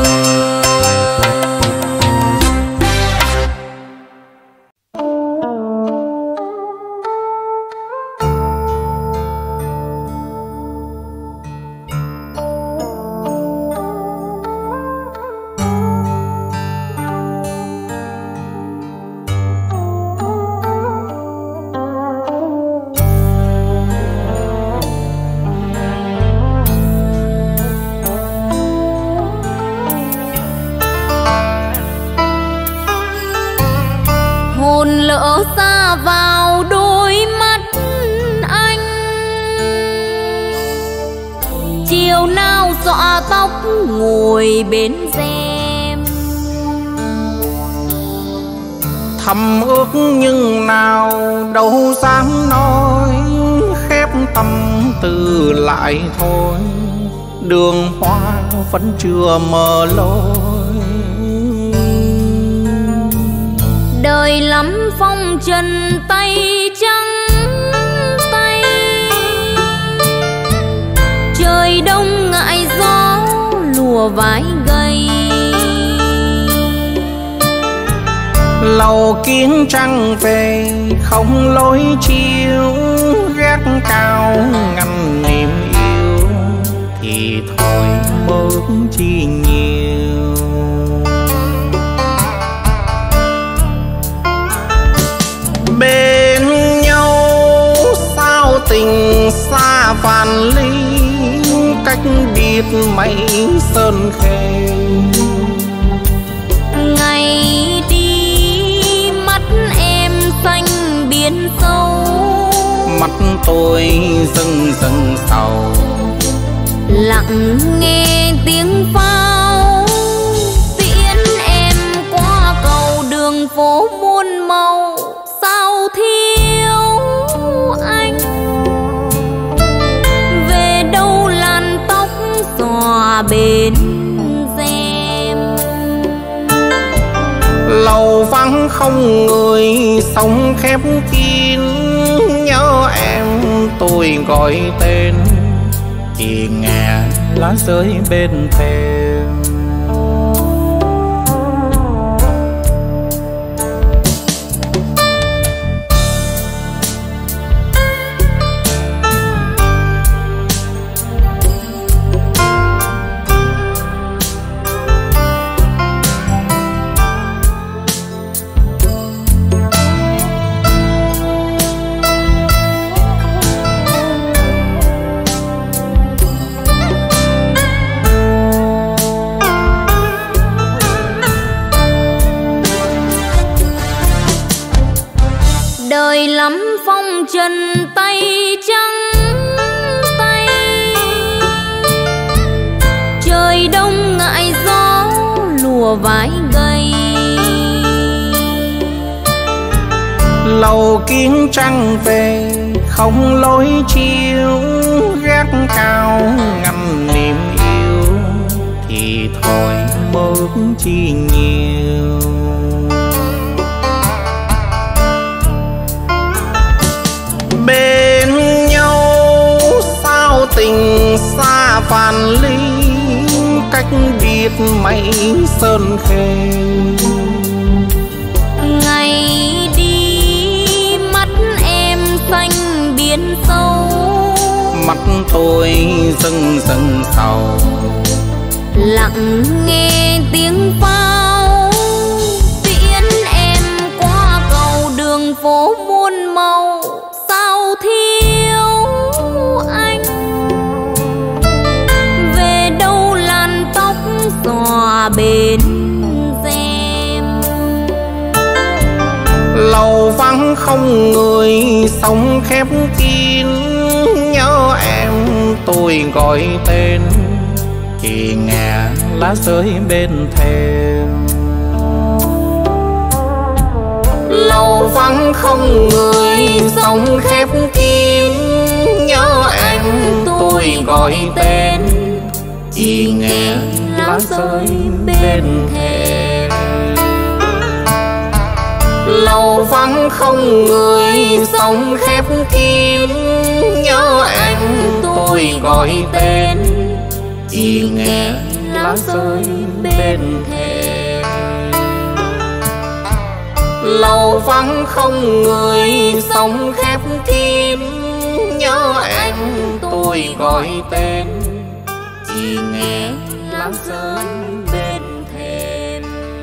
Hồn lỡ xa vào đôi mắt anh, chiều nào xõa tóc ngồi bên rèm. Thầm ước nhưng nào đâu dám nói, khép tâm tư lại thôi, đường hoa vẫn chưa mở lối. Đời lắm phong trần tay trắng tay, trời đông ngại gió lùa vái gầy. Lầu kiến trăng về không lối chiếu, gác cao ngăn niềm yêu, thì thôi mơ chi nhiều. Bên nhau sao tình xa vạn ly, cách biệt mây sơn khê. Ngày đi mắt em xanh biển sâu, mắt tôi dâng dâng sầu, lặng nghe tiếng pháo tiễn em qua cầu đường phố muôn màu. Sao thiếu anh, về đâu làn tóc xòa bên rèm. lầu vắng không người sống khép kín, nhớ em tôi gọi tên, thì nghe lá rơi bên thềm. Đời lắm phong trần tay trắng tay, trời đông ngại gió lùa vái gầy. Lầu kiến trăng về không lối chiếu, gác cao ngăn niềm yêu, thì thôi mơ chi nhiều. Bên nhau sao tình xa vạn ly, cách biệt mây sơn khê. Ngày đi mắt em xanh biển sâu, mắt tôi dâng dâng sầu, lặng nghe tiếng pháo tiễn em qua cầu đường phố muôn màu. Sao thiếu anh, về đâu làn tóc xòa bên rèm. lầu vắng không người sống khép kín, nhớ em tôi gọi tên, thì nghe lá rơi bên thềm. lầu vắng không người sống khép kín, nhớ em tôi gọi tên, chỉ nghe lá rơi bên thềm. Lầu vắng không người sông khép kín, nhớ em tôi gọi tên, chỉ nghe lá rơi bên thềm. Lầu vắng không người sông khép kín, nhớ em tôi gọi tên, chỉ nghe lá rơi bên thềm.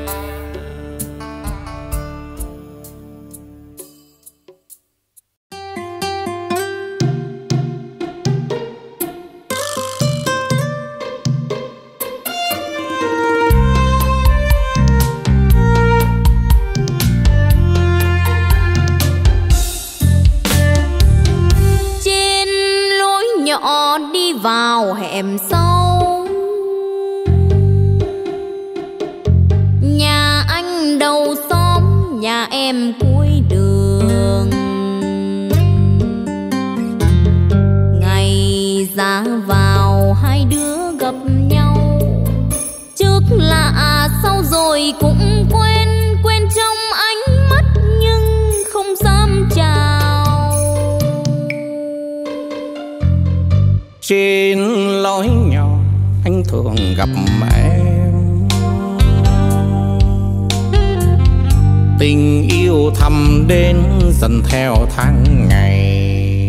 Đi vào hẻm sâu, nhà anh đầu xóm, nhà em cuối đường. Ngày ra vào hai đứa gặp nhau, trước lạ sau rồi cũng quen, quen trong ánh mắt nhưng không dám chào. Trên lối nhỏ anh thường gặp em, tình yêu thầm đến dần theo tháng ngày.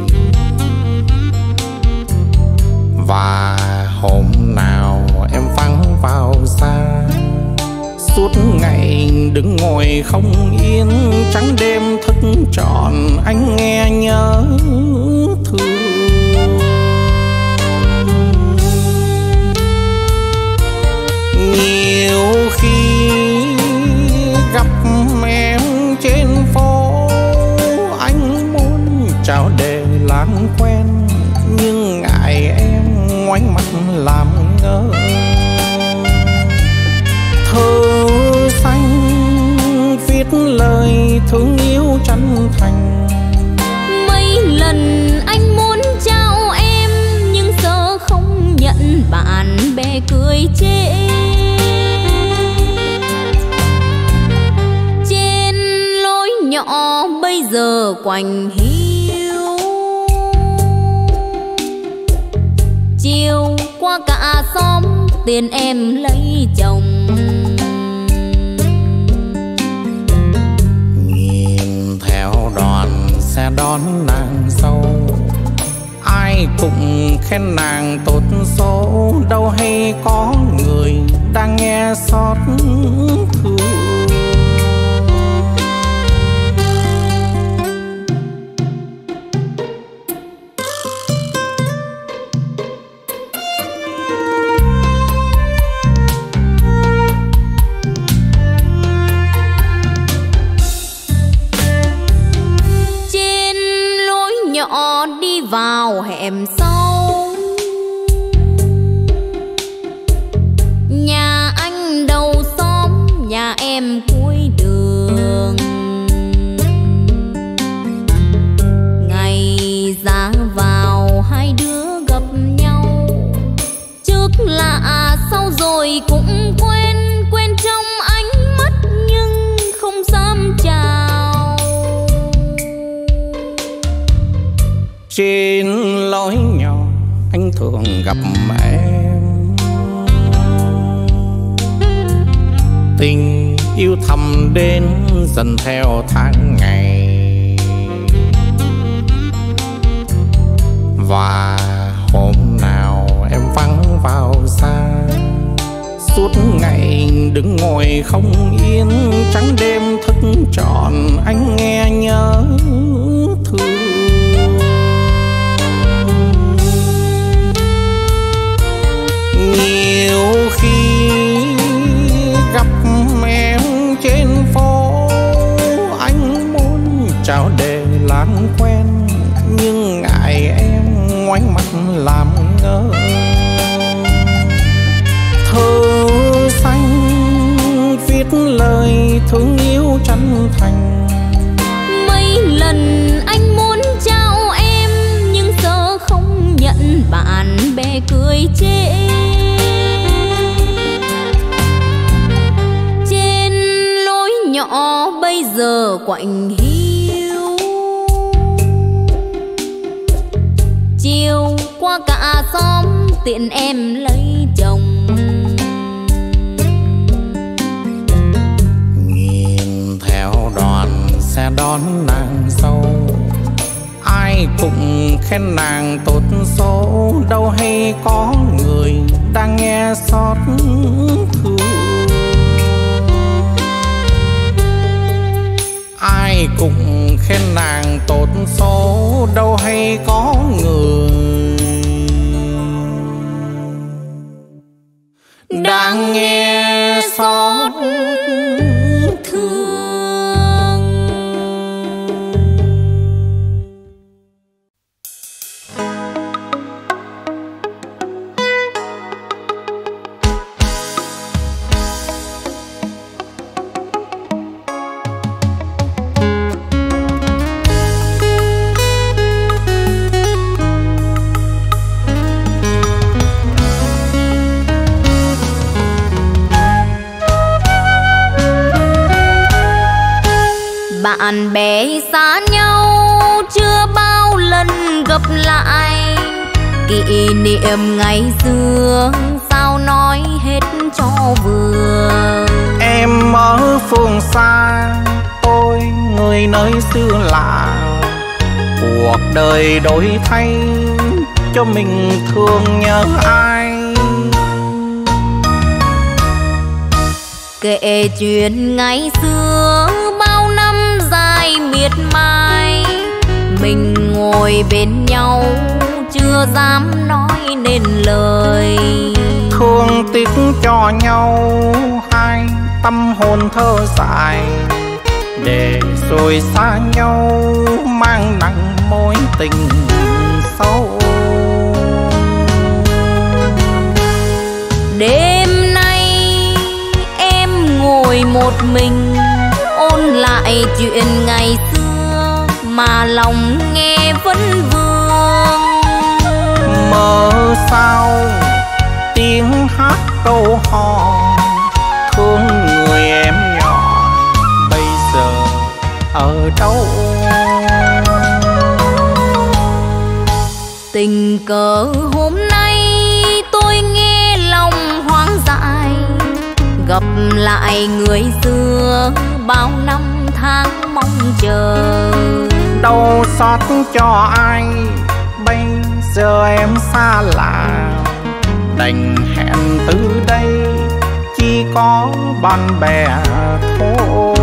Và hôm nào em vắng vào xa, suốt ngày đứng ngồi không yên, trắng đêm thức trọn anh nghe nhớ thương. Nhiều khi gặp em trên phố, anh muốn chào để làm quen, nhưng ngại em ngoảnh mặt làm ngơ. Thơ xanh viết lời thương yêu chân thành, mấy lần anh muốn chào em nhưng sợ không nhận, bạn bè cười chê. Trên lối nhỏ bây giờ quạnh hiu, chiều qua cả xóm tiền em lấy chồng. Nhìn theo đoàn xe đón nàng dâu, ai cũng khen nàng tốt số, đâu hay có người đang nghe xót thương. Trên lối nhỏ đi vào hẻm sâu, nhà anh đầu xóm, nhà em cuối đường. Ngày ra vào hai đứa gặp nhau, trước lạ sau rồi cũng quen, quen trong ánh mắt nhưng không dám chào. Trên lối nhỏ anh thường gặp em, tình yêu thầm đến dần theo tháng ngày. Và hôm nào em vắng vào xa, suốt ngày đứng ngồi không yên, trắng đêm thức trọn anh nghe nhớ thương. Nhiều khi gặp em trên phố, anh muốn chào để làm quen, nhưng ngại em ngoảnh mặt làm ngơ. Thơ xanh viết lời thương yêu chân thành, mấy lần anh muốn chào em nhưng sợ người chê. Trên lối nhỏ bây giờ quạnh hiu, chiều qua cả xóm tiện em lấy chồng. Nhìn theo đoàn xe đón nàng dâu, ai cũng khen nàng tốt số, đâu hay có người đang nghe xót thương. Ai cũng khen nàng tốt số, đâu hay có người đang nghe xót thương. Bạn bè xa nhau chưa bao lần gặp lại, kỷ niệm ngày xưa sao nói hết cho vừa. Em ở phương xa, tôi người nơi xưa lạ, cuộc đời đổi thay cho mình thương nhớ ai. Kể chuyện ngày xưa bao năm dài miệt mài, mình ngồi bên nhau chưa dám nói nên lời. Thương tiếc cho nhau hai tâm hồn thơ dại, để rồi xa nhau mang nặng mối tình sâu. Đêm nay em ngồi một mình ôn lại chuyện ngày xưa mà lòng nghe vẫn vương. Mơ sao tiếng hát câu hò, thương người em nhỏ bây giờ ở đâu. Tình cờ hôm nay tôi nghe lòng hoang dại, gặp lại người xưa bao năm tháng mong chờ. Đau xót cho ai bây giờ em xa lạ, đành hẹn từ đây chỉ có bạn bè thôi.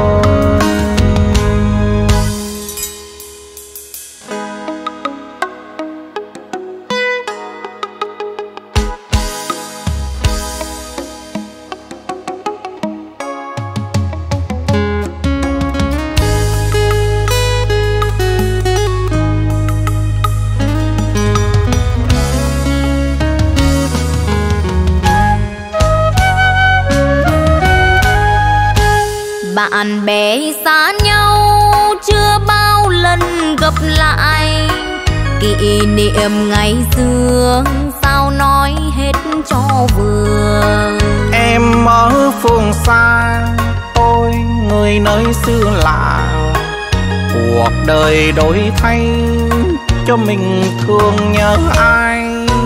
Bạn bè xa nhau chưa bao lần gặp lại, kỷ niệm ngày xưa sao nói hết cho vừa. Em ở phương xa, tôi người nơi xưa lạ, cuộc đời đổi thay cho mình thương nhớ ai.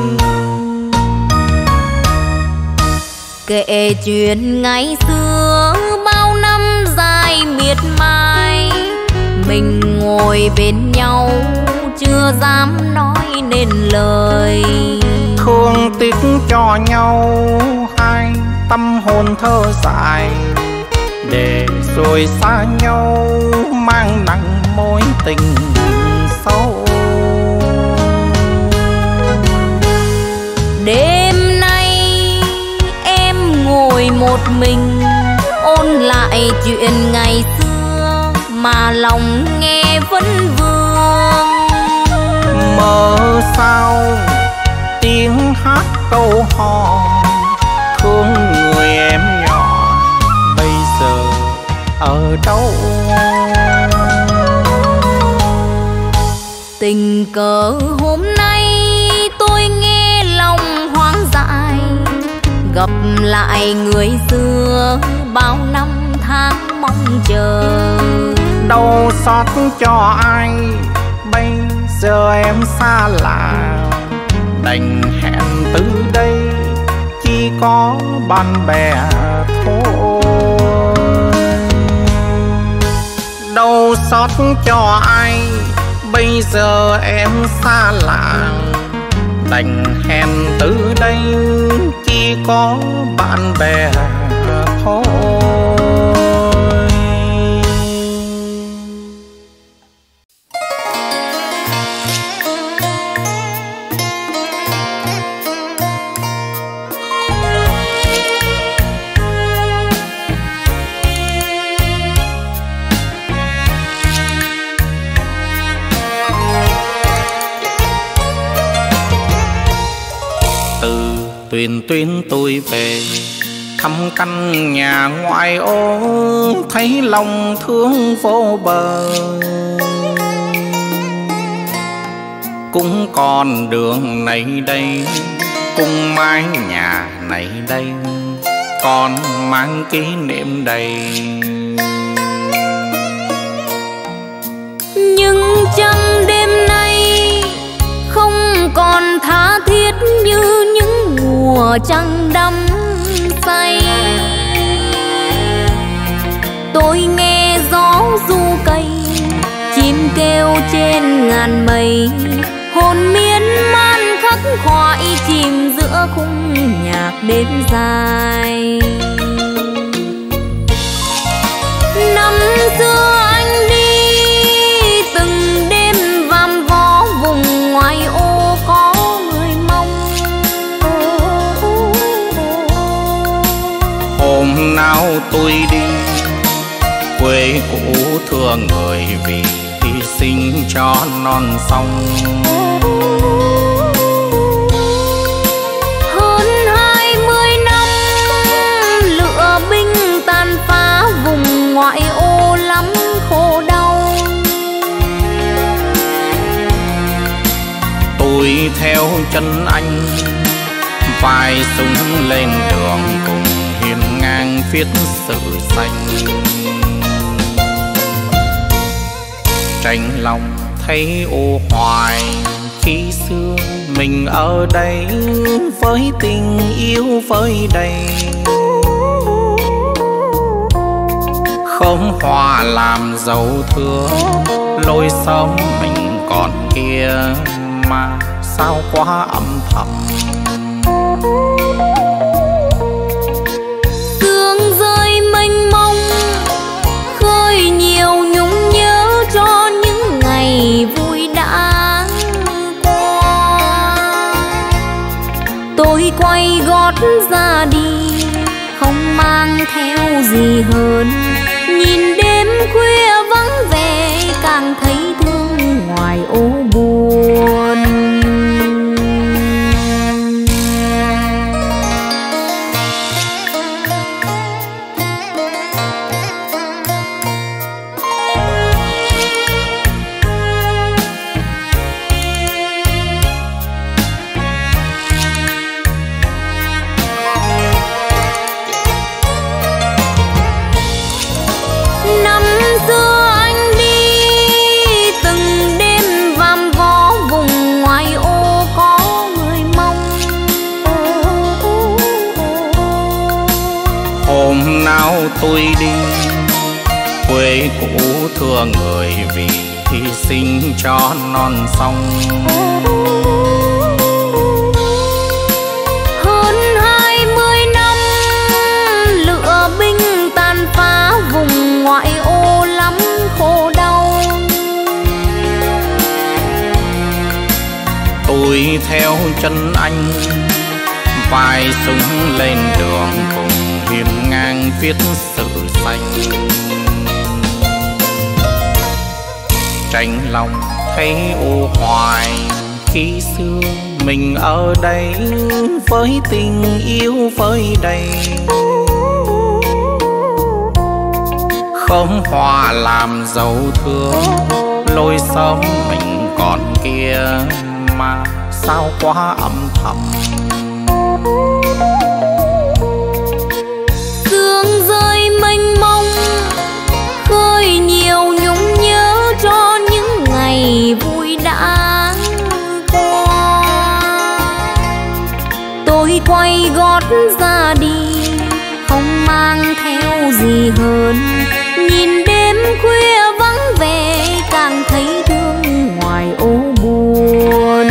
Kể chuyện ngày xưa bao năm dài miệt mài, mình ngồi bên nhau chưa dám nói nên lời. Thương tiếc cho nhau hai tâm hồn thơ dại, để rồi xa nhau mang nặng mối tình sâu. Đêm nay em ngồi một mình ôn lại chuyện ngày xưa mà lòng nghe vẫn vương. Mơ sao tiếng hát câu hò, thương người em nhỏ bây giờ ở đâu. Tình cờ hôm nay tôi nghe lòng gặp lại người xưa bao năm tháng mong chờ. Đâu xót cho ai bây giờ em xa lạ, đành hẹn từ đây chỉ có bạn bè thôi. Đâu xót cho ai bây giờ em xa lạ, đành hẹn từ đây chỉ có bạn bè thôi. Tuyên tôi về thăm căn nhà ngoại ô, thấy lòng thương vô bờ. Cũng còn đường này đây, cũng mái nhà này đây, còn mang kỷ niệm đầy. Nhưng chẳng đêm nay không còn tha thiết như những mùa trăng đắm say. Tôi nghe gió ru cây, chim kêu trên ngàn mây, hồn miên man khắc khoải chìm giữa khung nhạc đêm dài. Năm xưa anh đi từng đêm vàm vó vùng ngoài ô có người mong. Hôm nào tôi đi quê cũ thưa người vì hy sinh cho non sông. Hơn 20 năm lửa binh tàn phá vùng ngoại ô lắm khổ đau. Tôi theo chân anh vai súng lên đường cùng hiên ngang viết sự xanh. Tranh lòng thấy ô hoài khi xưa mình ở đây với tình yêu với đầy. Không hòa làm dấu thưa lối sống mình còn kia mà sao quá âm thầm. Sương rơi mênh mông khơi nhiều nhung nhớ cho những ngày vui đã qua. Tôi quay gót ra đi không mang theo gì hơn, nhìn đêm khuya vắng vẻ càng thấy thương ngoài ô buồn. Hôm nào tôi đi quê cũ thưa người vì hy sinh cho non sông. Hơn 20 năm lửa binh tàn phá vùng ngoại ô lắm khổ đau. Tôi theo chân anh vai súng lên đường cùng hiên ngang viết sự xanh. Tranh lòng thấy ô hoài khi xưa mình ở đây với tình yêu với đầy. Không hòa làm dấu thương lối sống mình còn kia mà sao quá âm thầm. gót ra đi, không mang theo gì hơn. Nhìn đêm khuya vắng vẻ, càng thấy thương ngoài ô buồn.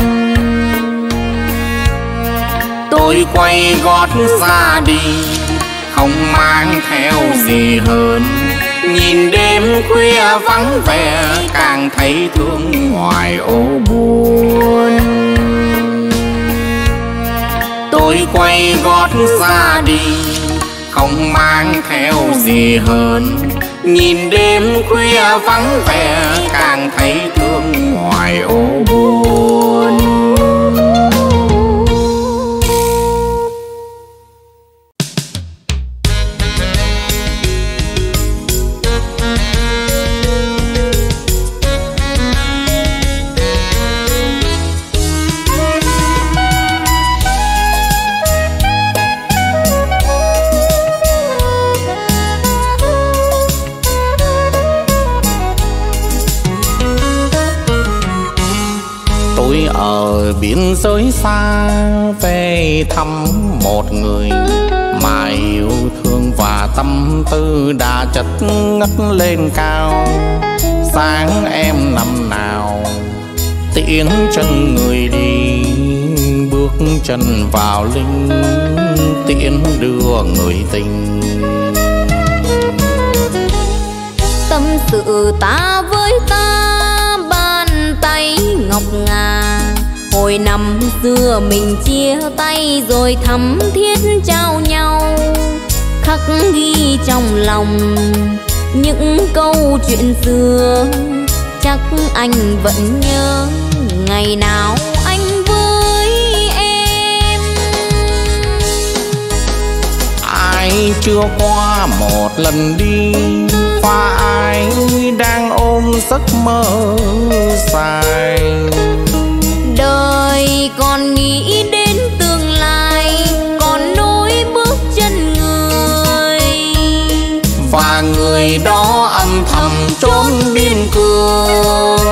Tôi quay gót ra đi, không mang theo gì hơn. Nhìn đêm khuya vắng vẻ, càng thấy thương ngoài ô buồn. Tôi quay gót ra đi, không mang theo gì hơn. Nhìn đêm khuya vắng vẻ, càng thấy thương ngoài ô buồn. Ở biên giới xa về thăm một người mà yêu thương và tâm tư đã chất ngất lên cao. Sáng em năm nào tiễn chân người đi, bước chân vào linh tiễn đưa người tình. Tâm sự ta với ta, bàn tay ngọc ngà. Hồi năm xưa mình chia tay rồi thắm thiết trao nhau, khắc ghi trong lòng những câu chuyện xưa. Chắc anh vẫn nhớ ngày nào anh với em. Ai chưa qua một lần đi, và ai đang ôm giấc mơ dài. Đời còn nghĩ đến tương lai, còn nối bước chân người. Và người đó âm thầm trốn biên cương.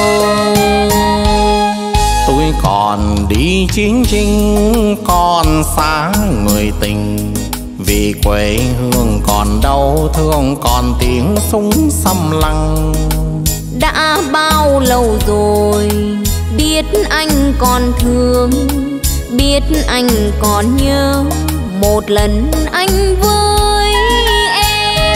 Tôi còn đi chiến tranh, còn xa người tình. Vì quê hương còn đau thương, còn tiếng súng xăm lăng. Đã bao lâu rồi biết anh còn thương, biết anh còn nhớ một lần anh với em.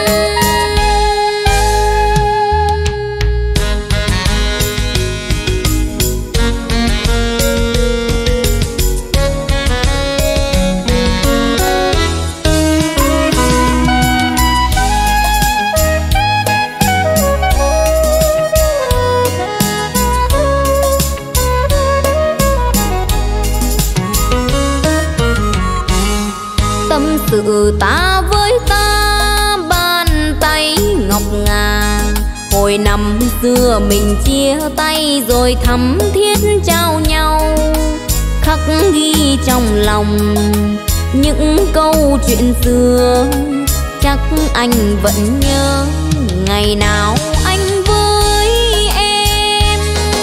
Sự ta với ta, bàn tay ngọc ngà. Hồi năm xưa mình chia tay rồi thắm thiết trao nhau, khắc ghi trong lòng những câu chuyện xưa. Chắc anh vẫn nhớ ngày nào anh với em.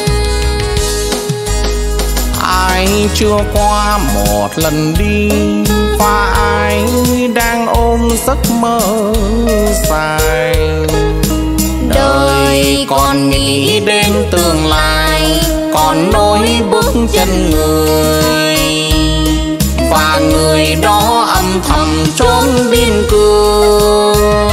Ai chưa qua một lần đi, và ai đang ôm giấc mơ dài. Đời còn nghĩ đến tương lai, còn nối bước chân người. Và người đó âm thầm trốn biên cương.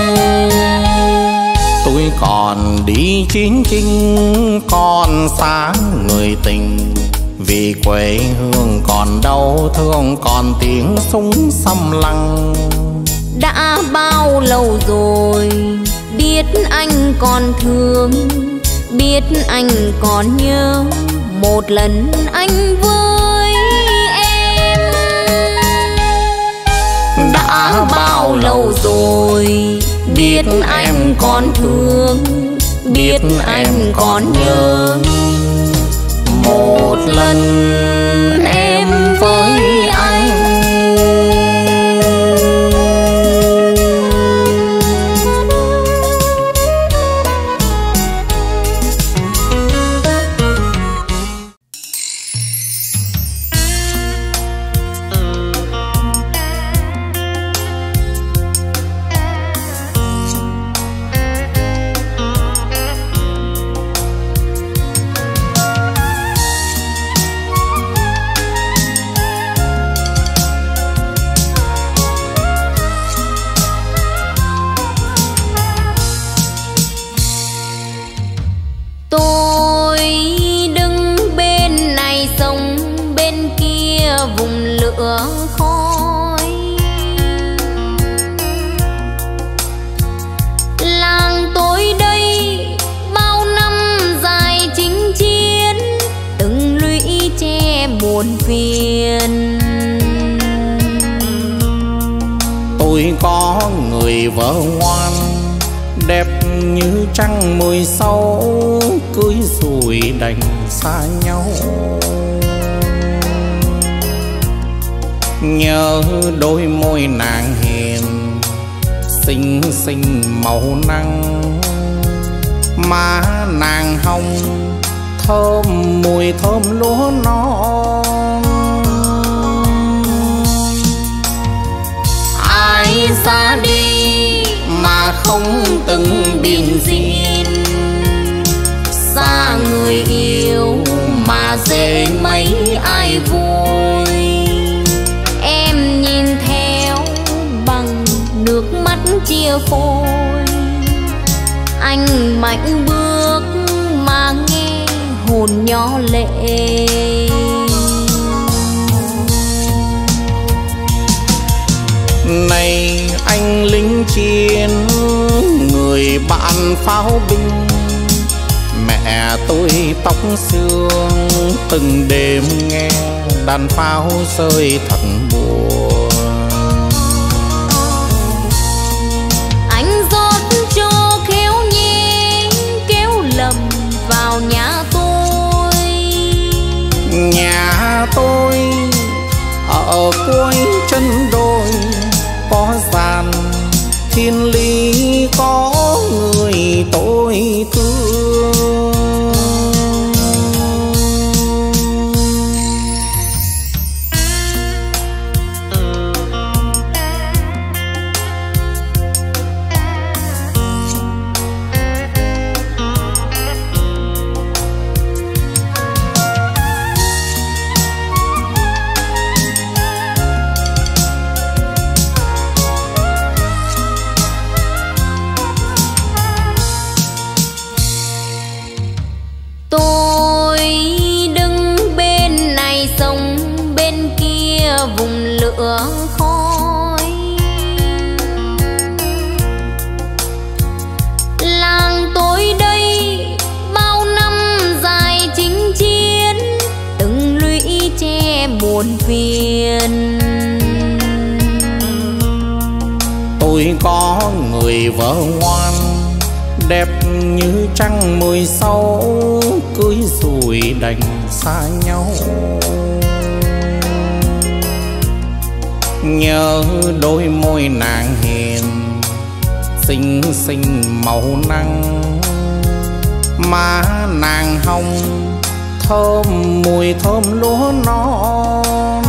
Tôi còn đi chiến tranh, còn xa người tình. Vì quê hương còn đau thương, còn tiếng súng xăm lăng. Đã bao lâu rồi biết anh còn thương, biết anh còn nhớ một lần anh với em. Đã bao lâu rồi biết anh còn thương, biết anh còn nhớ một lần em với anh. Tôi có người vợ ngoan, đẹp như trăng 16, cưới rồi đành xa nhau. Nhớ đôi môi nàng hiền, xinh xinh màu nắng, má nàng hồng thơm mùi thơm lúa non. Ai ra đi mà không từng biên diện, xa người yêu mà dễ mấy ai vui. Em nhìn theo bằng nước mắt chia phôi, anh mạnh bước mà nghe hồn nhỏ lệ. Này anh lính chiến, người bạn pháo binh, mẹ tôi tóc xương, từng đêm nghe đàn pháo rơi thật buồn. Anh rót cho khéo nhé, kéo lầm vào nhà tôi. Nhà tôi ở cuối chân đồi, có gian thiên lý, có người tôi thương. Tôi đứng bên này sông, bên kia vùng lửa khói. Làng tôi đây bao năm dài chinh chiến, từng lũy tre buồn phiền. Tôi có người vợ ngoan, đẹp như trăng 16, cưới rồi đành xa nhau. Nhớ đôi môi nàng hiền, xinh xinh màu nắng, má nàng hồng thơm mùi thơm lúa non.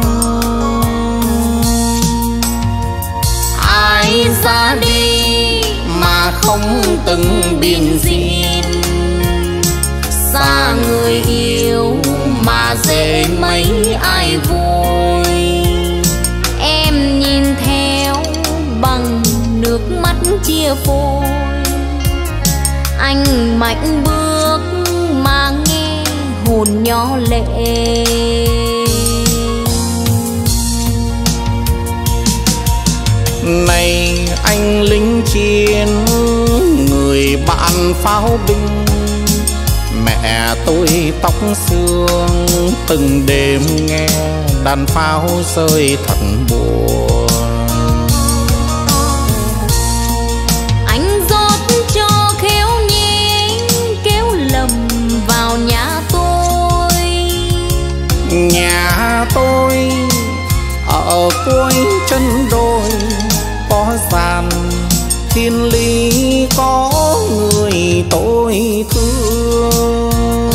Ai ra đi mà không từng biên diện, xa người yêu mà dễ mấy ai vui. Em nhìn theo bằng nước mắt chia phôi, anh mạnh bước mà nghe hồn nhỏ lệ. Này anh lính chiến, người bạn pháo binh, mẹ tôi tóc xương, từng đêm nghe đàn pháo rơi thật buồn. Anh rót cho khéo nhé, kéo lầm vào nhà tôi. Nhà tôi ở cuối chân đồi, có gian thiên lý, có người tôi thương.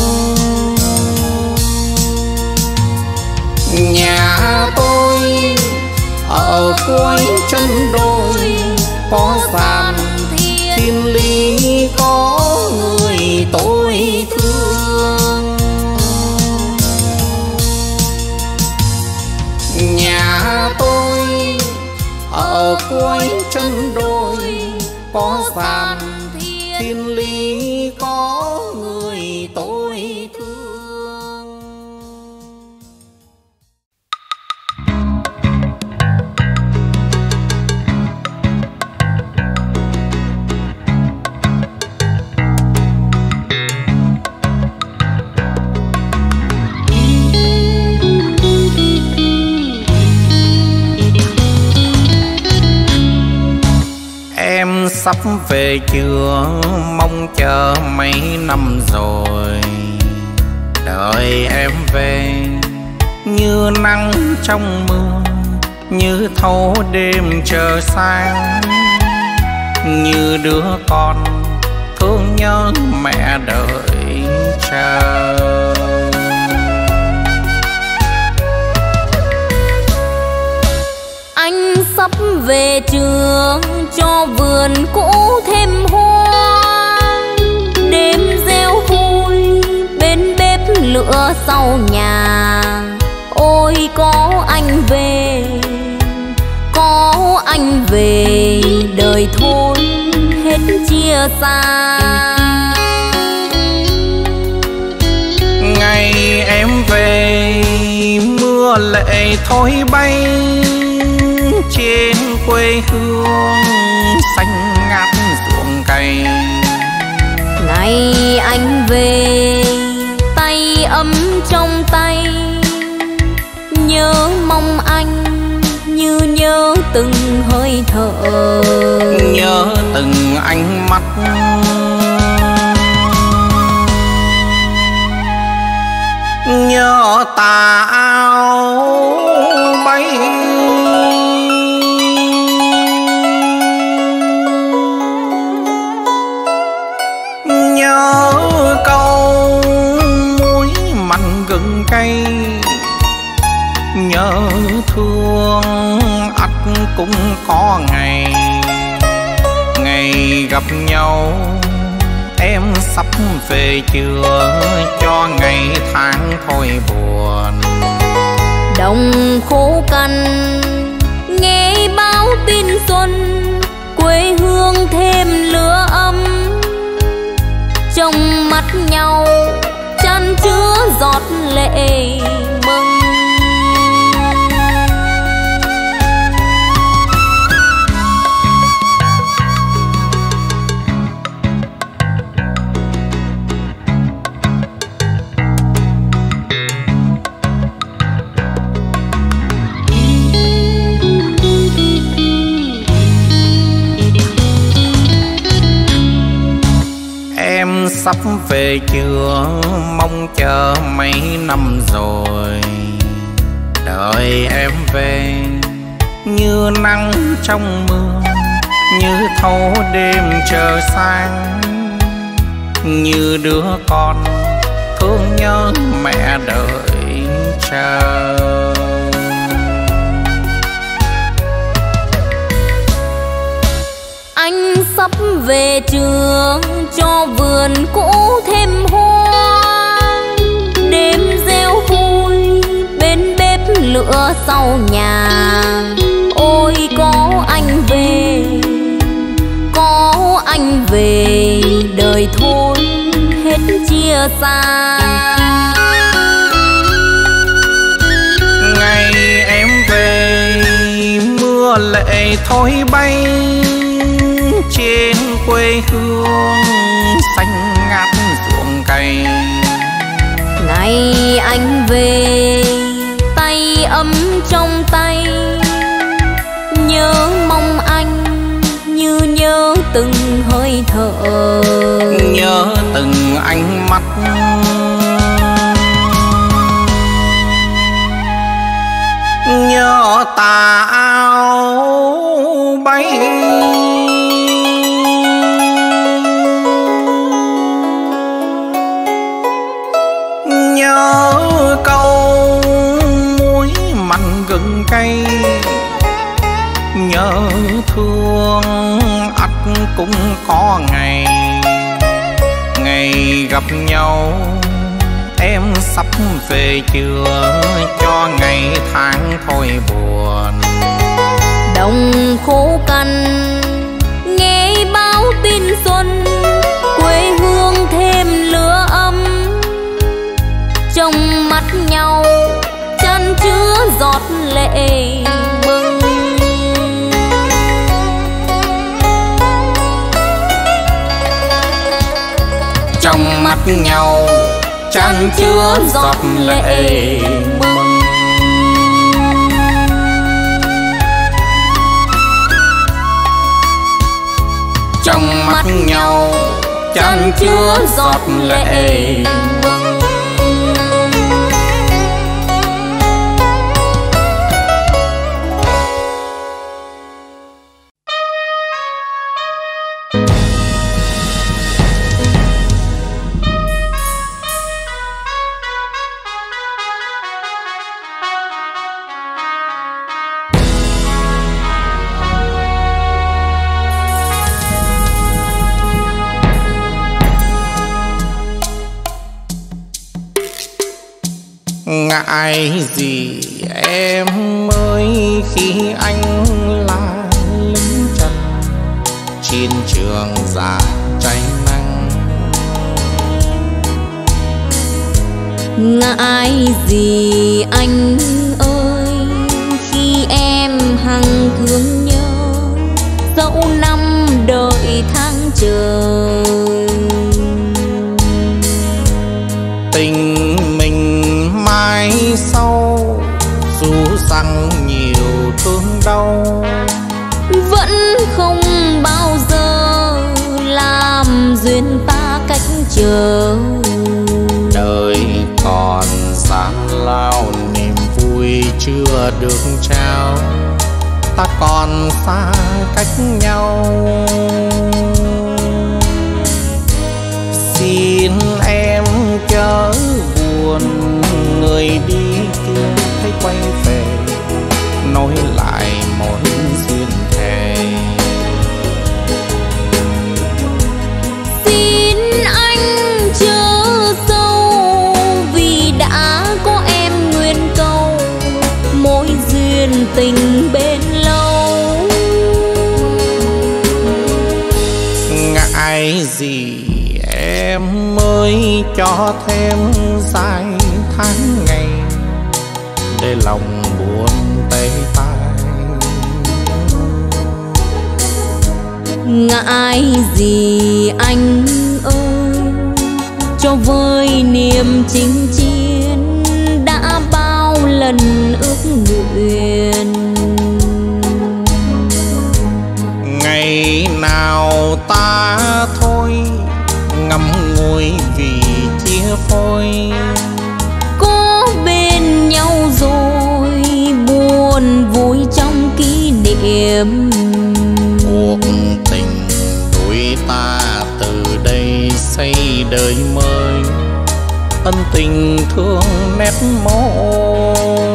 Nhà tôi ở cuối chân đồi, có gian thiên lý, có người tôi thương. Nhà tôi ở cuối chân đồi, có gian thiên lý, có người tôi thương. sắp về chưa, mong chờ mấy năm rồi. Đợi em về như nắng trong mưa, như thâu đêm chờ sáng, như đứa con thương nhớ mẹ đợi chờ. Anh sắp về trường cho vườn cũ thêm hoa, đêm reo vui bên bếp lửa sau nhà. Ôi có anh về, có anh về, đời thôi hết chia xa. Ngày em về mưa lệ thôi bay, trên quê hương xanh ngát ruộng cày. Ngày anh về tay ấm trong tay, nhớ mong anh như nhớ từng hơi thở, nhớ từng ánh mắt, nhớ tà áo bay. Nhớ câu muối mặn gừng cay, nhớ thương ắt cũng có ngày. Ngày gặp nhau em sắp về chưa, cho ngày tháng thôi buồn. Đồng khô cằn nghe báo tin xuân, quê hương thêm lửa ấm. Trong mắt nhau chan chứa giọt lệ mừng. Sắp về chưa, mong chờ mấy năm rồi. Đợi em về như nắng trong mưa, như thâu đêm chờ sáng, như đứa con thương nhớ mẹ đợi chờ. Anh sắp về trường cho vườn cũ thêm hoa, đêm reo vui bên bếp lửa sau nhà. Ôi có anh về, có anh về, đời thôi hết chia xa. Ngày em về mưa lệ thôi bay, trên quê hương xanh ngát ruộng cày. Ngày anh về tay ấm trong tay, nhớ mong anh như nhớ từng hơi thở, nhớ từng ánh mắt, nhớ tà áo bay. Nhớ câu muối mặn gừng cay, nhớ thương ắt cũng có ngày. Ngày gặp nhau em sắp về chưa, cho ngày tháng thôi buồn. Đồng khô cằn nghe báo tin xuân, quê hương thêm lửa ấm. Trong mắt nhau chan chứa giọt lệ mừng. Trong mắt nhau chan chứa giọt lệ mừng. trong mắt nhau chan chứa giọt lệ mừng. Ngại gì em ơi khi anh là lính trần chiến trường già cháy nắng. Ngại gì anh ơi khi em hằng thương nhớ dẫu năm đợi tháng chờ. Tình mình mãi sau dù rằng nhiều thương đau vẫn không bao giờ làm duyên ta cách chờ. Đời còn gian lao niềm vui chưa được trao, ta còn xa cách nhau. Xin em chớ buồn, người đi kia thấy quay về nối lại mối duyên thề. Xin anh chớ sâu vì đã có em nguyên câu mối duyên tình bên lâu. Ngại gì em mới cho thêm dài tháng ngày để lòng buồn tê tái. Ngại gì anh ơi cho với niềm chinh chiến đã bao lần ước nguyện. Ngày nào ta thôi ngắm ngùi vì chia phôi, có bên nhau rồi buồn vui trong kỷ niệm. cuộc tình đôi ta từ đây xây đời mới, ân tình thương nét môi.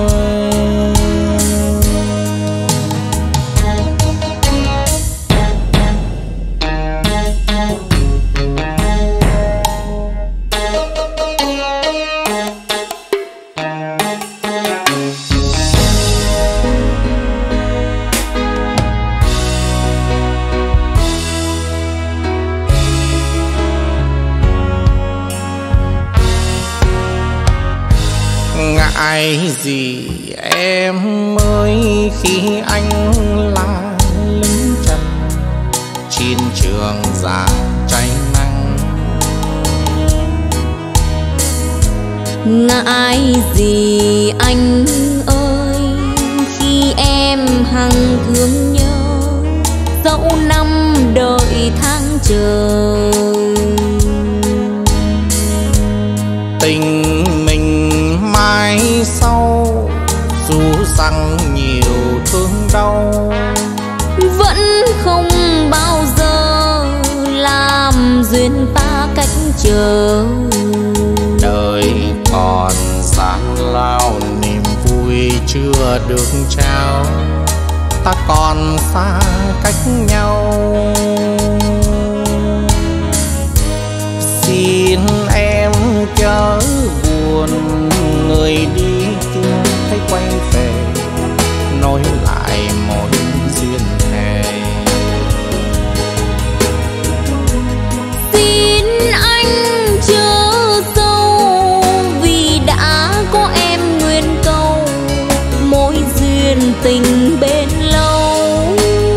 Ngại gì em ơi khi anh là lính trần chiến trường già cháy nắng. Ngại gì anh ơi khi em hằng thương nhớ dẫu năm đợi tháng chờ. Tình mình mãi sau dù rằng nhiều thương đau vẫn không bao giờ làm duyên ta cách chờ. đời còn gian lao niềm vui chưa được trao, ta còn xa cách nhau. Xin em chớ buồn, người đi kia thấy quay về nối lại mối duyên thề. Xin anh chớ sâu vì đã có em nguyên câu mối duyên tình bên lâu.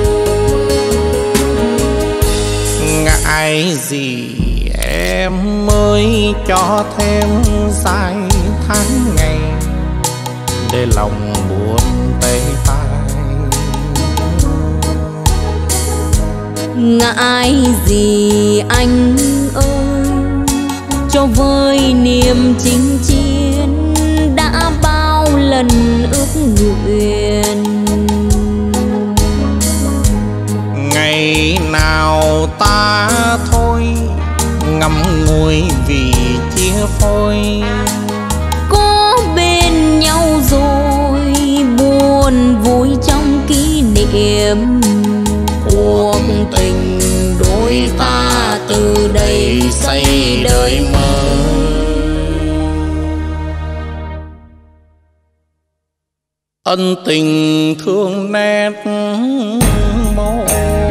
Ngại gì em mới cho thêm dài tháng ngày để lòng buồn tê tái. Ngại gì anh ơi, cho với niềm chinh chiến đã bao lần ước nguyện. Ngày nào ta thôi ngắm ngùi vì chia phôi, có bên nhau rồi buồn vui trong kỷ niệm. Cuộc tình đôi ta từ đây xây đời mới. Ân tình thương nét môi,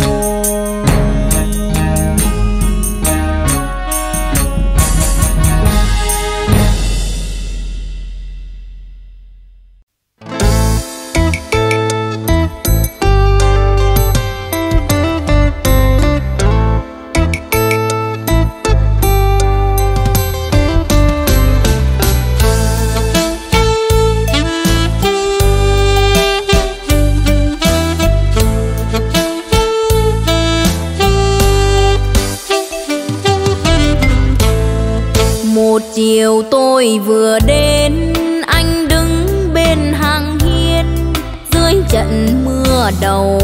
chiều tôi vừa đến, anh đứng bên hàng hiên dưới trận mưa đầu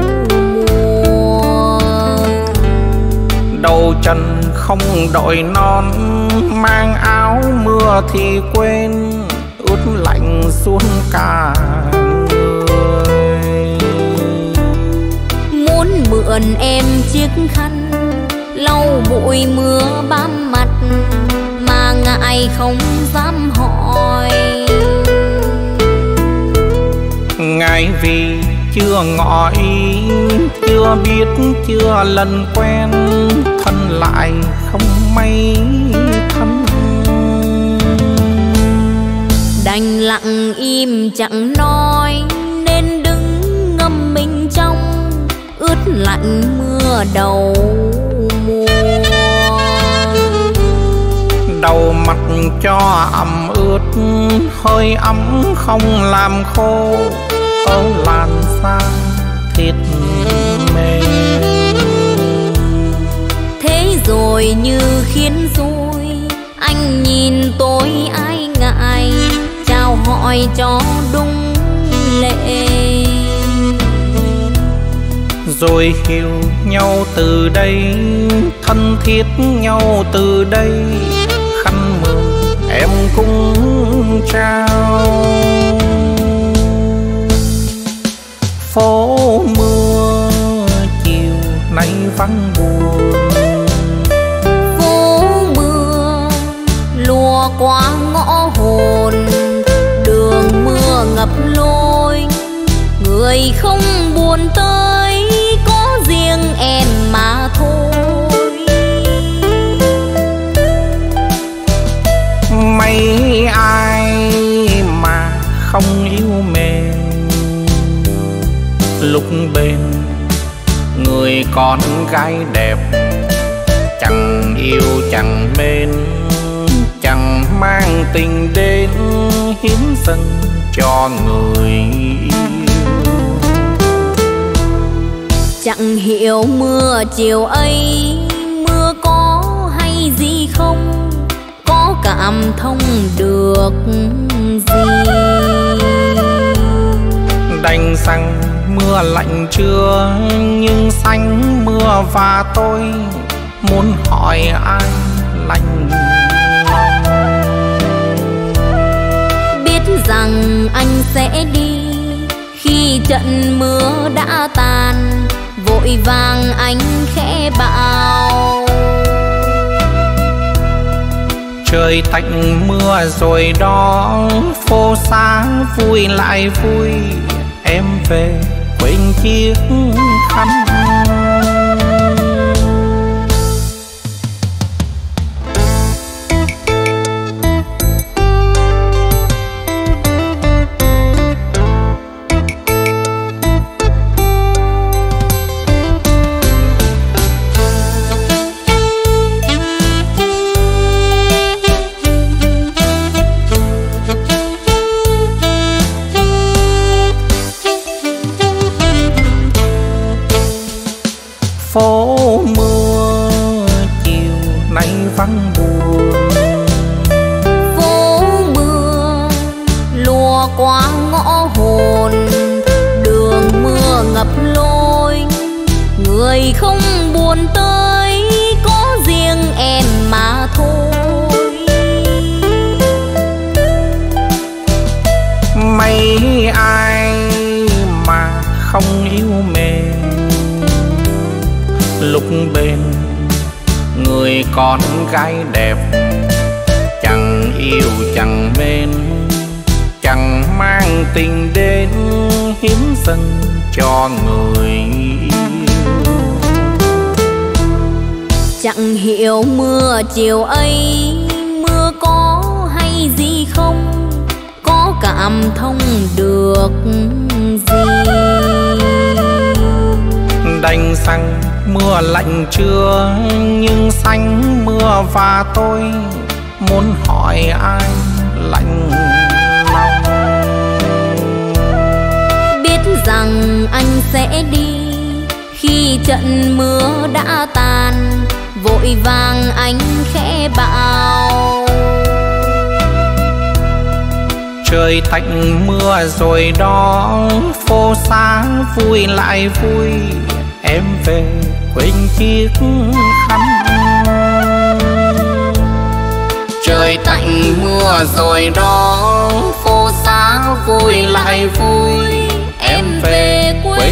mùa. đầu chân không đội non, mang áo mưa thì quên, ướt lạnh xuống cả người. Muốn mượn em chiếc khăn lau bụi mưa bám mặt, mà ngại không dám hỏi. Ngại vì chưa ngỏ ý, chưa biết chưa lần quen, thân lại không may thân. Đành lặng im chẳng nói, nên đứng ngâm mình trong ướt lạnh mưa đầu mùa. Đầu mặt cho ẩm ướt, hơi ấm không làm khô, ở làn da thịt mềm. Thế rồi như khiến rồi, anh nhìn tôi ai ngại, chào hỏi cho đúng lệ. Rồi hiểu nhau từ đây, thân thiết nhau từ đây, khăn mượn em cũng trao. Phố mưa chiều nay vắng buồn, phố mưa lùa qua ngõ hồn, đường mưa ngập lối, người không buồn tới, có riêng em mà thôi. mấy ai mà không yêu mềm, lúc bên người con gái đẹp, chẳng yêu chẳng mến, chẳng mang tình đến hiến dâng cho người yêu. Chẳng hiểu mưa chiều ấy, mưa có hay gì không, có cảm thông được gì. Đành rằng mưa lạnh chưa, nhưng xanh mưa và tôi muốn hỏi ai lạnh lòng. Biết rằng anh sẽ đi khi trận mưa đã tàn, vội vàng anh khẽ bảo. Trời tạnh mưa rồi đó, phố xá vui lại vui, em về quên chiếc khăn. tới có riêng em mà thôi. Mấy ai mà không yêu mến, lúc bên người con gái đẹp, chẳng yêu chẳng mến, chẳng mang tình đến hiến dâng cho người yêu. Chẳng hiểu mưa chiều ấy mưa có hay gì không, có cảm thông được gì. Đành rằng mưa lạnh chưa nhưng xanh mưa và tôi muốn hỏi ai lạnh lòng. Biết rằng anh sẽ đi khi trận mưa đã tàn, vội vàng anh khẽ bảo trời tạnh mưa rồi đó, phố xá vui lại vui, em về quên chiếc khăn. Trời tạnh mưa rồi đó, phố xá vui lại vui, em về quên